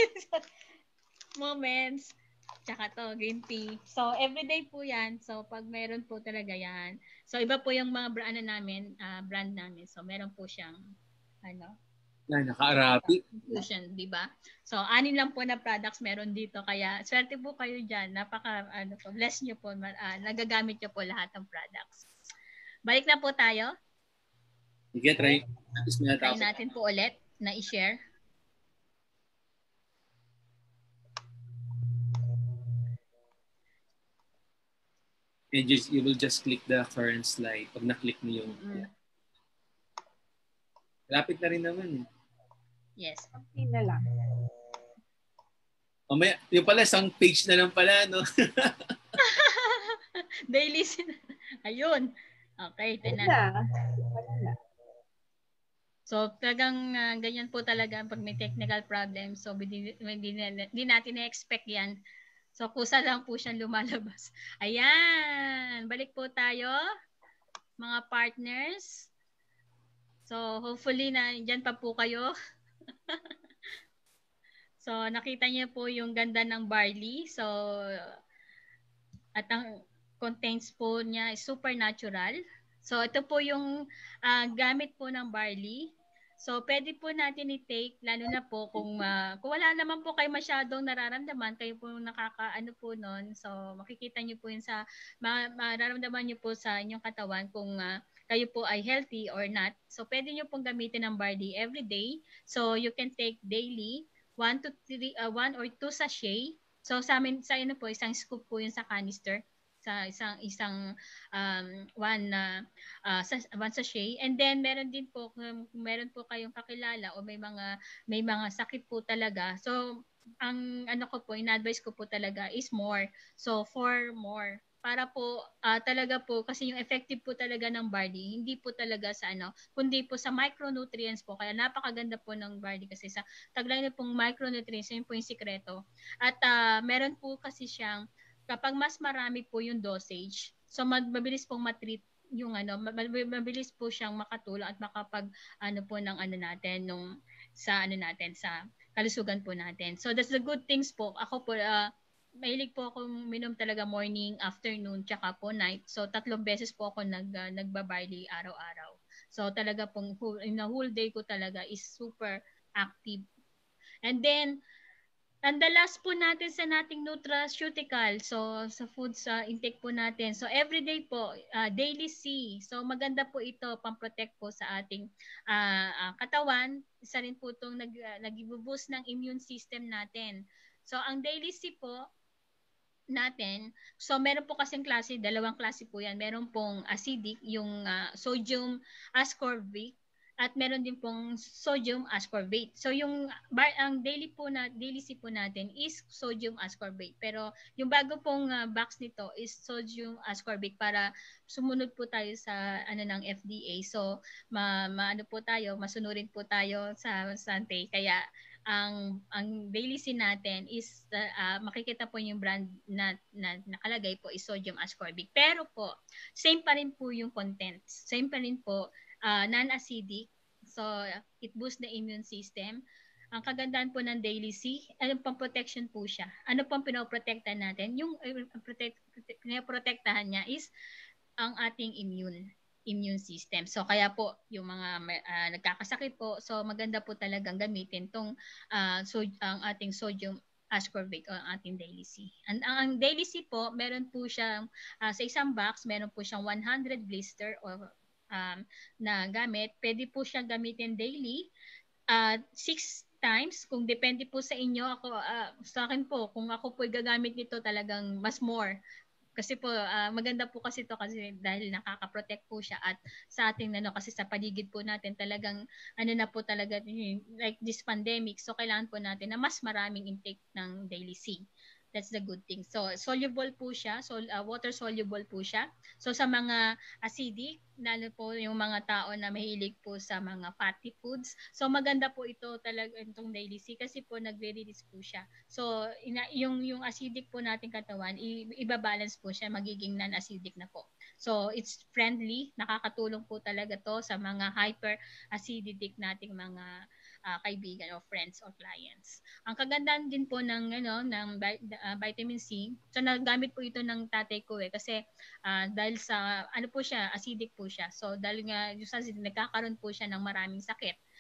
Moments. Tsaka to, green tea. So, everyday po yan. So, pag meron po talaga yan. So, iba po yung mga brand namin. So, meron po siyang, Na naka-Arabic. Infusion, di ba? So, 6 lang po na products meron dito. Kaya, swerte po kayo dyan. Bless nyo po. Nagagamit nyo po lahat ng products. Balik na po tayo. Sige, try. Try natin po ulit na i-share. And you will just click the current slide. Pag na-click niyo yung... Lapit na rin naman eh. Yes. Okay na lang. Mamaya, yung pala, isang page na lang pala, no? Daily. Ayun. Okay, tinan. So, talagang ganyan po talaga pag may technical problem. So, hindi natin na-expect yan. So, kusa lang po siyang lumalabas. Ayan! Balik po tayo, mga partners. So, hopefully, dyan pa po kayo. So, nakita niyo po yung ganda ng barley. So, at ang contents po niya is super natural. So, ito po yung gamit po ng barley. So, pwede po natin i-take, lalo na po kung wala naman po kayo masyadong nararamdaman, kayo po nakakaano po nun. So, makikita niyo po yun sa, mararamdaman niyo po sa inyong katawan kung kayo po ay healthy or not. So, pwede niyo pong gamitin ng barley every day. So, you can take daily 1 or 2 sachet. So, sa inyo po, isang scoop po yun sa canister. Sa isang one sachet, and then meron din po meron po kayong kakilala o may mga sakit po talaga, so ang ano ko po, in-advise ko po talaga is more, so 4 more para po talaga po, kasi yung effective po talaga ng barley hindi po talaga sa kundi po sa micronutrients po, kaya napakaganda po ng barley kasi sa taglay na pong micronutrients, yun po yung sikreto. At meron po kasi siyang, kapag mas marami po yung dosage, so mabilis pong matreat yung mabilis po siyang makatulong at makapag po ng natin sa kalusugan po natin. So that's the good things po. Ako po mahilig po akong minom talaga morning, afternoon, tsaka po night. So 3 beses po ako nagbabarley araw-araw. So talaga pong whole day ko talaga is super active. And then and the last po natin sa nating nutraceutical, so sa foods intake po natin. So everyday po, daily C. So maganda po ito, pang-protect po sa ating katawan. Isa rin po itong nag-boost ng immune system natin. So ang daily C po natin, so meron po kasing klase, 2 klase po yan. Meron pong acidic, yung sodium ascorbate, at meron din pong sodium ascorbate. So yung ang daily C po natin is sodium ascorbate. Pero yung bago pong box nito is sodium ascorbate para sumunod po tayo sa ng FDA. So maano po tayo, masunurin po tayo sa Sante. Kaya ang daily C natin is makikita po yung brand na nakalagay po is sodium ascorbate. Pero po same pa rin po yung contents. Same pa rin po, non-acidic. So, it boosts the immune system. Ang kagandahan po ng daily C, pang protection po siya. Ano pang pinoprotektahan natin? Yung pinoprotektahan niya is ang ating immune system. So, kaya po, yung mga nagkakasakit po, so maganda po talagang gamitin tong ang ating sodium ascorbate o ang ating daily C. Ang daily C po, meron po siyang, sa isang box, meron po siyang 100 blister o na gamit. Pwede po siyang gamitin daily 6 times, kung depende po sa inyo. Sa akin po, kung ako po gagamit nito, talagang mas more. Kasi po maganda po kasi ito kasi dahil nakaka-protect po siya, at sa ating kasi sa paligid po natin talagang na po talaga like this pandemic, so kailangan po natin na mas maraming intake ng daily C. That's the good thing. So, soluble po siya. So, water soluble po siya. So, sa mga acidic, lalo po yung mga tao na mahilig po sa mga fatty foods. So, maganda po ito talaga itong daily C kasi po nagre-release po siya. So, yung acidic po nating katawan, ibabalance po siya, magiging non-acidic na po. So, it's friendly. Nakakatulong po talaga to sa mga hyper-acidic nating mga kaibigan o friends or clients. Ang kagandahan din po ng vitamin C, so nagamit po ito ng tatay ko kasi dahil sa po siya, acidic po siya. So dahil nga yung nagkakaroon po siya ng maraming sakit.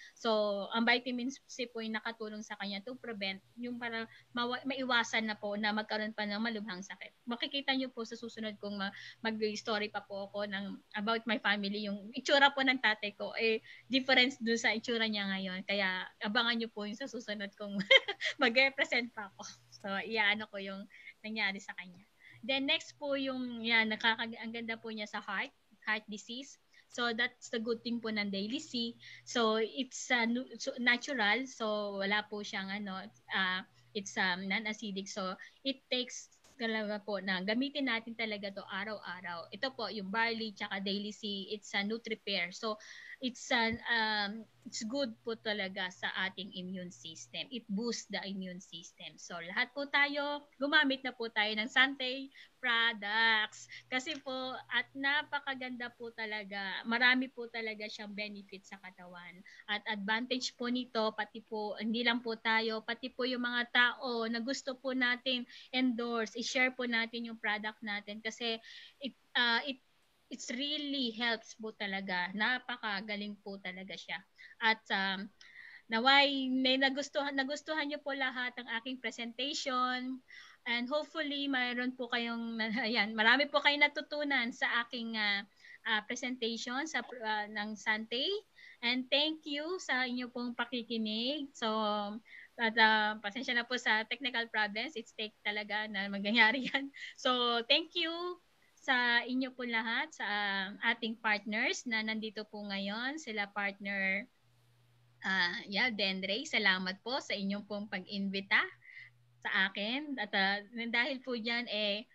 So, ang vitamin C po yung nakatulong sa kanya to prevent yung para maiwasan na po na magkaroon pa ng malubhang sakit. Makikita niyo po sa susunod kung mag-story pa po ako ng about my family. Yung itsura po ng tatay ko, difference dun sa itsura niya ngayon. Kaya, abangan niyo po yung sa susunod kung mag-represent pa ako. So, iyaano ko yung nangyari sa kanya. Then, next po yung, ang ganda po niya sa heart disease. So, that's the good thing po ng Daily C. So, it's natural. So, wala po siyang, it's non-acidic. So, it takes talaga po na gamitin natin talaga to araw-araw. Ito po, yung barley tsaka Daily C, it's a NutriPair. So, it's good po talaga sa ating immune system. It boosts the immune system. So, lahat po tayo, gumamit na po tayo ng Santé Products. Kasi po, at napakaganda po talaga. Marami po talaga siyang benefits sa katawan. At advantage po nito, pati po, hindi lang po tayo, pati po yung mga tao na gusto po natin endorse, i-share po natin yung product natin. Kasi it's really helps po talaga. Napakagaling po talaga siya. At naway may nagustuhan niyo po lahat ng aking presentation. And hopefully mayroon po kayong marami po kayong natutunan sa aking presentation ng Sante. And thank you sa inyo pong pakikinig. So pasensya na po sa technical problems. It's take talaga na mangyayari yan. So thank you sa inyo po lahat, sa ating partners na nandito po ngayon, sila partner Dendre, salamat po sa inyong pong pag-invita sa akin. At dahil po dyan,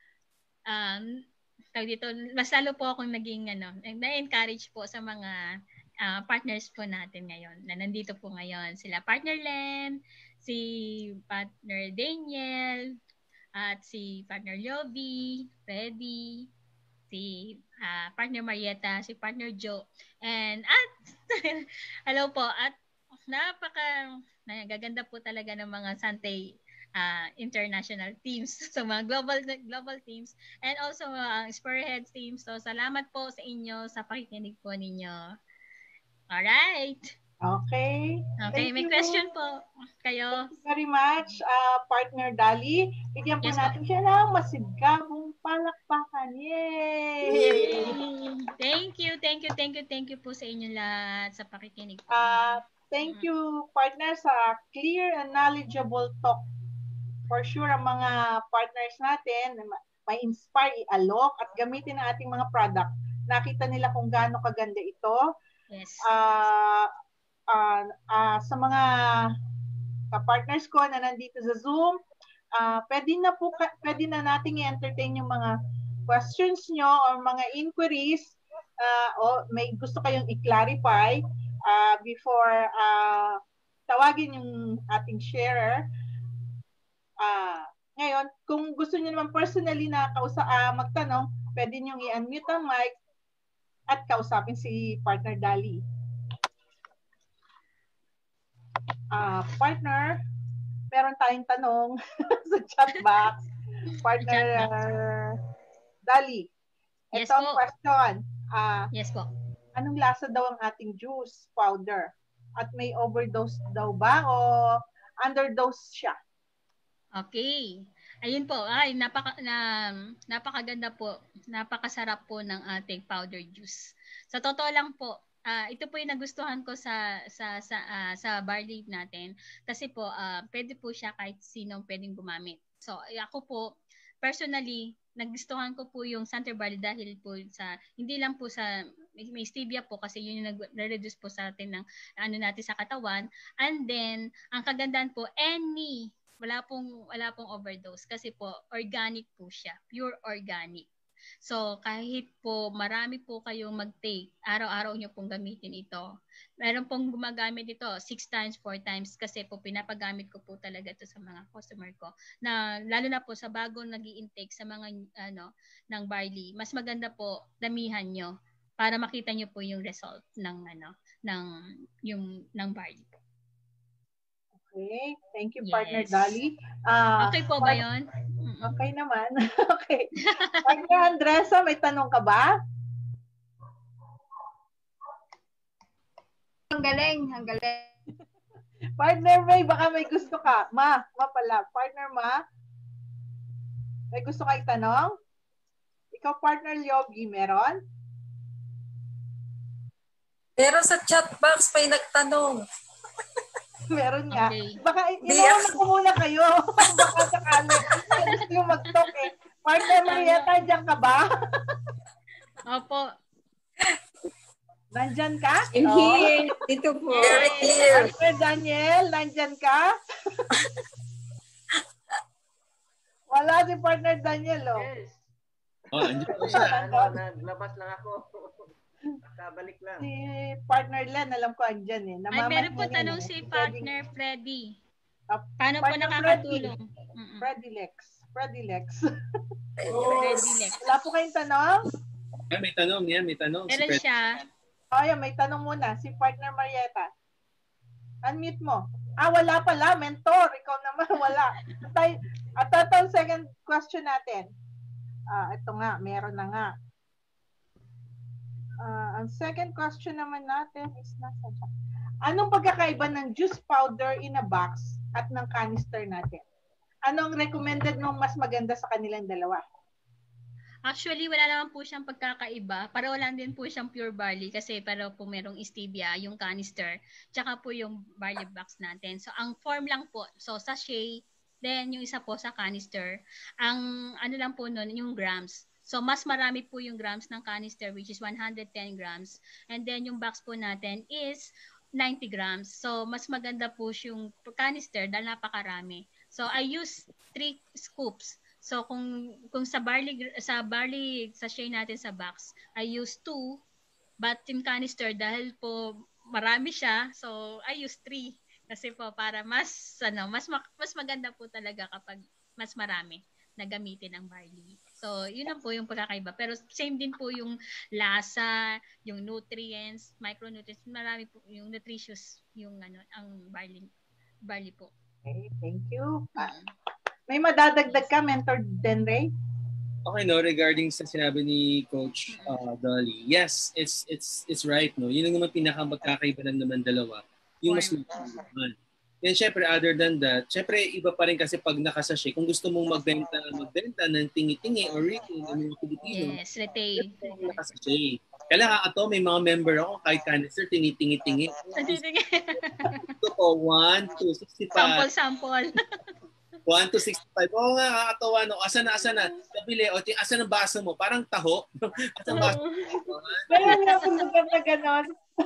dito, mas lalo po akong naging, na-encourage po sa mga partners po natin ngayon, na nandito po ngayon. Sila partner Len, si partner Daniel, at si partner Jovi, Freddy, si partner Marietta, si partner Joe, and hello po, at nagaganda po talaga ng mga Sante international teams, so mga global teams, and also spearhead teams. So salamat po sa inyo sa pakikinig po ninyo. Alright. Okay. May question po kayo. Thank you very much, partner Dali. Bigyan po natin siya ng masigabong palakpakan. Yay! Thank you po sa inyo lahat sa pakikinig po. Thank you, partner, sa clear and knowledgeable talk. For sure, ang mga partners natin may inspire, i-alok, at gamitin ang ating mga product. Nakita nila kung gaano kaganda ito. Yes. Sa mga ka-partners ko na nandito sa Zoom, pwede na nating i-entertain yung mga questions nyo or mga inquiries o may gusto kayong i-clarify before tawagin yung ating sharer. Ngayon, kung gusto nyo naman personally na magtanong, pwede nyo i-unmute ang mic at kausapin si partner Dali. Partner, meron tayong tanong sa chat box. Partner Dali. Yes, ito ang question. Yes po. Anong lasa daw ang ating juice powder? At may overdose daw ba o underdose siya? Okay. Ayun po. Napakaganda po. Napakasarap po ng ating powder juice. Sa totoo lang po, ito po yung nagustuhan ko sa barley natin kasi po pwede po siya kahit sino pwedeng gumamit. So ako po personally nagustuhan ko po yung Santé Barley dahil po sa hindi lang po sa may stevia po kasi yun yung nagre-reduce po sa atin ng natin sa katawan, and then ang kagandahan po wala pong overdose kasi po organic po siya, pure organic. So, kahit po marami po kayong mag-take, araw-araw nyo pong gamitin ito. Meron pong gumagamit ito 6 times, 4 times kasi po pinapagamit ko po talaga ito sa mga customer ko. Na lalo na po sa bagong nag-i-intake sa mga ng barley, mas maganda po damihan nyo para makita nyo po yung result ng barley po. Okay, thank you, yes. Partner Dali. Okay po ba yun? Okay naman. Okay. Partner Andresa, may tanong ka ba? ang galing. Ang galing. Partner May, baka may gusto ka. Ma pala. Partner Ma, may gusto ka itanong? Ikaw, partner Yogi, meron? Pero sa chat box may nagtanong. Meron nga. Okay. Baka inuuna ko muna kayo. Baka sakali. Gusto yung mag-talk eh. Partner Marieta, dyan ka ba? Opo. Nandyan ka? I'm here. Dito po. Very clear. Partner Daniel, nandyan ka? Wala si partner Daniel, oh. Yes. Andyan po siya. Naglabas lang ako. Nakabalik lang. Si partner Len, alam ko andyan eh. Ay, meron po Namamanyan tanong eh. si partner Freddy. Ah, Paano po partner nakakatulong? Freddy Lex. Freddy Lex. Wala po kayong tanong? Ay, may tanong yan, may tanong. Meron Si siya. Ayan, may tanong muna. Si partner Marieta. Unmute mo. Wala pala. Mentor. Ikaw naman, wala. At total second question natin. Ito nga. Meron na nga. Ang second question naman natin is nasa siya. Anong pagkakaiba ng juice powder in a box at ng canister natin? Anong recommended mong mas maganda sa kanilang dalawa? Actually, wala naman po siyang pagkakaiba. Pareho lang din po siyang pure barley kasi pareho po merong stevia, yung canister, tsaka po yung barley box natin. So, ang form lang po, so sachet, then yung isa po sa canister. Ang ano lang po nun, yung grams. So, mas marami po yung grams ng canister, which is 110 grams. And then, yung box po natin is 90 grams. So, mas maganda po yung canister dahil napakarami. So, I use 3 scoops. So kung sa barley sachet natin sa box, I use 2, but in canister dahil po marami siya, so I use 3 kasi po para mas maganda po talaga kapag mas marami na gamitin ang barley. So yun lang po yung pagkakaiba. Pero same din po yung lasa, yung nutrients, micronutrients, marami po yung nutritious yung ang barley po. Okay, thank you. May madadagdag ka, Mentor Denray? Okay, no, regarding sa sinabi ni Coach Dolly, yes, it's right, no. Yun ang naman pinakamagkakaiba lang naman dalawa. Yung mas magkakaiba. Then syempre, other than that, syempre iba pa rin kasi pag nakasashay, kung gusto mong magbenta ng tingi-tingi or retail ng mga Pilipino, yes, retail. Nakasashay. Kailangan ato, may mga member ako, kahit canister, tingi-tingi-tingi. Ito po, 1 to 65. Sample. 1 to 65. Oo nga, kakatawa, no? Asa na? Nabili, o, asa ng baso mo? Parang taho. Asa ng baso mo? Meron nga po na gano'n.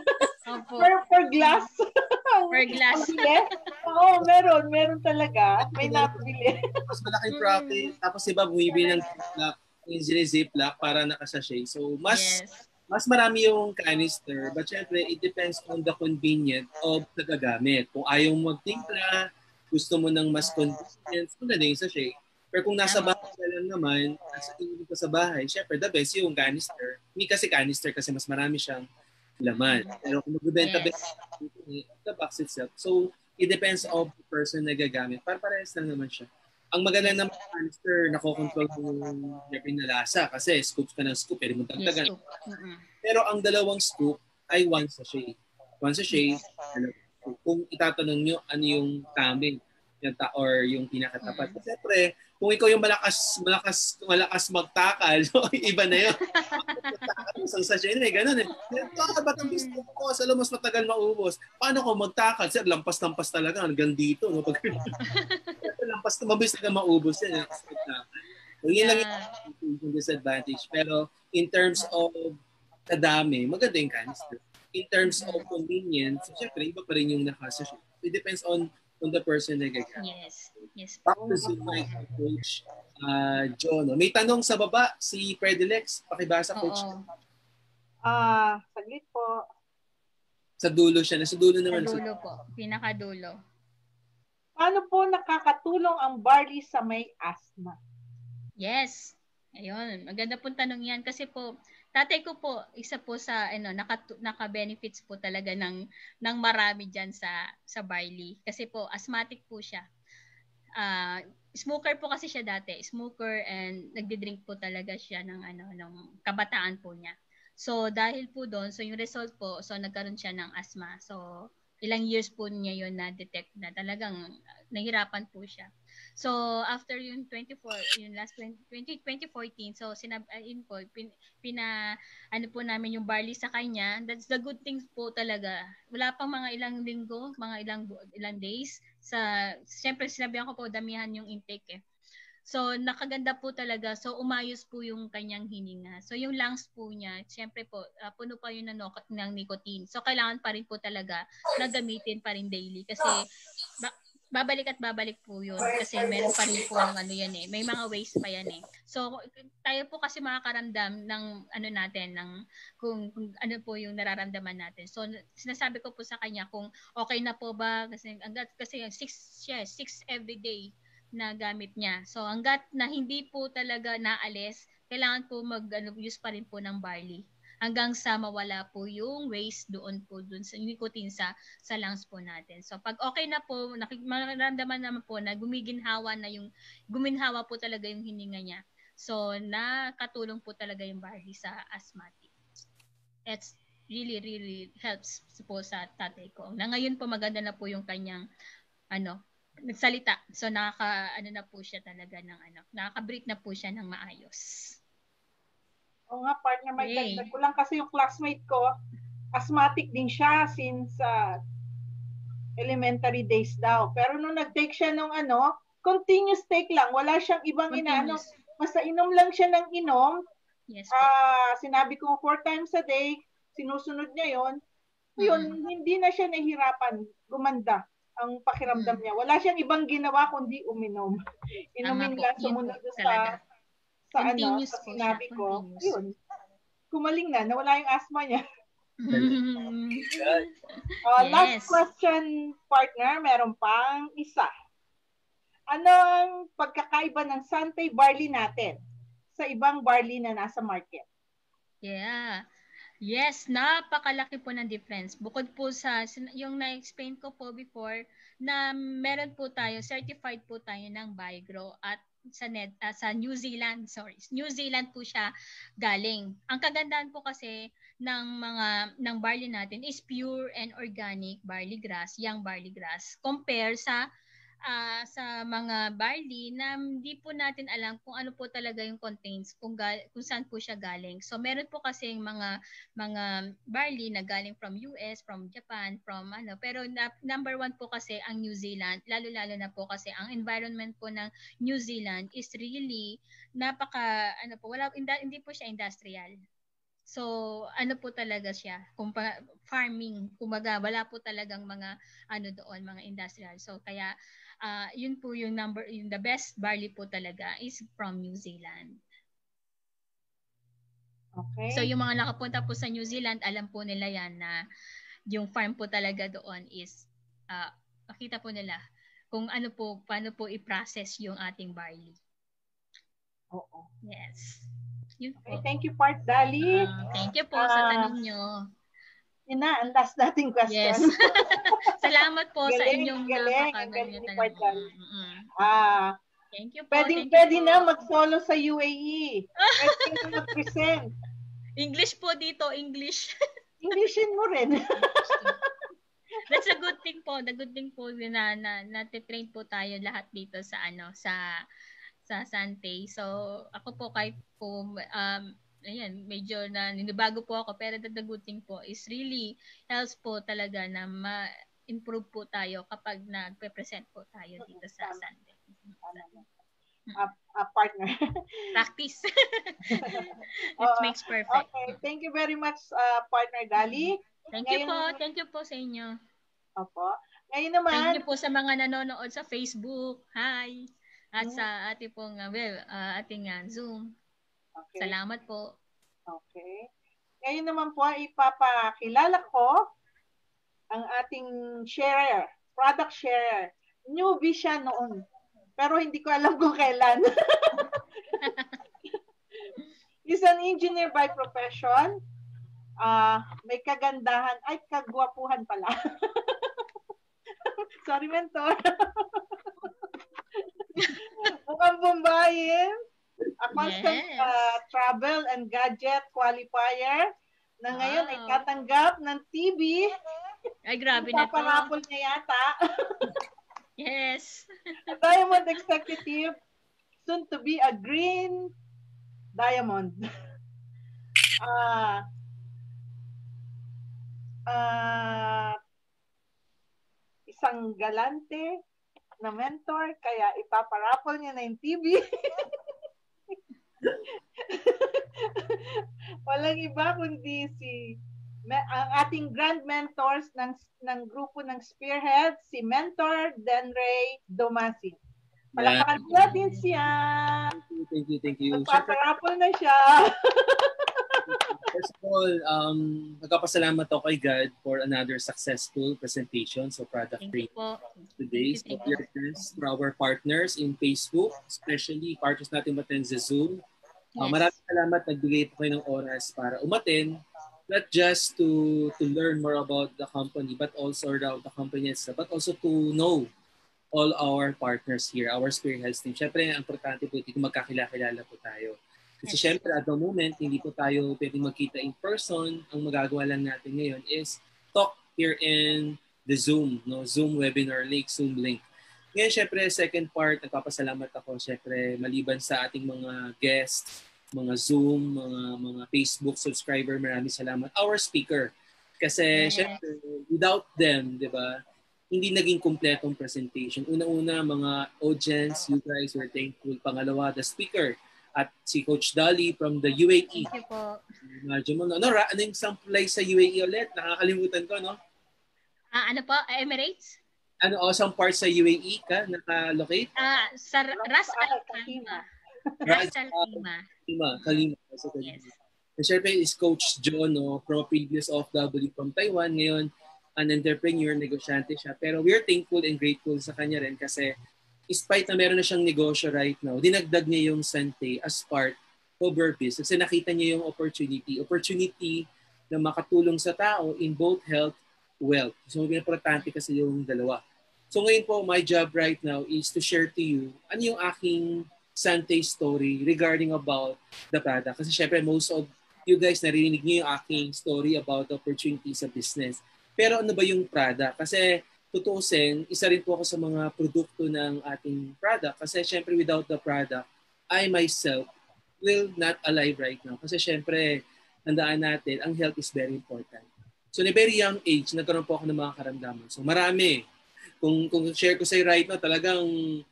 Per glass. Per glass. Oo, meron talaga. May nabili. Mas malaking profit. Tapos iba, bumibili ng ziplock. Yung ziplock para nakasashay. So, mas marami yung canister. But syempre, it depends on the convenience of nagagamit. Kung ayaw magtimpla, gusto mo ng mas convenience, maganda yung sachet. Pero kung nasa bahay ka lang naman, nasa tingin ka sa bahay, syempre the best yung canister. Hindi kasi canister kasi mas marami siyang laman. Pero kung magbibenta the box itself. So, it depends on the person na gagamit. Parehas lang naman siya. Ang maganda ng canister, nakokontrol mo yung na lasa kasi scoop ka ng scoop, pwede mo dagdagan. Pero ang dalawang scoop ay one sachet. One sachet, kung itatanong nyo ano yung taming or yung pinakatapat. Siyempre, kung ikaw yung malakas magtakal, iba na yun. Isang sachet na ganun eh. Ba't ang gusto ko? Salo mas matagal maubos. Paano ko magtakal? Sir, lampas-lampas talaga. Hanggang dito. No? Lampas na mabilis na maubos yan. So, yun lang yung disadvantage. Pero in terms of kadami, maganda yung canister. In terms of convenience, syempre, iba pa rin yung nakasasya. It depends on the person na gagamit. Yes. Back to si my coach, John. May tanong sa baba, si Predilex. Pakibasa, coach. Saglit po. Sa dulo siya. Nasa dulo naman. Sa dulo po. Pinakadulo. Paano po nakakatulong ang barley sa may asthma? Yes. Ayun. Maganda pong tanong yan. Kasi po, tatay ko po, isa po sa naka-benefits po talaga ng marami diyan sa barley kasi po asthmatic po siya. Smoker po kasi siya dati, smoker and nagdi-drink po talaga siya ng kabataan po niya. So dahil po doon, so yung result po, so nagkaroon siya ng asthma. So ilang years po niya yun na-detect na talagang nahirapan po siya. So after yung 2014, so yun po, ano po namin yung barley sa kanya. That's the good things po talaga. Wala pang mga ilang linggo, mga ilang days. Siyempre sinabihan ko po, damihan yung intake eh. So, nakaganda po talaga. So, umayos po yung kanyang hininga. So, yung lungs po niya, siyempre po, puno pa yun ng nicotine. So, kailangan pa rin po talaga na gamitin pa rin daily. Kasi, babalik at babalik po yun. Kasi meron pa rin po ano yan eh. May mga waste pa yan eh. So, tayo po kasi makakaramdam ng ano natin, ng kung ano po yung nararamdaman natin. So, sinasabi ko po sa kanya kung okay na po ba, kasi 6 every day na gamit niya. So, hanggat na hindi po talaga naalis, kailangan po use pa rin po ng barley hanggang sa mawala po yung waste doon sa nicotine sa lungs po natin. So, pag okay na po, mararamdaman naman po na guminhawa po talaga yung hininga niya. So, nakatulong po talaga yung barley sa asthmatic. It's really, really helps po sa tatay ko. Na ngayon po maganda na po yung kanyang nagsalita. So na po siya talaga ng nakaka-breathe na po siya ng maayos. Oo nga, partner, may dagdag ko lang kasi yung classmate ko, asthmatic din siya since elementary days daw. Pero nung nag-take siya nung continuous take lang, wala siyang ibang basta inom lang siya ng inom. Yes, sinabi ko 4 times a day, sinusunod niya yon. Yun, hindi na siya nahihirapan, gumanda ang pakiramdam niya. Wala siyang ibang ginawa kundi uminom. Inumin lang, sumunod sa sinabi ko. Yun. Kumaling na, nawala yung asthma niya. Yes. Last question, partner, meron pang isa. Ano ang pagkakaiba ng Sante Barley natin sa ibang barley na nasa market? Yeah. Yes, napakalaki po ng difference. Bukod po sa yung na-explain ko po before na meron po tayo, certified po tayo ng Biogrow at sa New Zealand, New Zealand po siya galing. Ang kagandahan po kasi ng barley natin is pure and organic barley grass, young barley grass compare sa mga barley na hindi po natin alam kung ano po talaga yung contains, kung saan po siya galing. So meron po kasi mga barley na galing from US, from Japan, pero number 1 po kasi ang New Zealand, lalo-lalo na po kasi ang environment po ng New Zealand is really hindi po siya industrial. So, po talaga siya? Farming. Kumbaga, wala po talagang mga doon, mga industrial. So, kaya yun po yung the best barley po talaga is from New Zealand. Okay. So, yung mga nakapunta po sa New Zealand, alam po nila yan na yung farm po talaga doon is makita po nila kung paano po i-process yung ating barley. Oo. Yes. Yun okay, po. thank you, Part Dali. Thank you po sa tanong nyo. Yun na, ang last nating question. Yes. Salamat po sa inyong napakagaling ni Part Dali. Thank you po. Pwede na mag-solo sa UAE. Pwede na mag-present. English po dito, English. Englishin mo rin. That's a good thing po. The good thing po na natitrain po tayo lahat dito sa sa Sante. So, ako po kahit po ayan, medyo ninibago po ako, pero the good thing po is really helps po talaga na ma-improve po tayo kapag nagpe-present po tayo dito sa Sante. Partner. Practice. It makes perfect. Okay, thank you very much, Partner Dali. Thank you po sa inyo. Opo. Ngayon naman, thank you po sa mga nanonood sa Facebook. Hi. At sa ating pong ating Zoom. Okay. Salamat po. Okay. Ngayon naman po, ipapakilala ko ang ating product sharer. Newbie siya noon. Pero hindi ko alam kung kailan. He's an engineer by profession. May kagandahan. Ay, kagwapuhan pala. Sorry, mentor. Mukhang Bombayin. A constant travel and gadget qualifier. na ngayon ay Wow. tatanggap ng TV. Ay, grabe na to. Paparapol niya yata. Yes. Diamond Executive, soon to be a green diamond. Isang galante na mentor, kaya ipaparapol niya na yung TV. Walang iba kundi ang ating grand mentors ng grupo ng Spearhead, si Mentor Denray Domasi. Palakpakan natin siya. Thank you. Magpaparapol na siya. First of all, nagpapasalamat ako kay God for another successful presentation. So, product training today. So, for our partners in Facebook, especially partners natin matin sa Zoom. Maraming salamat, nagbigay po kayo ng oras para umaten, not just to learn more about the company, but also about the company itself, but also to know all our partners here, our Spearhead team. Siyempre, ang importante po ito, magkakilala po tayo. Kasi syempre, at the moment, hindi po tayo pwedeng magkita in person. Ang magagawa lang natin ngayon is talk here in the Zoom, no? Zoom webinar link, Zoom link. Ngayon, syempre, second part, nagpapasalamat ako, syempre, maliban sa ating mga guests, mga Zoom, mga Facebook subscriber, maraming salamat. Our speaker. Kasi, syempre, without them, di ba, hindi naging kompletong presentation. Una-una, mga audience, you guys were thankful. Pangalawa, the speaker. At si Coach Dolly from the UAE. Thank you po. Imagine mo, ano yung sample sa UAE ulit? Nakakalimutan ko, no? Ano po? Emirates? Some parts sa UAE ka naka-locate? Sa Ras Al Khaimah. Ras Al Khaimah. Khaimah. Yes. And syempre is Coach John, no, from a previous OFW from Taiwan. Ngayon, an entrepreneur, negosyante siya. Pero we're thankful and grateful sa kanya rin kasi despite na meron na siyang negosyo right now, dinagdag niya yung Sante as part of her business. Kasi nakita niya yung opportunity na makatulong sa tao in both health, wealth. So, importante kasi yung dalawa. So, ngayon po, my job right now is to share to you ano yung aking Sante story regarding about the product. Kasi syempre, most of you guys narinig niyo yung aking story about the opportunity sa business. Pero ano ba yung product? Kasi tutuusin, isa rin po ako sa mga produkto ng ating product. Kasi syempre, without the product, I myself will not alive right now. Kasi syempre, tandaan natin, ang health is very important. So, in a very young age, nagkaroon po ako ng mga karamdaman. So, marami. Kung share ko sa'yo right now, talagang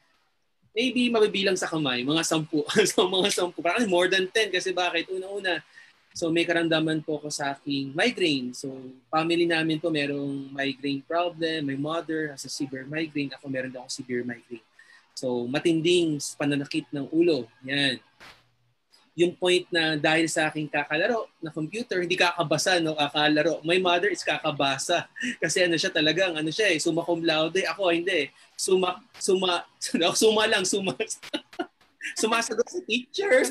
maybe mabibilang sa kamay, mga 10. So, mga 10. Parang more than 10 kasi bakit? Una-una, so may karamdaman po ako sa aking migraine. So family namin po merong migraine problem. My mother has a severe migraine. Ako meron din ako severe migraine. So matinding pananakit ng ulo. Yan. Yung point na dahil sa aking kakalaro na computer, hindi kakabasa, no? Kakalaro. My mother is kakabasa. Kasi siya talagang, summa cum laude. Ako hindi. Suma sumasagot sa teacher.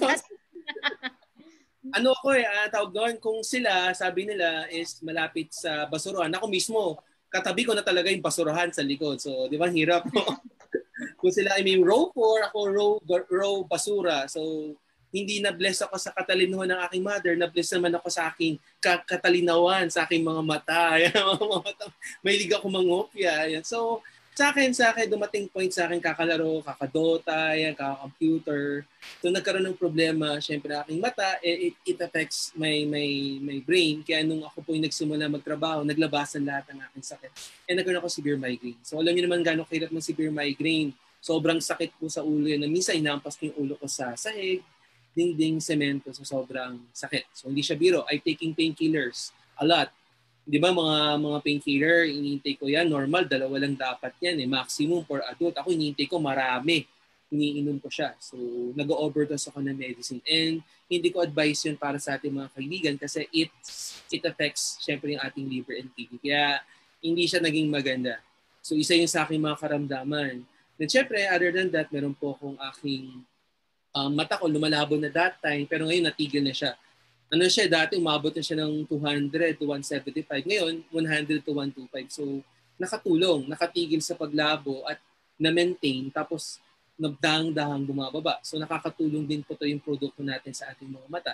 Tawag doon, kung sila, sabi nila, is malapit sa basurahan. Ako mismo, katabi ko na talaga yung basurahan sa likod. So, di ba, hirap mo. Kung sila ay may row 4, ako row basura. So, hindi na-bless ako sa katalinuhan ng aking mother. Na-bless naman ako sa aking katalinawan, sa aking mga mata. May liga ko mangopya. So, sa akin, dumating point sa akin, kakalaro, kakadota, kaka-computer. So, nagkaroon ng problema, syempre, aking mata, it affects my brain. Kaya nung ako po yung nagsimula magtrabaho, naglabasan lahat ng aking sakit. And nagkaroon ako severe migraine. So, alam niyo naman gano'ng kahirap ng severe migraine. Sobrang sakit po sa ulo yan. Minsan, inampas ko yung ulo ko sa sahig, dingding, semento, so sobrang sakit. So, hindi siya biro. I'm taking painkillers a lot. Di ba mga painkiller, iniintay ko yan, normal, 2 lang dapat yan, maximum for adult. Ako iniintay ko marami, iniinom ko siya. So, nag-overdose ako ng medicine. And hindi ko advise yun para sa ating mga kaibigan kasi it affects syempre yung ating liver and kidney. Kaya hindi siya naging maganda. So, isa yung sa aking mga karamdaman. Then syempre, other than that, meron po akong aking mata ko, lumalabo na that time, pero ngayon natigil na siya. Dati umabot na siya ng 200 to 175. Ngayon, 100 to 125. So, nakatigil sa paglabo at na-maintain. Tapos, nagdahang-dahang bumababa. So, nakakatulong din po ito yung produkto natin sa ating mga mata.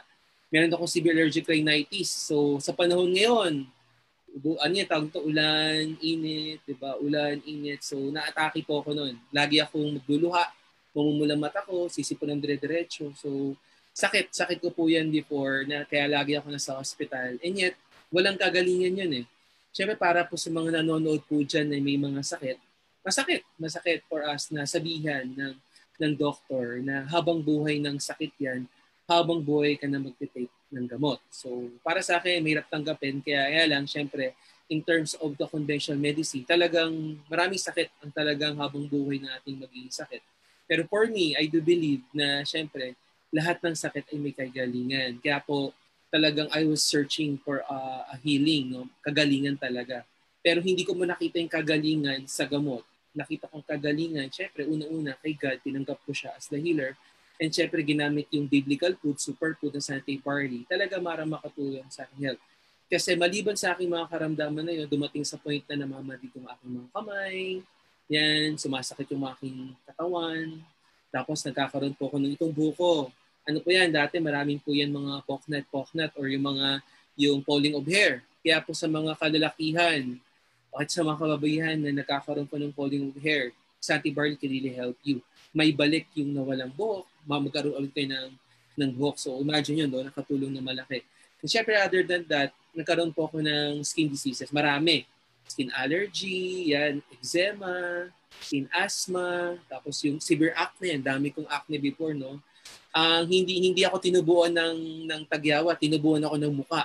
Meron akong severe allergic rhinitis. So sa panahon ngayon, tawag to, ulan, init, diba? Ulan, init. So naatake po ako noon. Lagi akong magluluha, mamumulang mata ko, sisipon ng dire-diretso. So sakit ko po yan before na kaya lagi ako nasa hospital. And yet, walang kagalingan yun eh. Siyempre para po sa mga nanonood po dyan na may mga sakit, masakit for us na sabihan ng doktor na habang buhay ng sakit yan, habang buhay ka na magtitake ng gamot. So para sa akin, mahirap tanggapin. Kaya lang, syempre, in terms of the conventional medicine, talagang maraming sakit ang talagang habang buhay na ating magiging sakit. Pero for me, I do believe na syempre, lahat ng sakit ay may kagalingan. Kaya po, talagang I was searching for a healing, no? Kagalingan talaga. Pero hindi ko mo nakita yung kagalingan sa gamot. Nakita kong kagalingan, syempre, una-una kay God, tinanggap ko siya as the healer. And syempre, ginamit yung biblical food, superfood na Sante Barley. Talaga makatulong sa aking health. Kasi maliban sa aking mga karamdaman na yun, dumating sa point na namamalig yung aking mga kamay, yan, sumasakit yung aking katawan. Tapos nagkakaroon po ako ng itong buko. Ano po yan? Dati maraming po yan mga poknat or yung falling of hair. Kaya po sa mga kalalakihan, at sa mga kababayan na nagkakaroon po ng falling of hair, Sante Barley can really help you. May balik yung nawalang buhok, magkaroon ulit kayo ng buhok. So imagine yun, nakatulong na malaki. And syempre other than that, nagkaroon po ako ng skin diseases. Marami. Skin allergy, yan, eczema, skin asthma, tapos yung severe acne, ang dami kong acne before, no? Hindi ako tinubuan ng tagyawat, tinubuan ako ng muka.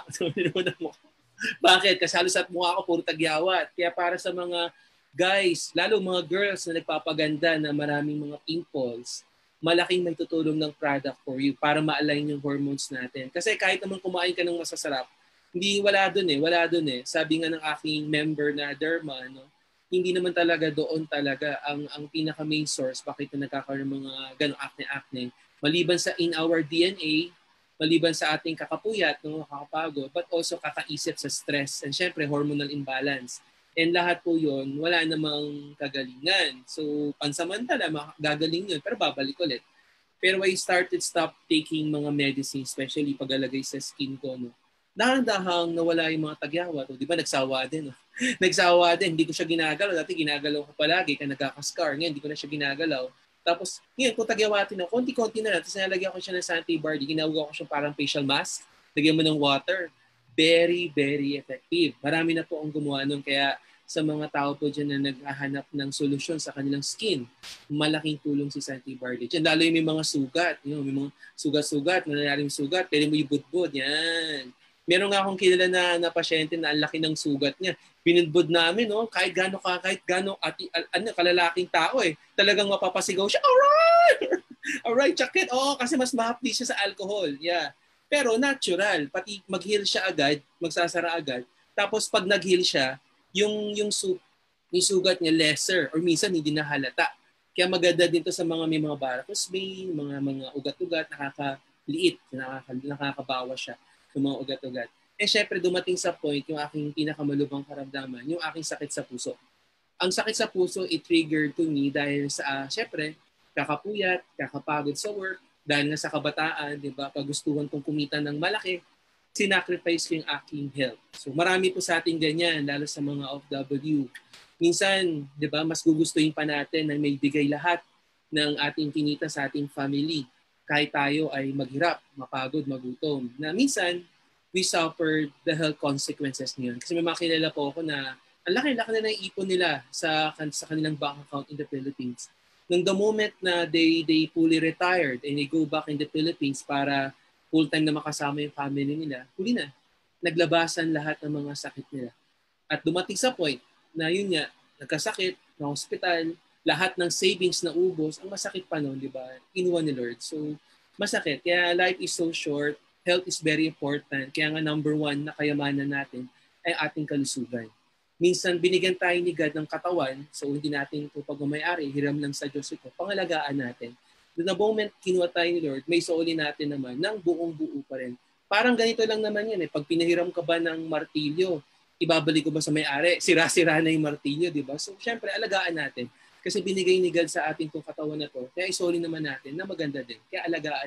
Bakit? Kasi halos at mukha ako puro tagyawat. Kaya para sa mga guys, lalo mga girls na nagpapaganda na maraming mga pimples, malaking may tutulong ng product for you para ma-align yung hormones natin. Kasi kahit naman kumain ka ng masasarap, wala dun eh. Sabi nga ng aking member na derma, no, hindi naman talaga doon talaga ang pinaka main source bakit na nagkakaroon ng mga ganong acne. Maliban sa in our DNA, maliban sa ating kakapuyat, no, kakapagod, but also kakaisip sa stress and syempre hormonal imbalance. And lahat po yun, wala namang kagalingan. So pansamantala, gagaling yun, pero babalik ulit. Pero I stop taking mga medicine, especially pag-alagay sa skin ko, no, dahan-dahang nawala yung mga tagyawat. O, di ba, nagsawa din. No? Nagsawa din, hindi ko siya ginagalaw. Dati ginagalaw ko palagi, kaya nagkakaskar. Ngayon, hindi ko na siya ginagalaw. Tapos, ngayon, kung tagyawatin ako, konti-konti na lang. Tapos nalagyan ko siya ng Sante Barley. Ginagawa ko siya parang facial mask. Lagyan mo ng water. Very, very effective. Marami na po ang gumawa nun. Kaya sa mga tao po dyan na naghahanap ng solusyon sa kanilang skin, malaking tulong si Sante Barley. Diyan, lalo yung may mga sugat. May mga sugat-sugat, nangyayari yung sugat. Pwede mo ibudbud. Yan. Meron nga akong kilala na pasyente na ang laki ng sugat niya. Binudbud namin, no? Kahit gaano kalalaking tao eh. Talagang mapapasigaw siya, alright! Alright, chakit. Oo, kasi mas mahapdi siya sa alcohol. Yeah. Pero natural. Pati mag-heal siya agad, magsasara agad. Tapos pag nag-heal siya, yung sugat niya lesser or minsan hindi na halata. Kaya maganda dito sa mga may mga varicose vein, mga ugat-ugat, nakakaliit, nakakabawa siya ng mga ugat-ugat. Eh syempre dumating sa point yung aking pinakamalubhang karamdaman, yung aking sakit sa puso. Ang sakit sa puso, it triggered to me dahil sa, syempre, kakapuyat, kakapagod sa work, dahil nga sa kabataan, di ba, kagustuhan kong kumita ng malaki, sinacrifice ko yung aking health. So marami po sa ating ganyan, lalo sa mga OFW. Minsan, di ba, mas gugustuhin pa natin na may bigay lahat ng ating kinita sa ating family. Kahit tayo ay maghirap, mapagod, magutom. Na minsan, we suffer the health consequences niyon. Kasi may makilala po ako na ang laki-laki na naipon nila sa kanilang bank account in the Philippines. Nung the moment na they fully retired and they go back in the Philippines para full-time na makasama yung family nila, huli na. Naglabasan lahat ng mga sakit nila. At dumating sa point na yun nga, nagkasakit, na hospital, lahat ng savings na ubos, ang masakit pa noon, di ba? Inuwan ni Lord. So, masakit. Kaya life is so short. Health is very important. Kaya nga number one na kayamanan natin ay ating kalusugan. Minsan, binigyan tayo ni God ng katawan, so hindi natin ito pagmamayari, hiram lang sa Diyos ito, pangalagaan natin. The moment kinuha tayo ni Lord, may suoli natin naman ng buong-buo pa rin. Parang ganito lang naman yan. Pag pinahiram ka ba ng martilyo, ibabalik ko ba sa may-ari? Sira-sira na yung martilyo, di ba? So, syempre, alagaan natin. Kasi binigay ni God sa ating itong katawan na to, kaya isoli naman natin na maganda din. Kaya alagaan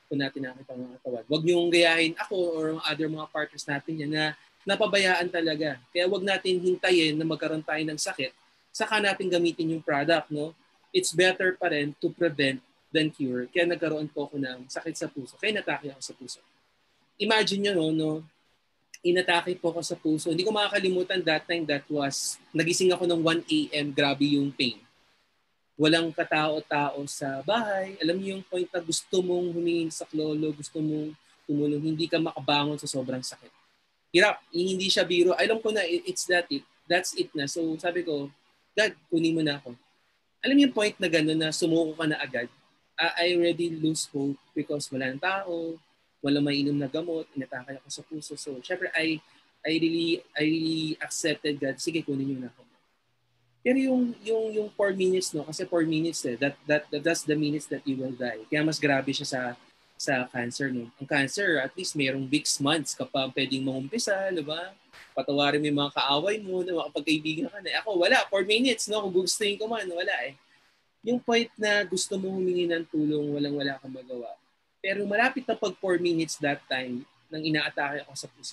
kung natin nakita ang mga katawan. Huwag niyong gayahin ako or other mga partners natin yan na napabayaan talaga. Kaya huwag natin hintayin na magkaroon tayo ng sakit, saka natin gamitin yung product, no? It's better pa rin to prevent than cure. Kaya nagkaroon po ako ng sakit sa puso. Kaya natake ako sa puso. Imagine nyo, no? Inatake po ako sa puso. Hindi ko makakalimutan that time, that was, nagising ako ng 1 a.m. Grabe yung pain. Walang katao-tao sa bahay. Alam niyo yung point na gusto mong humingi sa klolo, gusto mong tumulong, hindi ka makabangon sa sobrang sakit. Hirap. Hindi siya biro. Alam ko na, that's it na. So sabi ko, God, kunin mo na ako. Alam niyo yung point na gano'n na sumuko ka na agad. I already lose hope because wala ng tao, wala mainom na gamot, inatake ako sa puso. So, syempre, I really accepted God. Sige, kunin niyo na ako. Pero yung 4 minutes, no, kasi 4 minutes that's the minutes that you will die. Kaya mas grabe siya sa cancer, no. Ang cancer, at least mayroong weeks, months ka pa pwedeng mangumpisa, di ba? Patawarin mo yung mga kaaway mo, na makapagkaibigan ka na. Ako, wala, 4 minutes, no, kung gustuhin ko man, wala eh. Yung point na gusto mo humingi ng tulong, wala kang magawa. Pero malapit na pag 4 minutes that time, nang inaatake ako sa puso.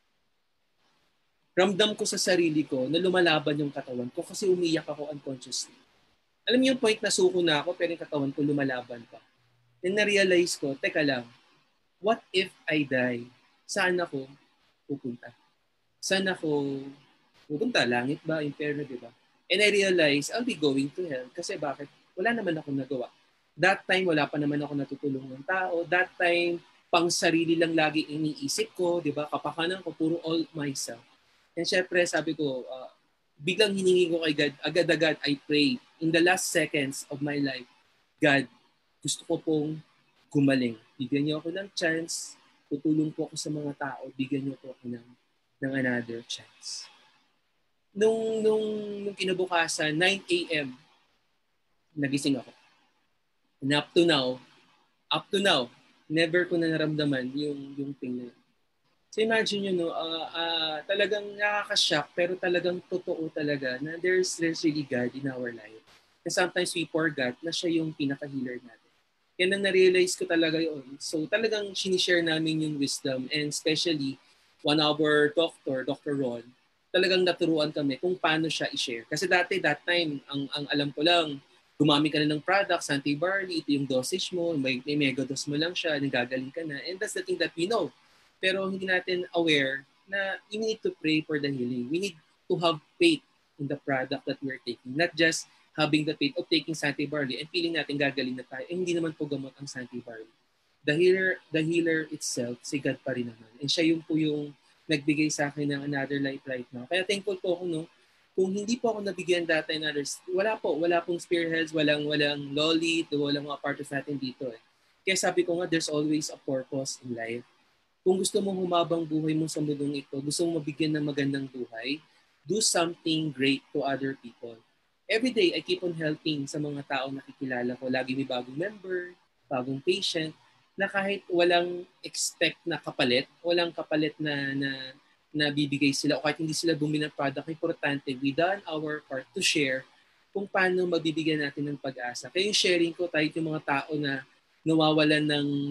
Ramdam ko sa sarili ko na lumalaban yung katawan ko kasi umiyak ako unconsciously. Alam niyo yung point na suko na ako pero yung katawan ko lumalaban pa. Then na-realize ko, teka lang, what if I die? Saan ako pupunta? Saan ako pupunta? Langit ba? Inferno, di ba? And I realized, I'll be going to hell. Kasi bakit? Wala naman akong nagawa. That time, wala pa naman ako natutulong ng tao. That time, pang sarili lang lagi iniisip ko, di ba? Kapakanan ko, puro all myself. And syempre, sabi ko, biglang hiningi ko kay God, agad-agad I pray. In the last seconds of my life, God, gusto ko pong gumaling. Bigyan niyo ako ng chance, tutulong po ako sa mga tao, bigyan niyo po ako ng another chance. Nung kinabukasan, 9 a.m., nagising ako. And up to now, never ko na naramdaman yung pain na yun. So imagine nyo, no, talagang nakaka-shock pero talagang totoo talaga na there's really God in our life. And sometimes we forget na siya yung pinaka-healer natin. Kaya nang na-realize ko talaga yun. So talagang sinishare namin yung wisdom and especially one of our doctor, Dr. Ron, talagang naturuan kami kung paano siya i-share. Kasi dati, that time, ang alam ko lang, gumamit ka na ng product, Santé Barley, ito yung dosage mo, may mega dose mo lang siya, nagagaling ka na. And that's the thing that we know. Pero hindi natin aware na we need to pray for the healing. We need to have faith in the product that we're taking. Not just having the faith of taking Santé Barley and feeling natin gagaling na tayo. Hindi naman po gamot ang Santé Barley. The healer itself, si God pa rin naman. And siya yung po yung nagbigay sa akin ng another life right now. Kaya thankful po ako, no? Kung hindi po ako nabigyan dati ng others, wala pong spearheads, walang lolly, walang mga partners natin dito eh. Kaya sabi ko nga, there's always a purpose in life. Kung gusto mong humabang buhay mo sa mundong ito, gusto mong mabigyan ng magandang buhay, do something great to other people. Every day, I keep on helping sa mga taong nakikilala ko. Lagi may bagong member, bagong patient, na kahit walang expect na kapalit, walang kapalit na bibigay sila o kahit hindi sila bumili ng product, importante, we done our part to share kung paano mabibigyan natin ng pag-asa. Kaya yung sharing ko, tayo yung mga tao na nawawalan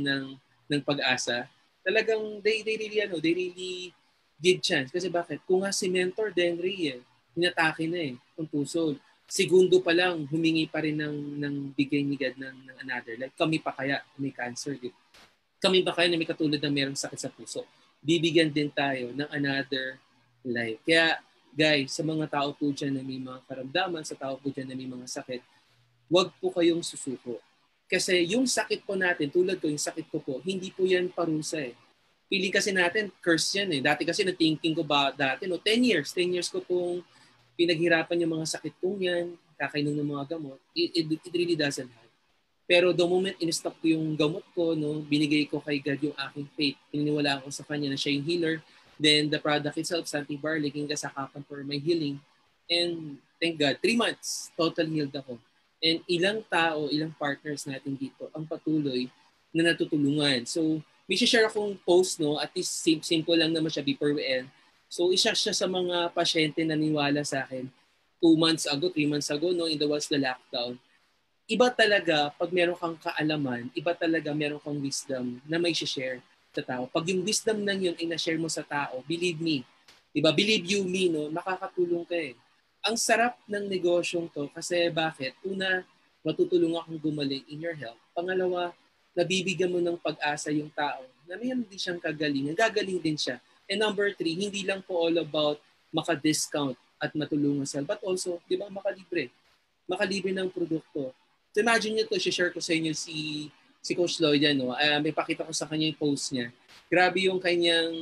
ng pag-asa, talagang they really give chance. Kasi bakit? Kung nga si Mentor Denry, hinatake na kung puso. Segundo pa lang, humingi pa rin ng bigay ni God ng another. Like kami pa kaya may cancer. Kami pa kaya na may katulad na mayroong sakit sa puso. Bibigyan din tayo ng another life. Kaya guys, sa mga tao po dyan na may mga karamdaman, sa tao po dyan na may mga sakit, huwag po kayong susuko. Kasi yung sakit po natin, tulad ko, yung sakit ko po, hindi po yan parusa eh. Pili kasi natin, curse yan eh. Dati kasi na-thinking ko ba dati, 10 years ko pong pinaghirapan yung mga sakit kong yan, kakainom ng mga gamot, it really doesn't help. Pero the moment in-stop ko yung gamot ko, binigay ko kay God yung aking faith, pininiwalaan ko sa Kanya na siya yung healer, then the product itself, Santé Barley, king kasakapan for my healing. And thank God, 3 months, total healed ako. And ilang tao, ilang partners natin dito ang patuloy na natutulungan. So, may share akong post, at least simple lang naman siya before we end. So, isa siya sa mga pasyente na naniwala sa akin 2 months ago, 3 months ago, in the was the lockdown. iba talaga pag meron kang kaalaman, iba talaga meron kang wisdom na may share sa tao. Pag yung wisdom na yun ay na-share mo sa tao, believe me, diba? Believe you me, no? Makakatulong ka eh. Ang sarap ng negosyong to kasi bakit? Una, matutulungan kang gumaling in your health. Pangalawa, nabibigyan mo ng pag-asa yung tao na mayroon din siyang kagalingan. Gagaling din siya. And number 3, hindi lang po all about maka-discount at matulungan sila, but also, di ba, makalibre. Makalibre ng produkto. So imagine nyo to, share ko sa inyo si Coach Lloyd, no? May pakita ko sa kanya yung post niya. Grabe yung kanyang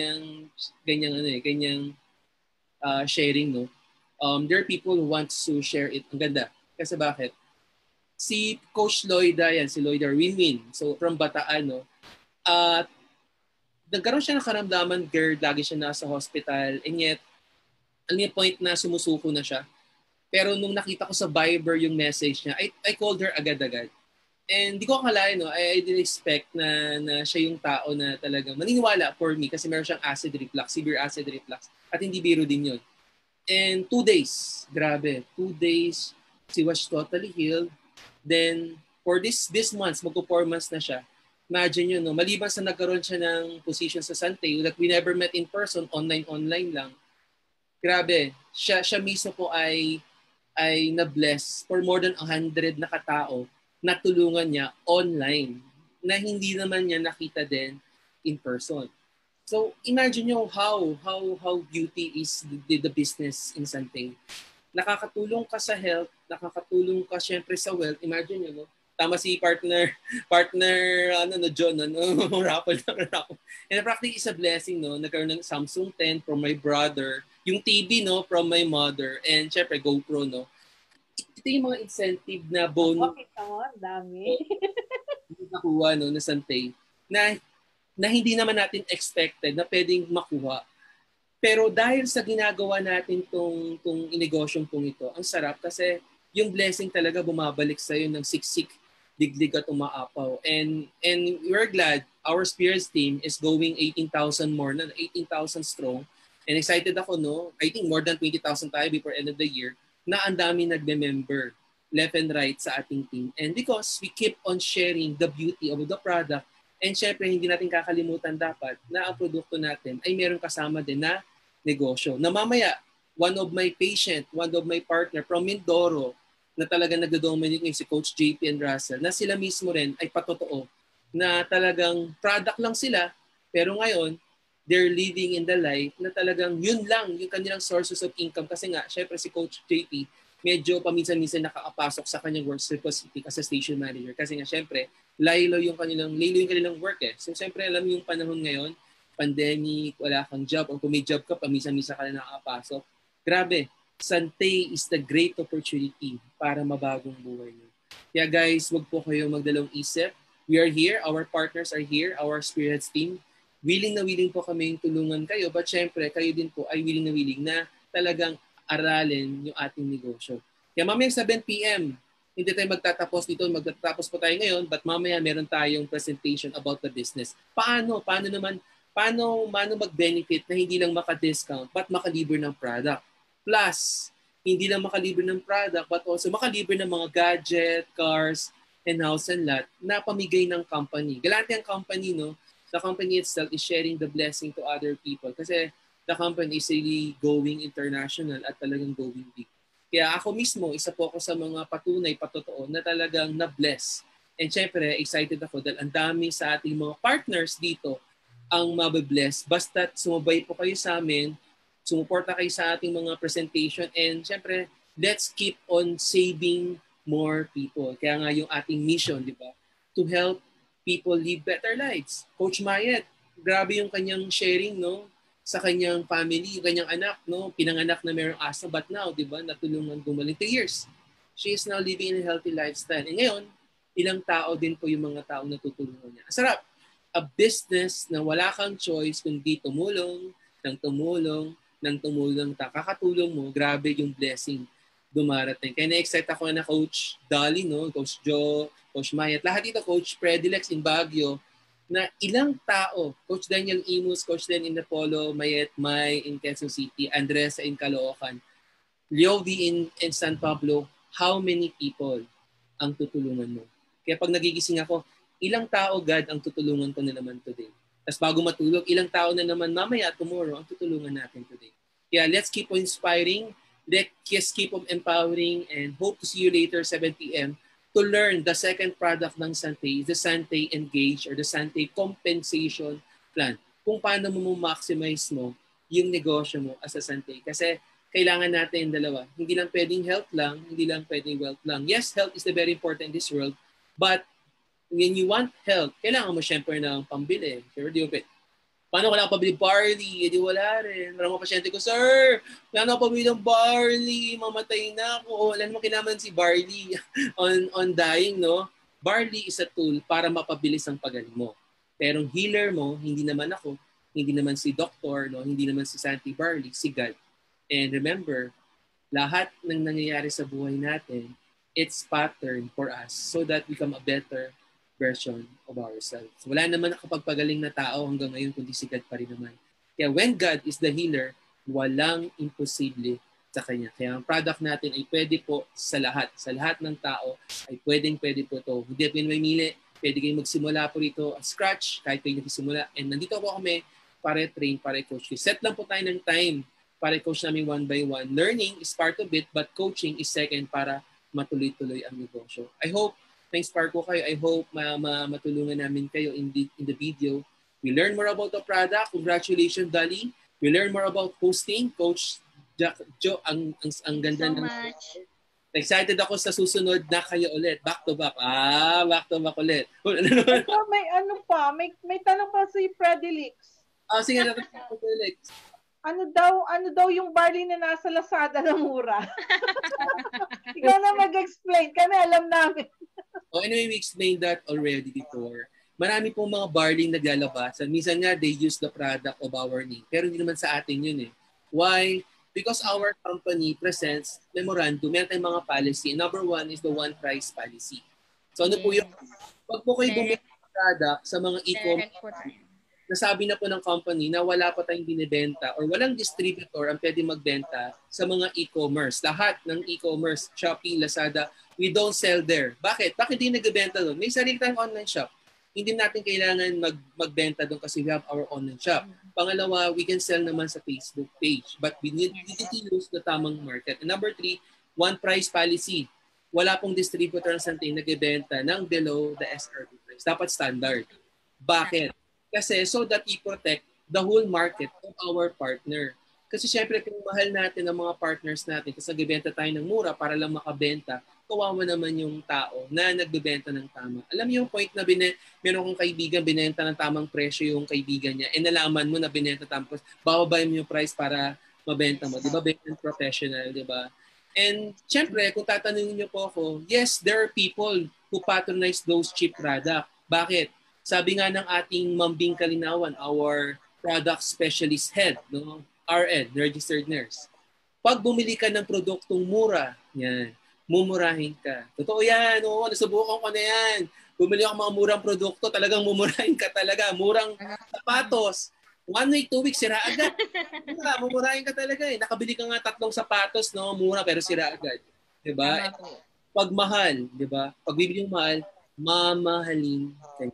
sharing, no? There are people who want to share it. Ang ganda. Kasi bakit? Si Coach Lloyd, si Lloyd win-win. So from Bataan, no? Nagkaroon siya ng karamdaman, girl, lagi siya nasa hospital, and yet, may point na sumusuko na siya. Pero nung nakita ko sa Viber yung message niya, I called her agad-agad. And di ko akalain, no, I didn't expect na siya yung tao na talagang maniniwala for me kasi meron siyang acid reflux, severe acid reflux. At hindi biro din yun. And 2 days, grabe, 2 days, she was totally healed. Then, for this month, magpo 4 months na siya. Imagine yun, no? Maliban sa nagkaroon siya ng position sa Sante that we never met in person, online lang. Grabe, siya mismo po ay na-bless for more than 100 na katao na tulungan niya online na hindi naman niya nakita din in person. So imagine nyo how beauty is the business in Sante. Nakakatulong ka sa health, nakakatulong ka syempre sa wealth. Imagine nyo, no? Tama si partner John, raffle. And practically is a blessing, no? Nagkaroon ng Samsung 10 from my brother, yung TV, no, from my mother, and syempre GoPro, no. Ito yung mga incentive na bonus. Kita mo, dami. Nakuha, no, na Sante, na hindi naman natin expected na pwedeng makuha. Pero dahil sa ginagawa natin tong inegosyong pong ito, ang sarap kasi yung blessing talaga bumabalik sa iyo ng siksik, diglig at umaapaw. And we're glad our spirits team is going 18,000 more na, 18,000 strong. And excited ako, no? I think more than 20,000 tayo before end of the year na ang dami nagme-member left and right sa ating team. And because we keep on sharing the beauty of the product, and syempre hindi natin kakalimutan dapat na ang produkto natin ay meron kasama din na negosyo. Na mamaya, one of my partner from Mindoro, na talaga nagdo-dominate ngayon si Coach JP and Russell, na sila mismo rin ay patotoo na talagang product lang sila, pero ngayon, they're living in the life na talagang yun lang yung kanilang sources of income. Kasi nga, syempre si Coach JP, medyo paminsan-minsan nakakapasok sa kanyang work capacity as a station manager. Kasi nga, syempre, laylo yung kanilang work eh. So, syempre, alam yung panahon ngayon, pandemic, wala kang job, o kung may job ka, paminsan-minsan ka na nakakapasok. Grabe, Sante is the great opportunity para mabagong buhay niyo. Kaya guys, wag po kayo magdalawang isip. We are here, our partners are here, our spirits team. Willing na willing po kami tulungan kayo, but syempre, kayo din po ay willing na talagang aralin yung ating negosyo. Kaya mamayang 7 p.m., hindi tayo magtatapos po tayo ngayon, but mamaya meron tayong presentation about the business. Paano mag-benefit na hindi lang maka-discount, but makalibre ng product. Plus, hindi lang makalibre ng product, but also makalibre ng mga gadget, cars, and house and lot na pamigay ng company. Galante ang company, no? The company itself is sharing the blessing to other people kasi the company is really going international at talagang going big. Kaya ako mismo, isa po ako sa mga patunay, patotoo na talagang na-bless. And syempre, excited ako dahil ang dami sa ating mga partners dito ang mabe-bless. Basta sumabay po kayo sa amin, sumuporta kayo sa ating mga presentation, and syempre, let's keep on saving more people. Kaya nga yung ating mission, di ba? To help people live better lives. Coach Mayet, grabe yung kanyang sharing, no? Sa kanyang family, kanyang anak, no? Pinanganak na mayroong asthma, but now, di ba? Natulungan gumaling 3 years. She is now living in a healthy lifestyle. And ngayon, ilang tao din po yung mga taong natutulungan niya. Sarap. A business na wala kang choice kundi tumulong, kakatulong mo, grabe yung blessing dumarating. Kaya na-excite ako na Coach Dolly, no? Coach Joe, Coach Mayet, lahat dito, Coach Predilex in Baguio, na ilang tao, Coach Daniel Imus, Coach Dan in Napolo, Mayet, May in Quezon City, Andres in Caloocan, Liovi in San Pablo, how many people ang tutulungan mo. Kaya pag nagigising ako, ilang tao, God, ang tutulungan ko na naman today. Tapos bago matulog, ilang tao na naman mamaya, tomorrow, ang tutulungan natin today. Kaya let's keep on inspiring, let's keep on empowering, and hope to see you later 7 p.m. to learn the second product ng Sante, the Sante Engage or the Sante Compensation Plan. Kung paano mo maximize mo yung negosyo mo as a Sante. Kasi kailangan natin yung dalawa. Hindi lang pwedeng health lang, hindi lang pwedeng wealth lang. Yes, health is very important in this world, but when you want health, kailangan mo syempre ng pambili. Sure, di ba? Paano wala ka pabili barley? Eh di wala rin. Maraming mga pasyente ko, sir, wala na ako pabili ng barley. Mamatay na ako. Wala naman kailangan si barley on dying, no? Barley is a tool para mapabilis ang pagaling mo. Pero ang healer mo, hindi naman ako, hindi naman si doctor, no? Hindi naman si Santé Barley, si God. And remember, lahat ng nangyayari sa buhay natin, it's pattern for us so that we become a better version of ourselves. Wala naman nakapagpagaling na tao hanggang ngayon kundi si God pa rin naman. Kaya when God is the healer, walang imposible sa Kanya. Kaya ang product natin ay pwede po sa lahat. Sa lahat ng tao ay pwede po ito. Hindi po may mili. Pwede kayong magsimula po rito at scratch kahit kayo nagsimula. And nandito po kami para train, para coach. Set lang po tayo ng time para coach namin one by one. Learning is part of it, but coaching is second para matuloy-tuloy ang negosyo. I hope na-inspire ko kayo. I hope matulungan namin kayo in the video. We learn more about the product. Congratulations, Dali. We learn more about hosting. Coach Jo, ang ganda so ng... much. Excited ako sa susunod na kayo ulit. Back to back. Back to back ulit. Ito, may tanong pa si Predelix. Sige, natanong ko, Felix. Ano daw yung barley na nasa Lazada na mura? Ikaw na mag-explain. Kami alam namin. Anyway, we explained that already before. Marami pong mga barley naglalabasan. Minsan nga, they use the product of our name. Pero hindi naman sa atin yun eh. Why? Because our company presents memorandum. Meron tayong mga policy. Number one is the one price policy. So ano po yung, pag po kayo bumili ng product sa mga e-commerce, nasabi na po ng company na wala pa tayong binibenta or walang distributor ang pwede magbenta sa mga e-commerce. Lahat ng e-commerce, Shopee, Lazada, we don't sell there. Bakit? Bakit hindi nagbenta doon? May sarili tayong online shop. Hindi natin kailangan magbenta doon kasi we have our online shop. Pangalawa, we can sell naman sa Facebook page. But we need to use the tamang market. And number 3, one price policy. Wala pong distributor ng Sante nagbebenta ng below the SRP price. Dapat standard. Bakit? Kasi so that we protect the whole market of our partner. Kasi syempre kung mahal natin ang mga partners natin kasi nagbebenta tayo ng mura para lang makabenta, kawawa naman yung tao na nagbebenta ng tama. Alam niyo yung point na meron kong kaibigan, binenta ng tamang presyo yung kaibigan niya, nalaman mo na binenta tapos bababayin mo yung price para mabenta mo. Di ba? Benta professional, di ba? And syempre, kung tatanungin niyo po ako, yes, there are people who patronize those cheap product. Bakit? Sabi nga ng ating Mambing Kalinawan, our product specialist head, no? RN, registered nurse. Pag bumili ka ng produktong mura, yan, mumurahin ka. Totoo yan, oo, nasubukan ko na yan. Bumili ako mga murang produkto, talagang mumurahin ka talaga. Murang sapatos. 1 week, 2 weeks, sira agad. Mumurahin ka talaga eh. Nakabili ka nga 3 sapatos, no? Mura pero sira agad. Diba? Pag mahal, diba? Pag bibili yung mahal, mamahalin kayo.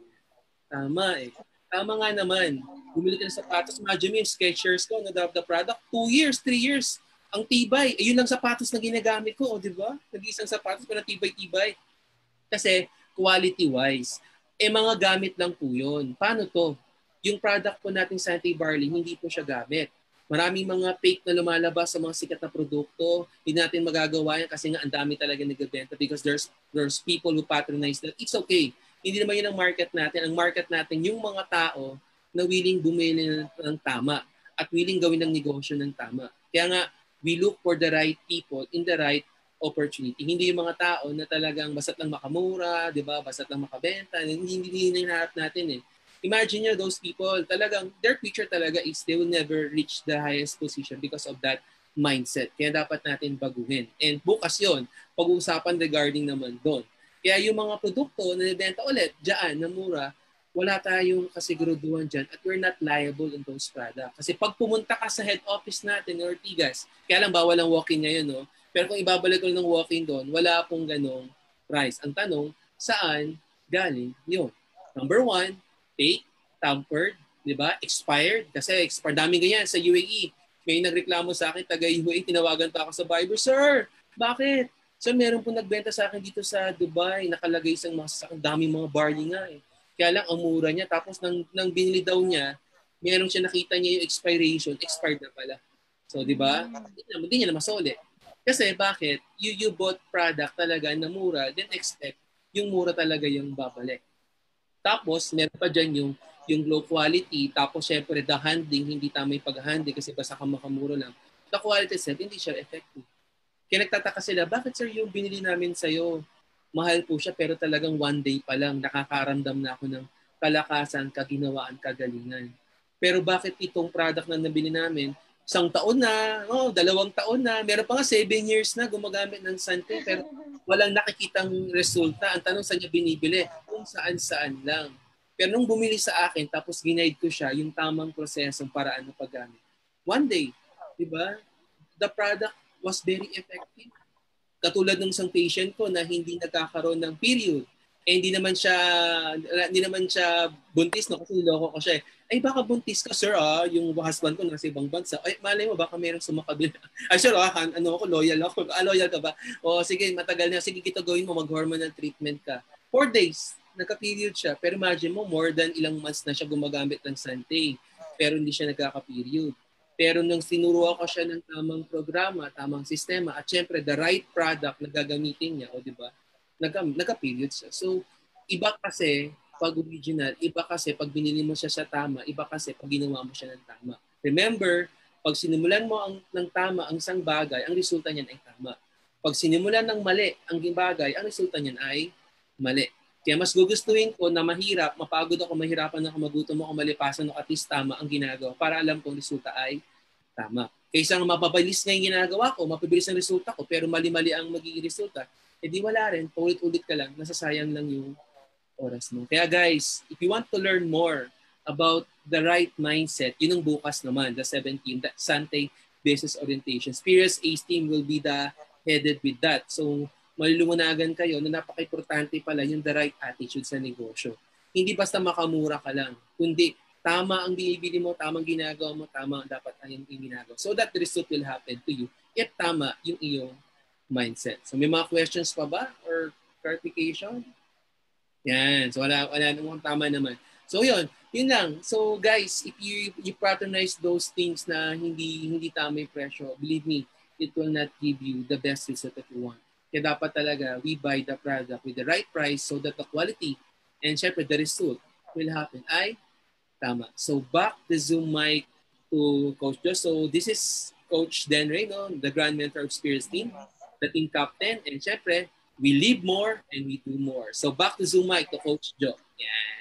Tama eh. Tama nga naman. Bumili ka ng sapatos, imagine mo yung Skechers ko, the product, 2 years, 3 years. Ang tibay. Ayun lang sapatos na ginagamit ko, di ba? Nag-iisang sapatos ko na tibay-tibay. Kasi quality-wise, mga gamit lang po yun. Paano to? Yung product po nating Santé Barley, hindi po siya gamit. Maraming mga fake na lumalabas sa mga sikat na produkto. Hindi natin magagawa yan kasi nga ang dami talaga nagbebenta because there's people who patronize that. It's okay. Hindi naman yun ang market natin. Ang market natin, yung mga tao na willing bumili ng tama at willing gawin ng negosyo ng tama. Kaya nga, we look for the right people in the right opportunity. Hindi yung mga tao na talagang basta't lang makamura, di ba? Basta't lang makabenta. Hindi na hinaharap natin eh. Imagine nyo, those people, talagang, their future talaga is they will never reach the highest position because of that mindset. Kaya dapat natin baguhin. And bukas yon, pag-uusapan regarding naman doon. Kaya yung mga produkto na nibenta ulit dyan na mura, wala tayong kasiguruduhan dyan at we're not liable in those products. Kasi pag pumunta ka sa head office natin, Ortigas, kaya lang bawal ang walk-in ngayon, no? Pero kung ibabalik ko ng walk-in doon, wala pong ganong price. Ang tanong, saan galing yun? Number one, fake, tampered, di ba? Expired. Kasi daming ganyan sa UAE. May nagreklamo sa akin, taga UAE, tinawagan pa ako sa Viber, Sir, bakit? So meron po nagbenta sa akin dito sa Dubai, nakalagay sa mga sasakyan, daming mga barley nga eh. Kaya lang, ang mura niya. Tapos nang binili daw niya, meron siya nakita niya yung expiration, expired na pala. So, di ba? Hindi niya na masole. Kasi bakit? You bought product talaga na mura, then expect yung mura talaga yung babalik. Tapos, meron pa dyan yung low quality. Tapos, syempre, the handling, hindi tama yung pag-handling kasi basta ka makamura lang. The quality set, hindi siya effective. Kaya nagtataka sila, bakit sir yung binili namin sa'yo? Mahal po siya pero talagang one day pa lang nakakaramdam na ako ng kalakasan, kaginawaan, kagalingan. Pero bakit itong product na nabili namin, 1 taon na, 2 taon na, meron pa nga 7 years na gumagamit ng Sante pero walang nakikitang resulta. Ang tanong sa niya binibili, kung saan-saan lang. Pero nung bumili sa akin, tapos ginaid ko siya yung tamang prosesong paraan ng paggamit. One day, di ba? The product was very effective. Katulad ng isang patient ko na hindi nagkakaroon ng period. Eh, hindi naman siya buntis, no? Kasi niloko ko siya. Ay, baka buntis ka, sir, yung husband ko nasa ibang bansa. Ay, malay mo, baka mayroong sumakabila. Ay, sir, loyal ako. Loyal ka ba? O, sige, matagal na. Sige, kita gawin mo, mag-hormonal treatment ka. 4 days, nagka-period siya. Pero imagine mo, more than ilang months na siya gumagamit ng Sante. Pero hindi siya nagkaka-period. Pero nung sinuro ko siya ng tamang programa, tamang sistema, at syempre the right product na gagamitin niya, o di ba? Nagka-period siya. So, iba kasi pag original, iba kasi pag binili mo siya sa tama, iba kasi pag ginawa mo siya ng tama. Remember, pag sinimulan mo ng tama ang isang bagay, ang resulta niyan ay tama. Pag sinimulan ng mali ang bagay, ang resulta niyan ay mali. Kaya mas gugustuhin ko na mahirap, mapagod ako, mahirapan ako, magutom ako, malipasan ako, at least tama ang ginagawa para alam kong resulta ay tama. Kaysa mapabilis na yung ginagawa ko, mapabilis ang resulta ko, pero mali-mali ang magiging resulta, edi wala rin, paulit-ulit ka lang, nasasayang lang yung oras mo. Kaya guys, if you want to learn more about the right mindset, yun ang bukas naman, the 17th, the Sante Business Orientation. Experience Ace Team will be the headed with that. So, malulunagan kayo na napaka-importante pala yung the right attitude sa negosyo. Hindi basta makamura ka lang, kundi tama ang binibili mo, tamang ginagawa mo, tama ang dapat ang ginagawa. So that the result will happen to you if tama yung iyong mindset. So may mga questions pa ba or clarification? Yan. So wala namang tama naman. So yun lang. So guys, if you patronize those things na hindi tama yung presyo, believe me, it will not give you the best result that you want. Kaya dapat talaga we buy the product with the right price so that the quality and syempre the result will happen ay tama. So back the Zoom mic to Coach Joe. So this is Coach Denray, no? The Grand Mentor Experience Team, the team captain, and syempre, we live more and we do more. So back to Zoom mic to Coach Joe. Yan.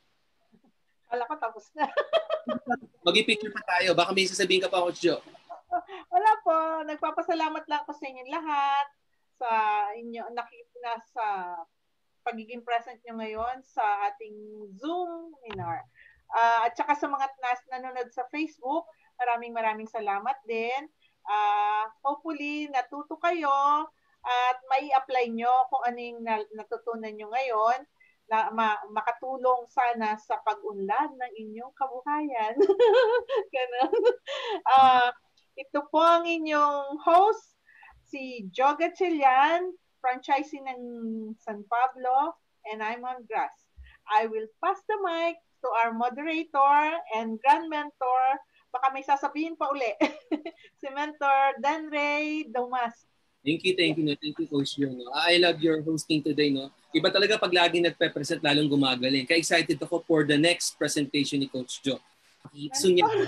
Wala ko, tapos na. Mag-picture pa tayo. Baka may sasabihin ka pa, Coach Joe. Wala po. Nagpapasalamat lang ko sa inyong lahat sa inyo nakikita sa pagiging present nyo ngayon sa ating Zoom webinar. At saka sa mga nanonood sa Facebook, maraming salamat din. Hopefully, natuto kayo at may apply nyo kung ano yung natutunan nyo ngayon na makatulong sana sa pag-unlad ng inyong kabuhayan. Ganun. Ito po ang inyong host, si Joga Chilian, franchising ng San Pablo, and I'm on grass. I will pass the mic to our moderator and grand mentor. Baka may sasabihin pa uli. Si Mentor Denray Domas. Thank you, Coach Joe. No? I love your hosting today. No? Iba talaga pag lagi nagpe-present, lalong gumagaling. Kaya excited ako for the next presentation ni Coach Joe. Soon yan.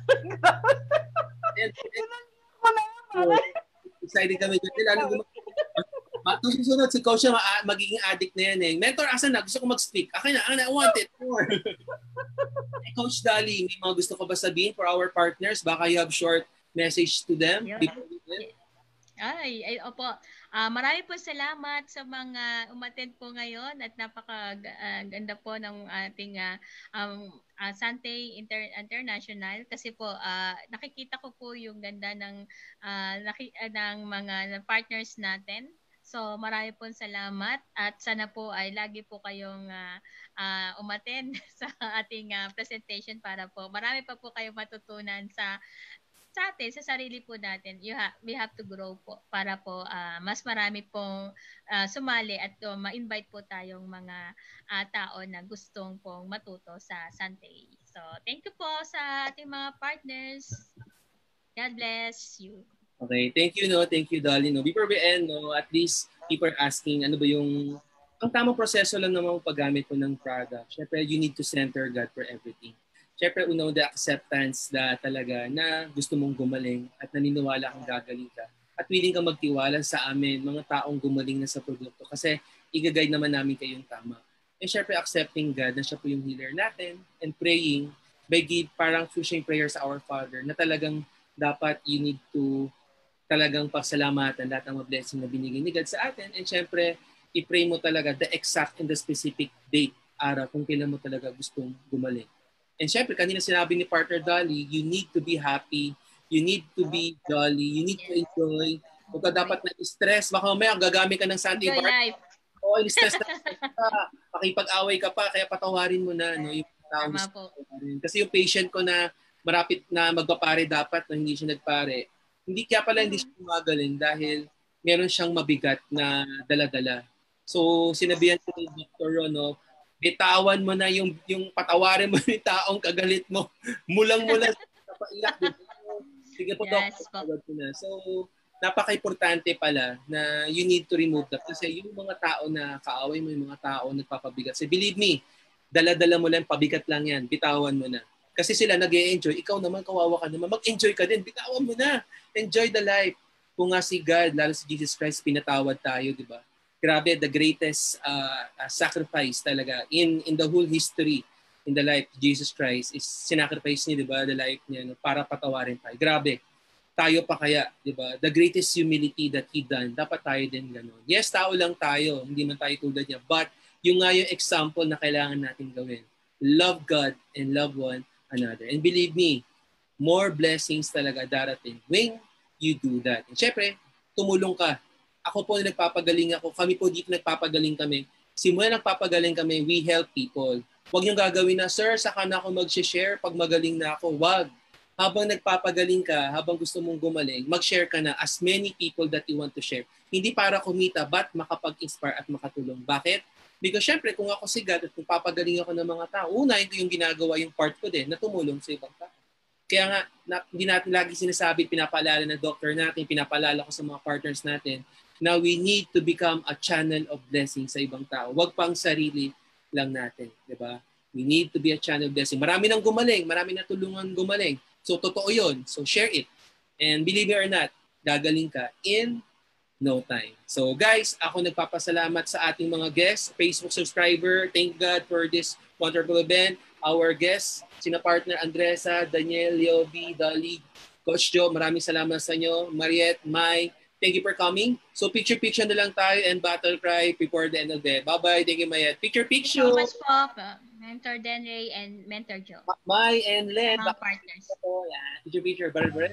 Excited kami. Lalo susunod si Coach magiging addict na yan eh. Mentor, asan na? Gusto ko mag-speak. Akin na, I want it more. Coach Dali, may mga gusto ko ba sabihin for our partners? Baka you have short message to them? Yeah. Opo. Marami po salamat sa mga umattend po ngayon at napakaganda po ng ating Sante International kasi po nakikita ko po yung ganda ng mga partners natin. So marami pong salamat at sana po ay lagi po kayong umattend sa ating presentation para po marami pa po kayong matutunan sa atin, sa sarili po natin. We have to grow po para po mas marami pong sumali at ma-invite po tayong mga tao na gustong pong matuto sa Sante. So, thank you po sa ating mga partners. God bless you. Okay, thank you, no? Thank you, Dolly. No? Before we end, no, at least people are asking, ano ba yung, ang tamang proseso lang naman paggamit mo ng product. Siyempre, you need to center God for everything. Siyempre, the acceptance na talaga na gusto mong gumaling at naniniwala kang gagaling ka. At willing kang magtiwala sa amin, mga taong gumaling na sa produkto. Kasi i-guide naman namin kayong tama. And siyempre, accepting God na siya po yung healer natin and praying by parang pushing prayer sa Our Father na talagang dapat you need to talagang pasalamatan lahat ng mga blessing na binigay ni God sa atin. And siyempre, i-pray mo talaga the exact and the specific date, araw, kung kailan mo talaga gustong gumaling. And syempre, kanina sinabi ni partner Dolly, you need to be happy, you need to be jolly, you need to enjoy. Kung ka dapat na-stress, baka mamaya gagamit ka ng Santé Barley. Oo, stress na ka, makipag-away ka pa, kaya patawarin mo na. No, yung taong kasi yung patient ko na marapit na magpapare dapat, no, hindi siya nagpare. Hindi kaya pala hindi siya gumagaling dahil meron siyang mabigat na dala-dala. So, sinabihan ko ni Dr. no, bitawan mo na yung patawarin mo yung taong kagalit mo. Mulang-mula sa paiyak. Sige po, yes, Dr. So, napaka-importante pala na you need to remove that. Kasi yung mga tao na kaaway mo, yung mga tao nagpapabigat. So, believe me, dala-dala mo lang, pabigat lang yan. Bitawan mo na. Kasi sila nag-e-enjoy. Ikaw naman, kawawa ka naman. Mag-enjoy ka din. Bitawan mo na. Enjoy the life. Kung nga si God, lalo si Jesus Christ, pinatawad tayo, di ba? Grabe, the greatest sacrifice talaga in the whole history in the life of Jesus Christ is sinacrifice niya, di ba, the life niya, no, para patawarin tayo. Grabe, tayo pa kaya, di ba? The greatest humility that He done, dapat tayo din gano'n. Yes, tao lang tayo, hindi man tayo tulad niya, but yung nga yung example na kailangan natin gawin. Love God and love one another. And believe me, more blessings talaga darating when you do that. And syempre, tumulong ka. Ako po nagpapagaling ako. Kami po dito nagpapagaling kami. Simula nagpapagaling kami, we help people. Huwag niyong gagawin na, sir, saka na ako mag-share pag magaling na ako. Wag. Habang nagpapagaling ka, habang gusto mong gumaling, mag-share ka na as many people that you want to share. Hindi para kumita, but makapag-inspire at makatulong. Bakit? Because syempre, kung ako si God at kung papagaling ako ng mga tao, una, ito yung ginagawa yung part ko din na tumulong sa ibang tao. Kaya nga, hindi natin lagi sinasabi, pinapaalala ng doctor natin, pinapaalala ko sa mga partners natin, na we need to become a channel of blessing sa ibang tao. Huwag pang sarili lang natin. Diba? We need to be a channel of blessing. Marami nang gumaling, marami na tulungan gumaling. So, totoo yun. So, share it. And believe it or not, gagaling ka in no time. So, guys, ako nagpapasalamat sa ating mga guests, Facebook subscriber. Thank God for this wonderful event. Our guests, sina partner Andresa, Daniel, Leobi, Dolly, Coach Joe, maraming salamat sa inyo. Mariette, Mai, thank you for coming. So picture-picture na lang tayo and battle cry before the end of the day. Bye-bye. Thank you, Mariette. Picture-picture. So much po, Mentor Denry and Mentor Joe. Mai and Len. Mga partners. Picture-picture. Bye-bye.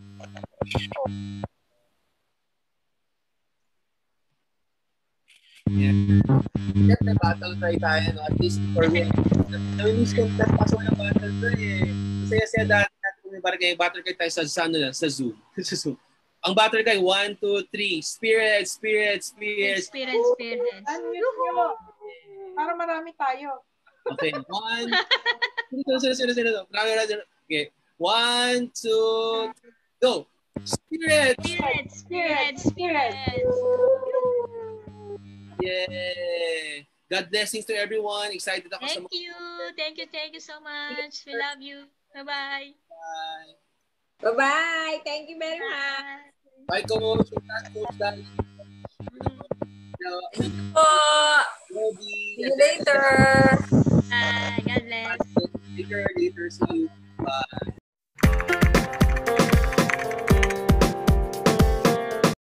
Yeah. Siyempre, battle cry tayo, no? At least for me. Nami-miss ko na pasok ng battle cry eh. Masaya-saya dati natin kung may battle cry tayo sa Zoom. Sa Zoom. Ang battle cry, 1, 2, 3. Spirit, spirit, spirit. Spirit, spirit. Unmute nyo. Para marami tayo. Okay, 1. Sino. Okay, 1, 2, go. Spirit. Spirit, spirit, spirit. Yeah. God blessings to everyone. Excited ako sa mga... Thank you so much. We love you. Bye-bye. Bye. Bye-bye. Thank you very much. Bye, Coach. Coach Dan. Thank you po. See you later. Bye. God bless. Later. See you. Bye.